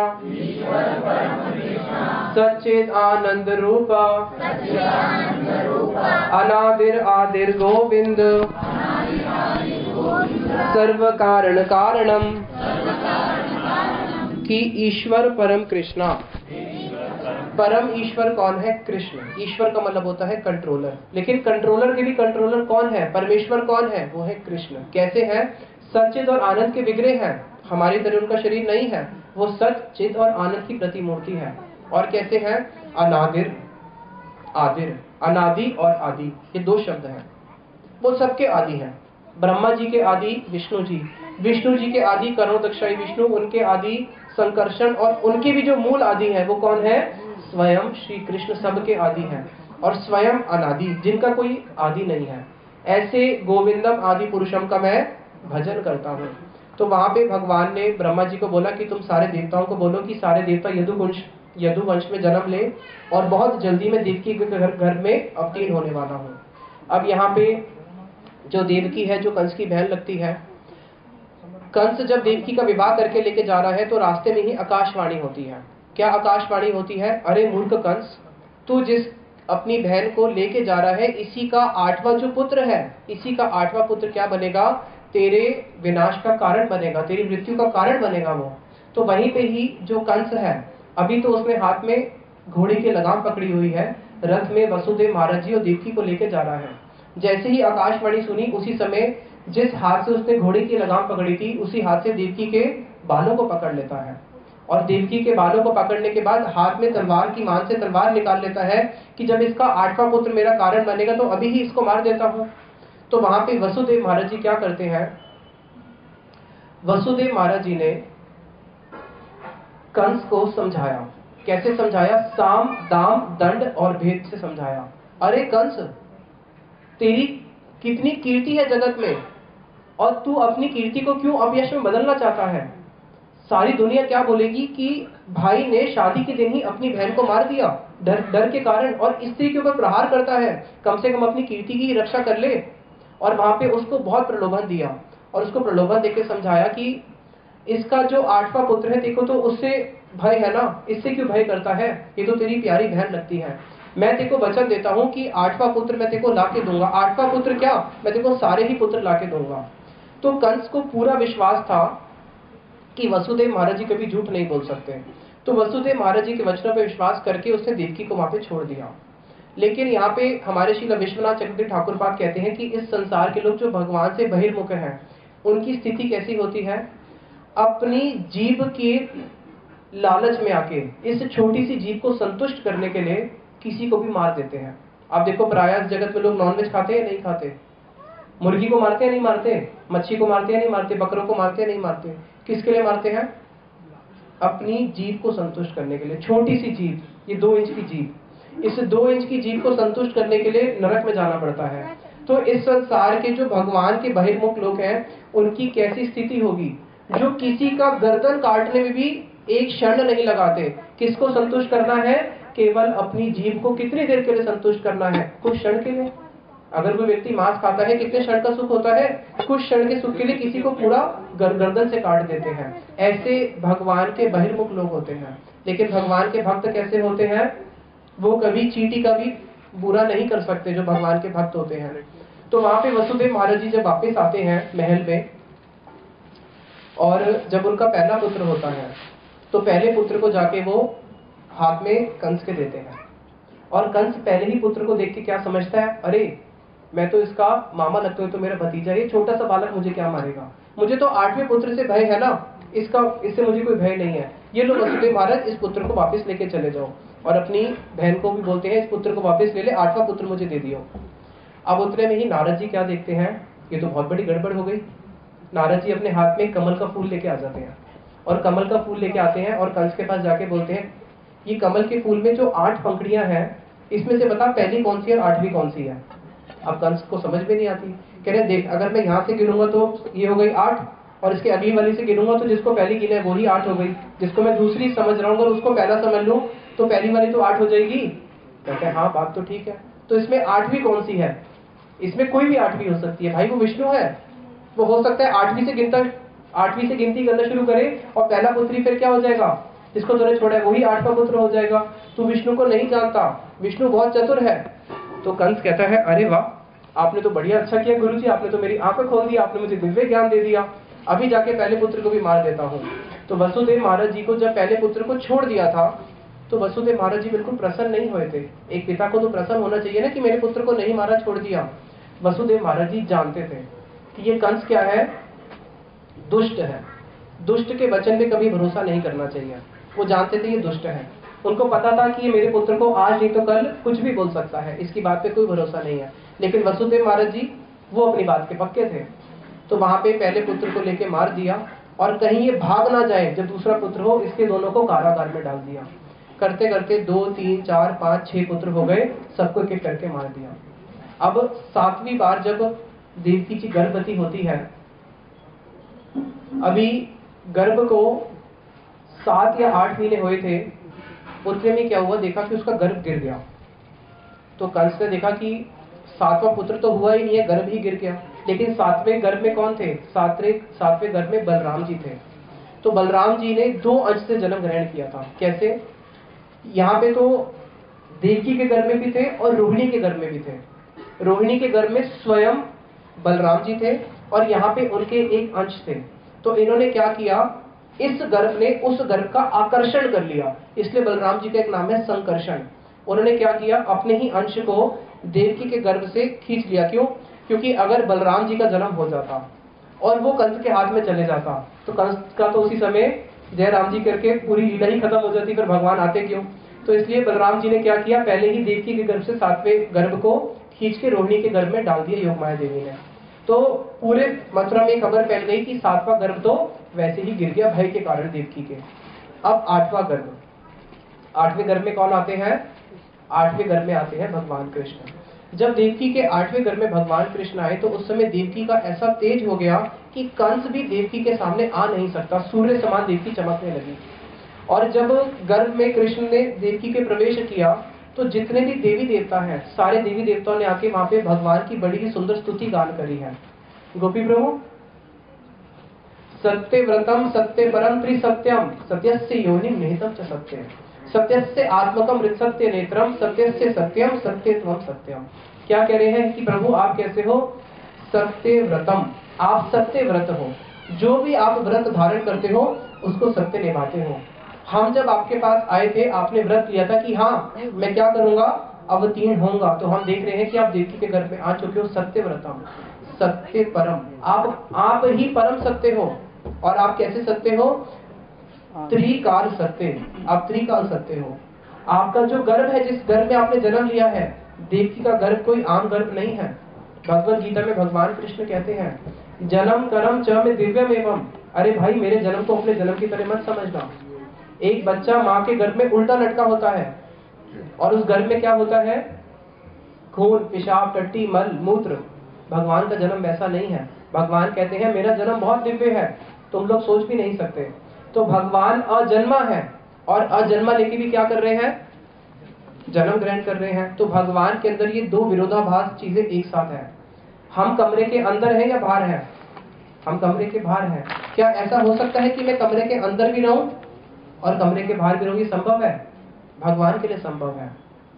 सच्चिद आनंद रूप अनादिर आदिर गोविंद सर्व कारण कारणम। कि ईश्वर परम कृष्णा, परम ईश्वर कौन है, कृष्ण। ईश्वर का मतलब होता है कंट्रोलर, लेकिन कंट्रोलर के भी कंट्रोलर कौन है, परमेश्वर कौन है, वो है कृष्ण। कैसे है, सच्चिद और आनंद के विग्रह हैं, हमारी तरह उनका शरीर नहीं है, वो सच्चिद और आनंद की प्रतिमूर्ति है। और कैसे है, अनादिर आदिर, अनादि और आदि ये दो शब्द हैं, वो सबके आदि हैं। ब्रह्मा जी के आदि विष्णु जी, विष्णु जी के आदि करोदक्षाई विष्णु, उनके आदि संकर्षण, और उनके भी जो मूल आदि है वो कौन है, स्वयं श्री कृष्ण सबके आदि हैं। और स्वयं अनादि, जिनका कोई आदि नहीं है। ऐसे गोविंदम आदि पुरुषम का मैं भजन करता हूँ। तो वहां पे भगवान ने ब्रह्मा जी को बोला कि तुम सारे देवताओं को बोलो कि सारे देवता यदुवंश में जन्म ले और बहुत जल्दी मैं देवकी के घर में अवतीर्ण होने वाला हूँ। अब यहाँ पे जो देवकी है, जो कंस की बहन लगती है, कंस जब देवकी का विवाह करके लेके जा रहा है तो रास्ते में ही आकाशवाणी होती है। क्या आकाशवाणी होती है? अरे मूर्ख कंस, तू जिस अपनी बहन को लेके जा रहा है, इसी का 8वां जो पुत्र है, इसी का 8वां पुत्र क्या बनेगा? तेरे विनाश का कारण बनेगा, तेरी मृत्यु का कारण बनेगा वो। तो वहीं पे ही जो कंस है, अभी तो उसने हाथ में घोड़े की लगाम पकड़ी हुई है, रथ में वसुदेव महाराज जी और देवकी को लेके जा रहा है। जैसे ही आकाशवाणी सुनी, उसी समय जिस हाथ से उसने घोड़े की लगाम पकड़ी थी, उसी हाथ से देवकी के बालों को पकड़ लेता है। और देवकी के बालों को पकड़ने के बाद हाथ में तलवार की मान से तलवार निकाल लेता है कि जब इसका 8वां पुत्र मेरा कारण बनेगा तो अभी ही इसको मार देता हूं। तो वहां पे वसुदेव महाराज जी क्या करते हैं? वसुदेव महाराज जी ने कंस को समझाया। कैसे समझाया? साम दाम दंड और भेद से समझाया। अरे कंस, तेरी कितनी कीर्ति है जगत में, और तू अपनी कीर्ति को क्यों अपयश में बदलना चाहता है? सारी दुनिया क्या बोलेगी कि भाई ने शादी के दिन ही अपनी बहन को मार दिया डर के कारण, और स्त्री के ऊपर प्रहार करता है। कम से कम अपनी कीर्ति की रक्षा कर ले। और वहां पे उसको बहुत प्रलोभन दिया, और उसको प्रलोभन देकर समझाया कि इसका जो 8वां पुत्र है, देखो तो उससे भय है ना, इससे क्यों भय करता है? ये तो तेरी प्यारी बहन लगती है। मैं तेको वचन देता हूं कि 8वां पुत्र मैं तेको लाके दूंगा। 8वां पुत्र क्या, मैं तेको सारे ही पुत्र लाके दूंगा। तो कंस को पूरा विश्वास था कि वसुदेव महाराज जी कभी झूठ नहीं बोल सकते। तो वसुदेव महाराज जी के वचनों पर विश्वास करके उसने देवकी को वहां पे छोड़ दिया। लेकिन यहाँ पे हमारे श्री विश्वनाथ चक्रवर्ती ठाकुर पाद कहते हैं कि इस संसार के लोग जो भगवान से बहिर्मुख हैं, उनकी स्थिति कैसी होती है? अपनी जीभ के लालच में आके इस छोटी सी जीभ को संतुष्ट करने के लिए किसी को भी मार देते हैं। आप देखो, प्रायः जगत में लोग नॉनवेज खाते हैं, नहीं खाते? मुर्गी को मारते हैं, नहीं मारते? मच्छी को मारते हैं, नहीं मारते? बकरों को मारते हैं, नहीं मारते? किसके लिए मारते हैं? अपनी जीभ को संतुष्ट करने के लिए। छोटी सी जीभ, ये 2 इंच की जीभ, इस 2 इंच की जीभ को संतुष्ट करने के लिए नरक में जाना पड़ता है। तो इस संसार के जो भगवान के बहिर्मुख लोग हैं, उनकी कैसी स्थिति होगी, जो किसी का गर्दन काटने में भी एक क्षण नहीं लगाते। किसको संतुष्ट करना है? केवल अपनी जीभ को। कितनी देर के लिए संतुष्ट करना है? कुछ क्षण के लिए। अगर कोई व्यक्ति मांस खाता है, कितने क्षण का सुख होता है? कुछ क्षण के सुख के लिए किसी को पूरा गर्दन से काट देते हैं। ऐसे भगवान के बहिर्मुख लोग होते हैं। लेकिन भगवान के भक्त कैसे होते हैं? वो कभी चींटी का भी बुरा नहीं कर सकते, जो भगवान के भक्त होते हैं। तो वहां पे वसुदेव महाराज जी जब वापस आते हैं महल में, और जब उनका पहला पुत्र होता है, तो पहले पुत्र को जाके वो हाथ में कंस के देते हैं। और कंस पहले ही पुत्र को देख के क्या समझता है? अरे मैं तो इसका मामा लगता हूं, तो मेरा भतीजा, ये छोटा सा बालक मुझे क्या मारेगा? मुझे तो 8वें पुत्र से भय है ना, इससे मुझे कोई भय नहीं है। ये लो वसुदेव महाराज, इस पुत्र को वापस लेके चले जाओ। और अपनी बहन को भी बोलते हैं, इस पुत्र को वापस ले ले, 8वां पुत्र मुझे दे दियो। अब उतने में ही नारद जी क्या देखते हैं? ये तो बहुत बड़ी गड़बड़ हो गई। नारद जी अपने हाथ में कमल का फूल लेके आ जाते हैं, और कमल का फूल लेके आते हैं और कंस के पास जाके बोलते हैं, ये कमल के फूल में जो 8 पंखुड़ियां हैं, इसमें से बता पहली कौन सी है और 8वीं कौन सी है? अब कंस को समझ में नहीं आती। कह रहे देख, अगर मैं यहाँ से गिनूंगा तो ये हो गई 8, और इसके अगली वाली से गिनूंगा तो जिसको पहली गिने है वही 8 हो गई। जिसको मैं दूसरी समझ रहा हूँ, अगर उसको पहला समझ लूं तो पहली वाली तो 8 हो जाएगी। कहते हैं हाँ, बात तो ठीक है। तो इसमें 8वीं कौन सी है? इसमें कोई भी 8वीं हो सकती है भाई, वो विष्णु है। वो हो सकता है 8वीं से गिनती करना शुरू करे, और पहला पुत्री फिर क्या हो जाएगा? जिसको तूने छोड़ा है वही 8वां पुत्र हो जाएगा। तू विष्णु को नहीं जानता, विष्णु बहुत चतुर है। तो कंस कहता है, अरे वाह, आपने तो बढ़िया अच्छा किया गुरुजी, आपने तो मेरी आंखें खोल दी, आपने मुझे दिव्य ज्ञान दे दिया। अभी जाके पहले पुत्र को भी मार देता हूँ। तो वसुदेव महाराज जी को जब पहले पुत्र को छोड़ दिया था, तो वसुदेव महाराज जी बिल्कुल प्रसन्न नहीं हुए थे। एक पिता को तो प्रसन्न होना चाहिए ना कि मेरे पुत्र को नहीं मारा, छोड़ दिया। वसुदेव महाराज जी जानते थे कि ये कंस क्या है? दुष्ट है। दुष्ट के वचन पे कभी भरोसा नहीं करना चाहिए। वो जानते थे ये दुष्ट है। उनको पता था कि ये मेरे पुत्र को आज नहीं तो कल कुछ भी बोल सकता है, इसकी बात पे कोई भरोसा नहीं है। लेकिन वसुदेव महाराज जी वो अपनी बात के पक्के थे। तो वहां पे पहले पुत्र को लेके मार दिया, और कहीं ये भाग ना जाए जब दूसरा पुत्र हो, इसके दोनों को कारागार में डाल दिया। करते करते 2, 3, 4, 5, 6 पुत्र हो गए, सबको एक एक करके मार दिया। अब 7वीं बार जब देवकी जी गर्भवती होती है, अभी गर्भ को 7 या 8 महीने हुए थे, उतने में क्या हुआ, देखा कि उसका गर्भ गिर गया। तो कंस ने देखा कि 7वां पुत्र तो हुआ ही नहीं है, गर्भ ही गिर गया। लेकिन 7वें गर्भ में कौन थे? 7वें गर्भ में बलराम जी थे। तो बलराम जी ने 2 अंश से जन्म ग्रहण किया था। कैसे? यहाँ पे तो देवकी के गर्भ में भी थे और रोहिणी के गर्भ में भी थे। रोहिणी के गर्भ में स्वयं बलराम जी थे और यहाँ पे उनके एक अंश थे। तो इन्होंने क्या किया, इस गर्भ ने उस गर्भ का आकर्षण कर लिया, इसलिए बलराम जी का एक नाम है संकर्षण। उन्होंने क्या किया, अपने ही अंश को देवकी के गर्भ से खींच लिया। क्यों? क्योंकि अगर बलराम जी का जन्म हो जाता और वो कंस के हाथ में चले जाता तो कंस का तो उसी समय जय राम जी करके पूरी लीला ही खत्म हो जाती, फिर भगवान आते क्यों? तो इसलिए बलराम जी ने क्या किया, पहले ही देवकी के गर्भ से 7वें गर्भ को खींच के रोहिणी के गर्भ में डाल दिया योगमाया देवी ने। तो पूरे मथुरा में खबर फैल गई कि 7वां गर्भ तो वैसे ही गिर गया भय के कारण देवकी के। अब 8वां गर्भ, 8वें गर्भ में कौन आते हैं? 8वें गर्भ में आते हैं भगवान कृष्ण। जब देवकी के 8वें गर्भ में भगवान कृष्ण आए तो उस समय देवकी का ऐसा तेज हो गया कि कंस भी देवकी के सामने आ नहीं सकता, सूर्य समान देवकी चमकने लगी। और जब गर्भ में कृष्ण ने देवकी के प्रवेश किया तो जितने भी देवी देवता हैं, सारे देवी देवताओं ने आके वहां पे भगवान की बड़ी ही सुंदर स्तुति गान करी है। गोपी प्रभु, सत्यव्रतम सत्यपरम त्रिसत्यम सत्यस्य योनिम निहितम च सत्यम सत्यस्य आत्मकम ऋतसत्य नेत्रम सत्यस्य सत्यम सत्यत्वम सत्यम। क्या कह रहे हैं कि प्रभु आप कैसे हो? सत्यव्रतम, आप सत्य व्रत हो, जो भी आप व्रत धारण करते हो उसको सत्य निभाते हो। हम जब आपके पास आए थे आपने व्रत लिया था कि हाँ मैं क्या करूंगा, अवतीर्ण होऊंगा। तो हम देख रहे हैं कि आप देवकी के घर में आ चुके हो। सत्यव्रतम, सत्य परम, आप ही परम सत्य हो। और आप कैसे सत्य हो? त्रिकाल सत्य, आप त्रिकाल सत्य हो। आपका जो गर्भ है, जिस गर्भ में आपने जन्म लिया है, देवकी का गर्भ कोई आम गर्भ नहीं है। भगवत गीता में भगवान कृष्ण कहते हैं जन्म कर्म च में दिव्यम एवं। अरे भाई, मेरे जन्म को अपने जन्म की तरह मत समझना। एक बच्चा माँ के गर्भ में उल्टा लटका होता है और उस गर्भ में क्या होता है? खून, पेशाब, टट्टी, मल, मूत्र। भगवान का जन्म वैसा नहीं है। भगवान कहते हैं मेरा जन्म बहुत दिव्य है, तुम लोग सोच भी नहीं सकते। तो भगवान अजन्मा है और अजन्मा लेके भी क्या कर रहे हैं? जन्म ग्रहण कर रहे हैं। तो भगवान के अंदर ये 2 विरोधाभास चीजें एक साथ है। हम कमरे के अंदर हैं या बाहर हैं? हम कमरे के बाहर हैं। क्या ऐसा हो सकता है कि मैं कमरे के अंदर भी रहूं और कमरे के बाहर भी रहूं? ये संभव है? भगवान के लिए संभव है।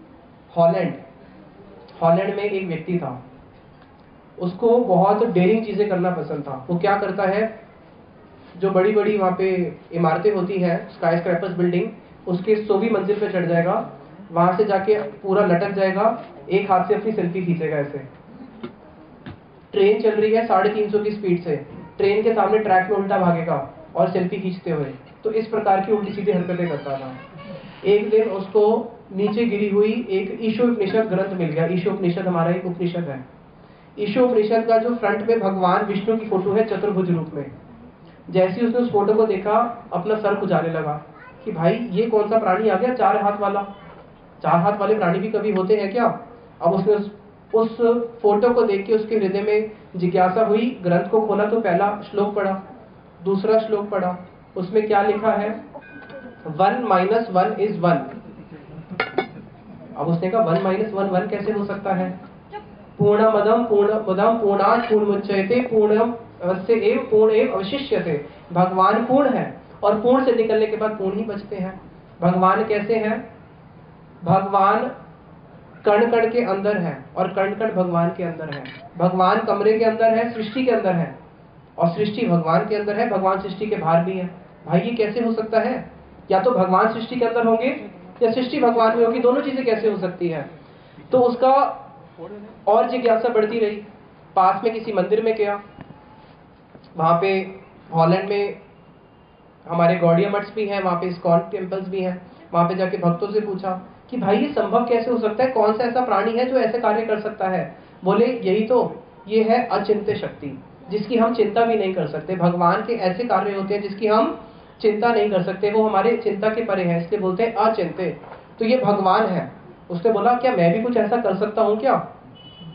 हॉलैंड में एक व्यक्ति था, उसको बहुत डेयरिंग चीजें करना पसंद था। वो क्या करता है, जो बड़ी बड़ी वहां पे इमारतें होती हैं, स्काई स्क्रैपर्स बिल्डिंग, उसके 100वीं मंजिल पे चढ़ जाएगा, वहां से जाके पूरा लटक जाएगा, एक हाथ से अपनी सेल्फी खींचेगा। ऐसे ट्रेन चल रही है 350 की स्पीड से, ट्रेन के सामने ट्रैक में उल्टा भागेगा और सेल्फी खींचते हुए। तो इस प्रकार की उल्टी सीधी हरकतें करता था। एक दिन उसको नीचे गिरी हुई एक ईशोपनिषद ग्रंथ मिल गया। ईशोपनिषद हमारा एक उपनिषद है। ईशोपनिषद का जो फ्रंट में भगवान विष्णु की फोटो है चतुर्भुज रूप में। जैसे ही उसने उस फोटो को देखा, अपना सर खुजाने लगा कि भाई ये कौन सा प्राणी आ गया 4 हाथ वाला। 4 हाथ वाले प्राणी भी कभी होते हैं क्या? अब उसने उस फोटो को देख के उसके हृदय में जिज्ञासा हुई, ग्रंथ को खोला तो पहला श्लोक पढ़ा, दूसरा श्लोक पढ़ा। उसमें क्या लिखा है? 1 - 1 is 1। अब उसने कहा 1 - 1 1 कैसे हो सकता है? पूर्णमदम पूर्णमुदम पूर्णात् पूर्णमुदच्यते पूर्णम अवश्य एव पूर्ण एव अवशिष्यते। भगवान पूर्ण है और पूर्ण से निकलने के बाद पूर्ण ही बचते हैं। भगवान कैसे हैं? भगवान कण कण के अंदर है और कण कण भगवान के अंदर है। भगवान कमरे के अंदर है, सृष्टि के अंदर है, और सृष्टि भगवान के अंदर है। भगवान सृष्टि के बाहर भी है। भाई ये कैसे हो सकता है? या तो भगवान सृष्टि के अंदर होंगे या सृष्टि भगवान में होगी, दोनों चीजें कैसे हो सकती है? तो उसका और जिज्ञासा बढ़ती रही। पास में किसी मंदिर में गया, वहां पे हॉलैंड में हमारे गौड़िया मठ्स भी हैं, वहां पे इस्कॉन टेम्पल्स भी हैं। वहां पे जाके भक्तों से पूछा कि भाई ये संभव कैसे हो सकता है? कौन सा ऐसा प्राणी है जो ऐसे कार्य कर सकता है? बोले यही तो, ये है अचिंत्य शक्ति, जिसकी हम चिंता भी नहीं कर सकते। भगवान के ऐसे कार्य होते हैं जिसकी हम चिंता नहीं कर सकते, वो हमारे चिंता के परे है, इसलिए बोलते हैं अचिंत्य। तो ये भगवान है। उसने बोला क्या मैं भी कुछ ऐसा कर सकता हूँ क्या?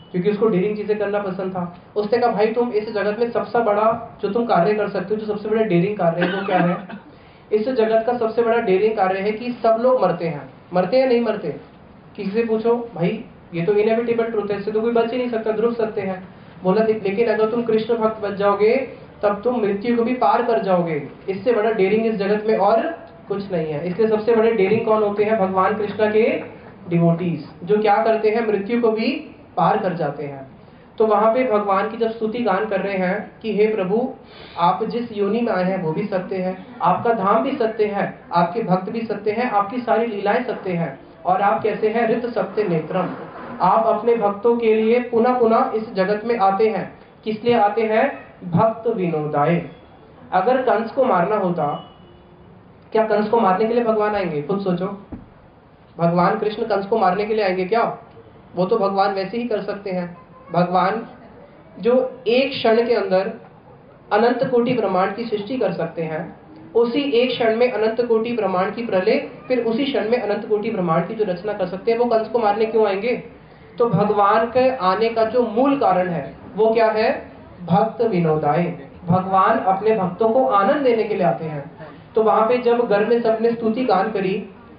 क्योंकि उसको डेयरिंग चीजें करना पसंद था। उसने कहा भाई तुम इस जगत में सबसे बड़ा जो तुम कार्य कर सकते हो, जो सबसे बड़ा डेयरिंग कार्य है वो क्या है? इस जगत का सबसे बड़ा डेयरिंग कार्य है कि सब लोग मरते हैं। मरते हैं नहीं मरते? किसी से पूछो भाई, ये तो इनएविटेबल ट्रूथ है, इससे तो कोई बच ही नहीं सकता, ध्रुव सत्य है। बोला लेकिन अगर तुम कृष्ण भक्त बच जाओगे तब तुम मृत्यु को भी पार कर जाओगे। इससे बड़ा डेयरिंग इस जगत में और कुछ नहीं है। इसलिए सबसे बड़े डेयरिंग कौन होते हैं? भगवान कृष्ण के डिवोटीज, जो क्या करते हैं? मृत्यु को भी पार कर जाते हैं। तो वहां पे भगवान की जब स्तुति गान कर रहे हैं कि हे प्रभु, आप जिस योनि में आए हैं वो भी सत्य है, आपका धाम भी सत्य है, आपके भक्त भी सत्य हैं, आपकी सारी लीलाएं सत्य हैं, और आप कैसे हैं? ऋत सत्य नेत्रम। आप अपने भक्तों के लिए पुनः पुनः इस जगत में आते हैं। किस लिए आते हैं? भक्त विनोदाय। अगर कंस को मारना होता, क्या कंस को मारने के लिए भगवान आएंगे? खुद सोचो, भगवान कृष्ण कंस को मारने के लिए आएंगे क्या? वो तो भगवान वैसे ही कर सकते हैं। भगवान जो एक क्षण के अंदर अनंत कोटि ब्रह्मांड की सृष्टि कर सकते हैं, उसी एक क्षण में अनंत कोटि ब्रह्मांड की प्रलय, फिर उसी क्षण में अनंत कोटि ब्रह्मांड की जो रचना कर सकते हैं, वो कंस को मारने क्यों आएंगे? तो भगवान के आने का जो मूल कारण है वो क्या है? भक्त विनोदाय। भगवान अपने भक्तों को आनंद देने के लिए आते हैं। तो वहां पे जब घर में सबने स्तुति गान करी,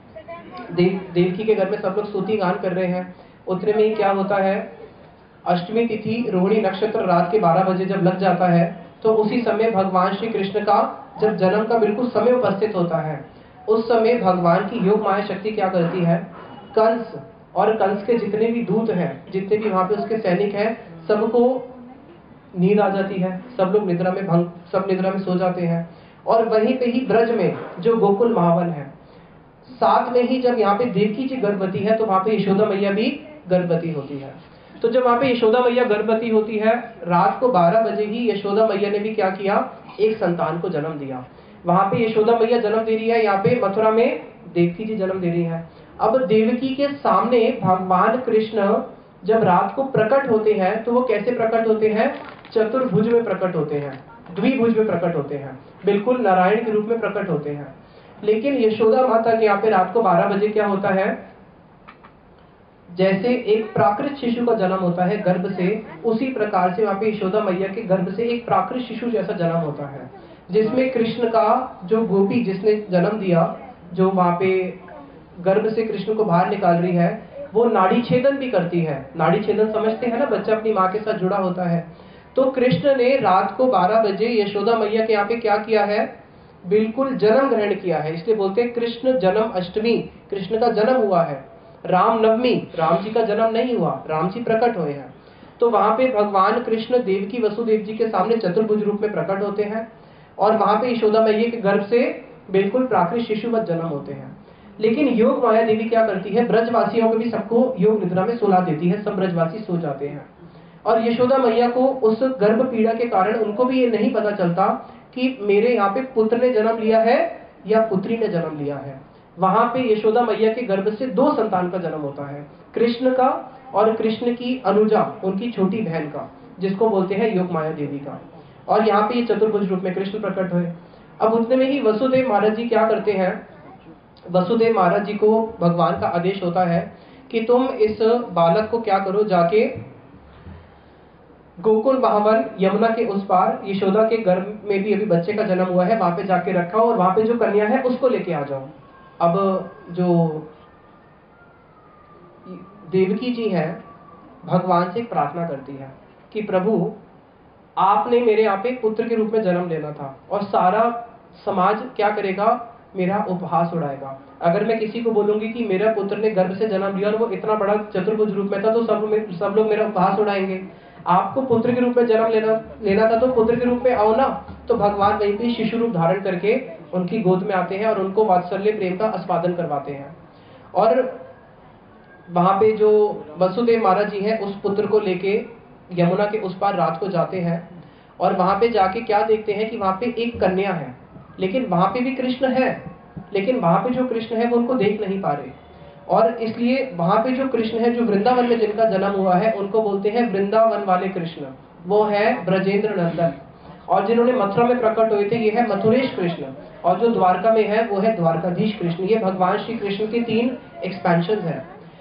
देवकी के घर में सब लोग स्तुति गान कर रहे हैं, उतने में ही क्या होता है? अष्टमी तिथि रोहिणी नक्षत्र रात के 12 बजे जब लग जाता है, तो उसी समय भगवान श्री कृष्ण का जब जन्म का बिल्कुल समय उपस्थित होता है, उस समय भगवान की योग माया शक्ति क्या करती है? कंस और कंस के जितने भी दूत हैं, जितने भी वहां पे उसके सैनिक हैं, सबको नींद आ जाती है। सब लोग निद्रा में सब निद्रा में सो जाते हैं। और वहीं पे ही ब्रज में जो गोकुल महावन है, साथ में ही जब यहाँ पे देवकी जी गर्भवती है, तो वहां पे यशोदा मैया भी गर्भवती होती है। तो जब वहां पे यशोदा मैया गर्भवती होती है, रात को 12 बजे ही यशोदा मैया ने भी क्या किया? एक संतान को जन्म दिया। वहां पे यशोदा मैया जन्म दे रही है, यहाँ पे मथुरा में देवकी जी जन्म दे रही है। अब देवकी के सामने भगवान कृष्ण जब रात को प्रकट होते हैं, तो वो कैसे प्रकट होते हैं? चतुर्भुज में प्रकट होते हैं, द्विभुज में प्रकट होते हैं, बिल्कुल नारायण के रूप में प्रकट होते हैं। लेकिन यशोदा माता के यहाँ पे रात को 12 बजे क्या होता है? जैसे एक प्राकृत शिशु का जन्म होता है गर्भ से, उसी प्रकार से वहां पे यशोदा मैया के गर्भ से एक प्राकृत शिशु जैसा जन्म होता है, जिसमें कृष्ण का जो गोपी जिसने जन्म दिया, जो वहां पे गर्भ से कृष्ण को बाहर निकाल रही है, वो नाड़ी छेदन भी करती है। नाड़ी छेदन समझते हैं ना, बच्चा अपनी माँ के साथ जुड़ा होता है। तो कृष्ण ने रात को 12 बजे यशोदा मैया के यहाँ पे क्या किया है? बिल्कुल जन्म ग्रहण किया है। इसलिए बोलते हैं कृष्ण जन्म अष्टमी, कृष्ण का जन्म हुआ है। राम नवमी, राम जी का जन्म नहीं हुआ, राम जी प्रकट हुए हैं। तो वहां पे भगवान कृष्ण देवकी वसुदेव जी के सामने चतुर्भुज रूप में प्रकट होते हैं, और वहां पे यशोदा मैया के गर्भ से बिल्कुल प्राकृत शिशुवत जन्म होते हैं। लेकिन योग माया देवी क्या करती है? ब्रजवासियों को भी सबको योग निद्रा में सुला देती है, सब ब्रजवासी सो जाते हैं। और यशोदा मैया को उस गर्भ पीड़ा के कारण उनको भी ये नहीं पता चलता कि मेरे यहाँ पे पुत्र ने जन्म लिया है या पुत्री ने जन्म लिया है। वहां पे यशोदा मैया के गर्भ से 2 संतान का जन्म होता है, कृष्ण का और कृष्ण की अनुजा, उनकी छोटी बहन का, जिसको बोलते हैं योग माया देवी का। और यहाँ पे ये चतुर्भुज रूप में कृष्ण प्रकट हुए। अब उतने में ही वसुदेव महाराज जी क्या करते हैं? वसुदेव महाराज जी को भगवान का आदेश होता है कि तुम इस बालक को क्या करो, जाके गोकुल महावन यमुना के उस पार, यशोदा के गर्भ में भी अभी बच्चे का जन्म हुआ है, वहां पे जाके रखा और वहां पे जो कन्या है उसको लेके आ जाओ। अब जो देवकी जी है, भगवान से एक प्रार्थना करती है कि प्रभु, आपने मेरे यहाँ पे पुत्र के रूप में जन्म लेना था, और सारा समाज क्या करेगा? मेरा उपहास उड़ाएगा। अगर मैं किसी को बोलूंगी कि मेरा पुत्र ने गर्भ से जन्म लिया और वो इतना बड़ा चतुर्भुज रूप में था, तो सब लोग मेरा उपहास उड़ाएंगे। आपको पुत्र के रूप में जन्म लेना था, तो पुत्र के रूप में आओ ना। तो भगवान वहीं पे शिशु रूप धारण करके उनकी गोद में आते हैं और उनको वात्सल्य प्रेम का आस्वादन करवाते हैं। और वहां पे जो वसुदेव महाराज जी हैं, उस पुत्र को लेके यमुना के उस पार रात को जाते हैं, और वहां पे जाके क्या देखते हैं कि वहां पे एक कन्या है, लेकिन वहां पे भी कृष्ण है, लेकिन वहां पे जो कृष्ण है वो उनको देख नहीं पा रहे। और इसलिए वहां पे जो कृष्ण है, जो वृंदावन में जिनका जन्म हुआ है, उनको बोलते हैं वृंदावन वाले कृष्ण, वो है ब्रजेंद्र नंदन। और जिन्होंने मथुरा में प्रकट हुए थे, ये है मथुरेश कृष्ण। और जो द्वारका में है वो है द्वारकाधीश कृष्ण। ये भगवान श्री कृष्ण के 3 एक्सपेंशन हैं।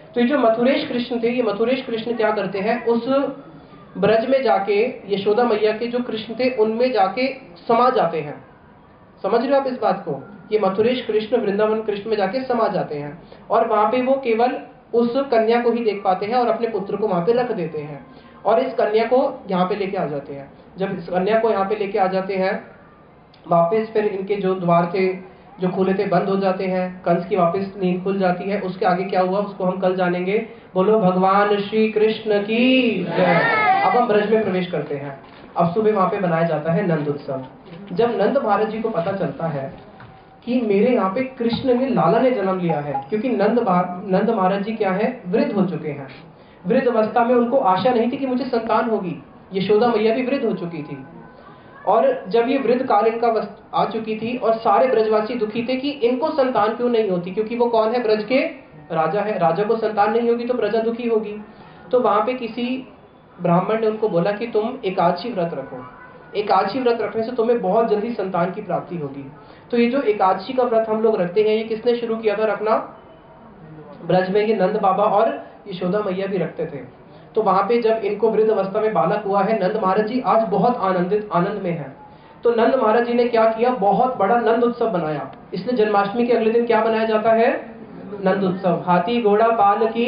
तो ये जो मथुरेश कृष्ण थे, ये मथुरेश कृष्ण क्या करते हैं, उस ब्रज में जाके यशोदा मैया के जो कृष्ण थे उनमें जाके समा जाते हैं। समझ रहे हो आप इस बात को? ये मथुरेश कृष्ण वृंदावन कृष्ण में जाके समा जाते हैं और वहां पे वो केवल उस कन्या को ही देख पाते हैं और अपने पुत्र को वहां पे रख देते हैं और इस कन्या को यहाँ पे लेके आ जाते हैं। जब इस कन्या को यहाँ पे लेके आ जाते हैं वापस, फिर इनके जो द्वार थे जो खुले थे बंद हो जाते हैं, कंस की वापस नींद खुल जाती है। उसके आगे क्या हुआ उसको हम कल जानेंगे। बोलो भगवान श्री कृष्ण की जय। अब हम ब्रज में प्रवेश करते हैं। अब सुबह वहां पे बनाया जाता है नंद उत्सव। जब नंद महाराज जी को पता चलता है कि मेरे यहाँ पे कृष्ण ने लाला ने जन्म लिया है, क्योंकि नंद महाराज जी क्या है, वृद्ध हो चुके हैं। वृद्ध अवस्था में उनको आशा नहीं थी कि मुझे संतान होगी। यशोदा मैया भी वृद्ध हो चुकी थी और जब ये वृद्ध काल इनका आ चुकी थी और सारे ब्रजवासी दुखी थे कि इनको संतान क्यों नहीं होती, क्योंकि वो कौन है, ब्रज के राजा है। राजा को संतान नहीं होगी तो प्रजा दुखी होगी। तो वहां पे किसी ब्राह्मण ने उनको बोला कि तुम एकादशी व्रत रखो, एकादशी व्रत रखने से तुम्हें बहुत जल्दी संतान की प्राप्ति होगी। तो ये जो एकादशी का व्रत हम लोग रखते हैं, ये किसने शुरू किया था रखना, ब्रज में ये नंद बाबा और यशोदा मैया भी रखते थे। तो वहां पे जब इनको वृद्ध अवस्था में बालक हुआ है, नंद महाराज जी आज बहुत आनंद में हैं। तो नंद महाराज जी ने क्या किया, बहुत बड़ा नंद उत्सव बनाया। इसलिए जन्माष्टमी के अगले दिन क्या बनाया जाता है, नंद उत्सव। हाथी घोड़ा पाल की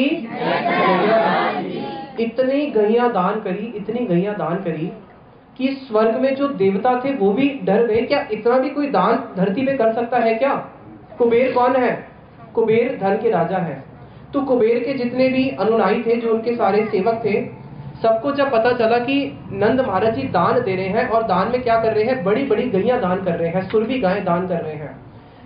इतनी गैया दान करी, इतनी गैया दान करी कि स्वर्ग में जो देवता थे वो भी डर गए। क्या इतना भी कोई दान धरती पे कर सकता है क्या? कुबेर कौन है, कुबेर धन के राजा है। तो कुबेर के जितने भी अनुयायी थे, जो उनके सारे सेवक थे, सबको जब पता चला कि नंद महाराज जी दान दे रहे हैं और दान में क्या कर रहे हैं, बड़ी बड़ी गैया दान कर रहे हैं, सुरभि गायें दान कर रहे हैं।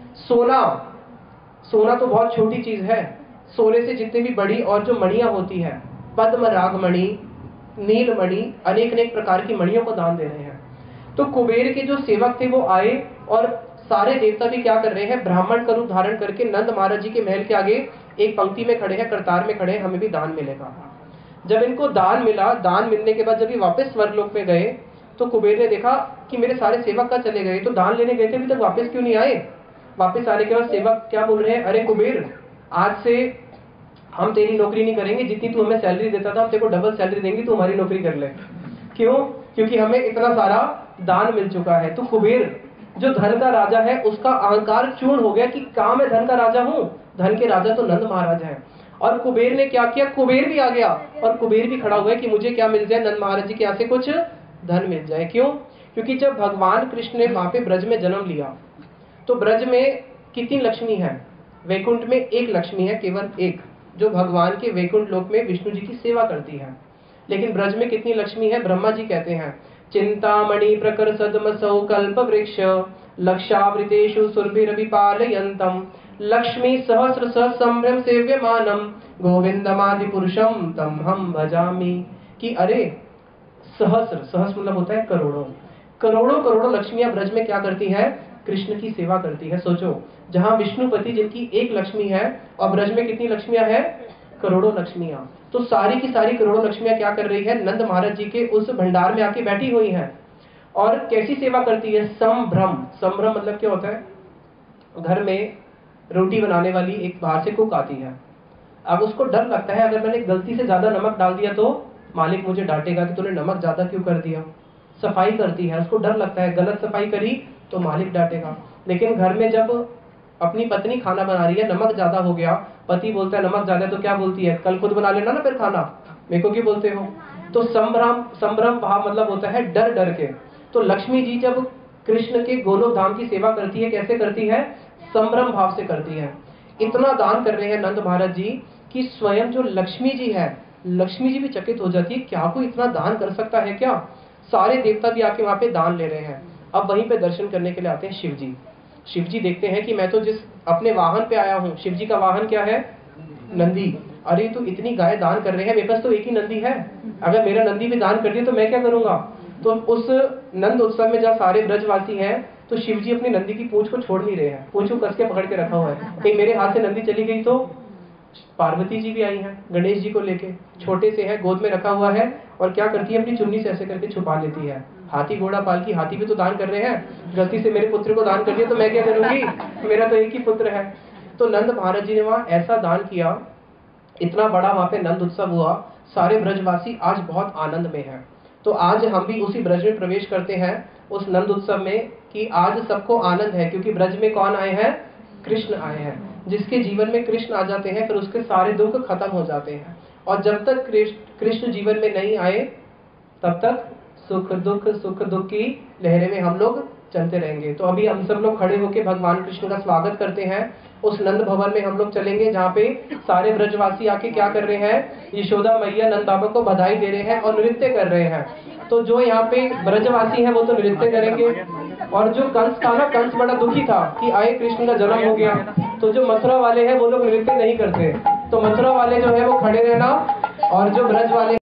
सोना तो बहुत छोटी चीज है, सोने से जितनी भी बड़ी और जो मणियां होती है, पद्म राग मणि, नील मणि, अनेक अनेक प्रकार की मणियों को दान दे रहे हैं। तो कुबेर के जो सेवक थे वो आए और सारे देवता भी क्या कर रहे हैं, ब्राह्मण का रूप धारण करके नंद महाराज जी के महल के आगे एक पंक्ति में खड़े हैं, कतार में खड़े हैं, हमें भी दान मिलेगा। जब इनको दान मिला, दान मिलने के बाद जब ये वापस स्वर्गलोक में गए तो कुबेर ने देखा कि मेरे सारे सेवक का चले गए, तो दान लेने गए थे अभी तक वापस क्यों नहीं आए। वापस आने के बाद सेवक क्या बोल रहे हैं, अरे कुबेर आज से हम तेरी नौकरी नहीं करेंगे, जितनी तू हमें सैलरी देता था हम तेरे को डबल सैलरी देंगे, तू हमारी नौकरी कर ले। क्यों? क्योंकि हमें इतना सारा दान मिल चुका है। तो कुबेर जो धन का राजा है उसका अहंकार चूर्ण हो गया कि कहाँ मैं धन का राजा हूँ, धन के राजा तो नंद महाराज है। और कुबेर ने क्या किया, कुबेर भी आ गया और कुबेर भी खड़ा हुआ है कि मुझे क्या मिल जाए, नंद महाराज जी के यहाँ से कुछ धन मिल जाए। क्यों? क्योंकि जब भगवान कृष्ण ने वहां पे ब्रज में जन्म लिया तो ब्रज में कितनी लक्ष्मी है, वैकुंठ में एक लक्ष्मी है, केवल एक, जो भगवान के वैकुंठ लोक में विष्णु जी की सेवा करती है। लेकिन ब्रज में कितनी लक्ष्मी है, ब्रह्मा जी कहते हैं चिंतामणि प्रकर सदमसौ कल्प वृक्ष लक्षावृतेषु सुरभिरभिपालयन्तम लक्ष्मी सहस्र संभ्रम सेव्यमानम गोविंदमादि पुरुषम तम हम भजामि। कि अरे सहस्र मतलब होता है करोड़ों, करोड़ों करोड़ों लक्ष्मियां ब्रज में क्या करती है, कृष्ण की सेवा करती है। सोचो, जहां विष्णुपति जिनकी एक लक्ष्मी है और ब्रज में कितनी लक्ष्मियां हैं, करोड़ों लक्ष्मियां। तो सारी की सारी करोड़ों लक्ष्मियां क्या कर रही है, नंद महाराज जी के उस भंडार में आके बैठी हुई हैं। और कैसी सेवा करती है, संभ्रम। संभ्रम मतलब क्या होता है, घर में रोटी बनाने वाली एक बाहर से कुक आती है, अब उसको डर लगता है अगर मैंने गलती से ज्यादा नमक डाल दिया तो मालिक मुझे डांटेगा कि तूने नमक ज्यादा क्यों कर दिया। सफाई करती है, उसको डर लगता है गलत सफाई करी तो मालिक डांटेगा। लेकिन घर में जब अपनी पत्नी खाना बना रही है, नमक ज्यादा हो गया, पति बोलता है नमक ज्यादा, तो क्या बोलती है, कल खुद बना लेना ना फिर खाना, मेरे को क्यों बोलते हो। तो संभ्रम भाव मतलब होता है डर डर के। तो लक्ष्मी जी जब कृष्ण के गोलोक धाम की सेवा करती है, कैसे करती है, संभ्रम भाव से करती है। इतना दान कर रहे हैं नंद महाराज जी कि स्वयं जो लक्ष्मी जी है, लक्ष्मी जी भी चकित हो जाती है, क्या कोई इतना दान कर सकता है क्या। सारे देवता भी आके वहां पे दान ले रहे हैं। अब वहीं पे दर्शन करने के लिए आते हैं शिव जी। शिव जी देखते हैं कि मैं तो जिस अपने वाहन पे आया हूँ, शिव जी का वाहन क्या है, नंदी। अरे तो इतनी गाय दान कर रहे हैं, मेरे पास तो एक ही नंदी है, अगर मेरा नंदी भी दान कर दिया तो मैं क्या करूंगा। तो उस नंद उत्सव में जहाँ सारे ब्रजवासी हैं तो शिव जी अपनी नंदी की पूंछ को छोड़ नहीं रहे हैं, पूंछ को कस के पकड़ के रखा हुआ है। कहीं मेरे हाथ से नंदी चली गई तो। पार्वती जी भी आई हैं गणेश जी को लेके, छोटे से है, गोद में रखा हुआ है, और क्या करती है, अपनी चुन्नी से ऐसे करके छुपा लेती है। हाथी घोड़ा पाल की, हाथी भी तो दान कर रहे हैं, गलती से मेरे पुत्र को दान कर दिया तो मैं क्या करूंगी, मेरा तो एक ही पुत्र है। तो नंद महाराज जी ने वहां ऐसा दान किया इतना बड़ा वहाँ पे नंद उत्सव हुआ, सारे ब्रजवासी आज बहुत आनंद में हैं। तो आज हम भी उसी ब्रज में प्रवेश करते हैं, उस नंद उत्सव में, कि आज सबको आनंद है, क्योंकि ब्रज में कौन आए हैं? कृष्ण आए हैं। जिसके जीवन में कृष्ण आ जाते हैं फिर उसके सारे दुख खत्म हो जाते हैं। और जब तक कृष्ण जीवन में नहीं आए तब तक सुख दुख की लहरें में हम लोग चलते रहेंगे। तो अभी हम सब लोग खड़े होकर भगवान कृष्ण का स्वागत करते हैं। उस नंद भवन में हम लोग चलेंगे जहाँ पे सारे ब्रजवासी आके क्या कर रहे हैं? यशोदा मैया नंद बाबा को बधाई दे रहे हैं और नृत्य कर रहे हैं। तो जो यहाँ पे ब्रजवासी हैं वो तो नृत्य करेंगे, और जो कंस था ना, कंस बड़ा दुखी था कि आए कृष्ण का जन्म हो गया। तो जो मथुरा वाले हैं वो लोग नृत्य नहीं करते, तो मथुरा वाले जो है वो खड़े रहना, और जो ब्रज वाले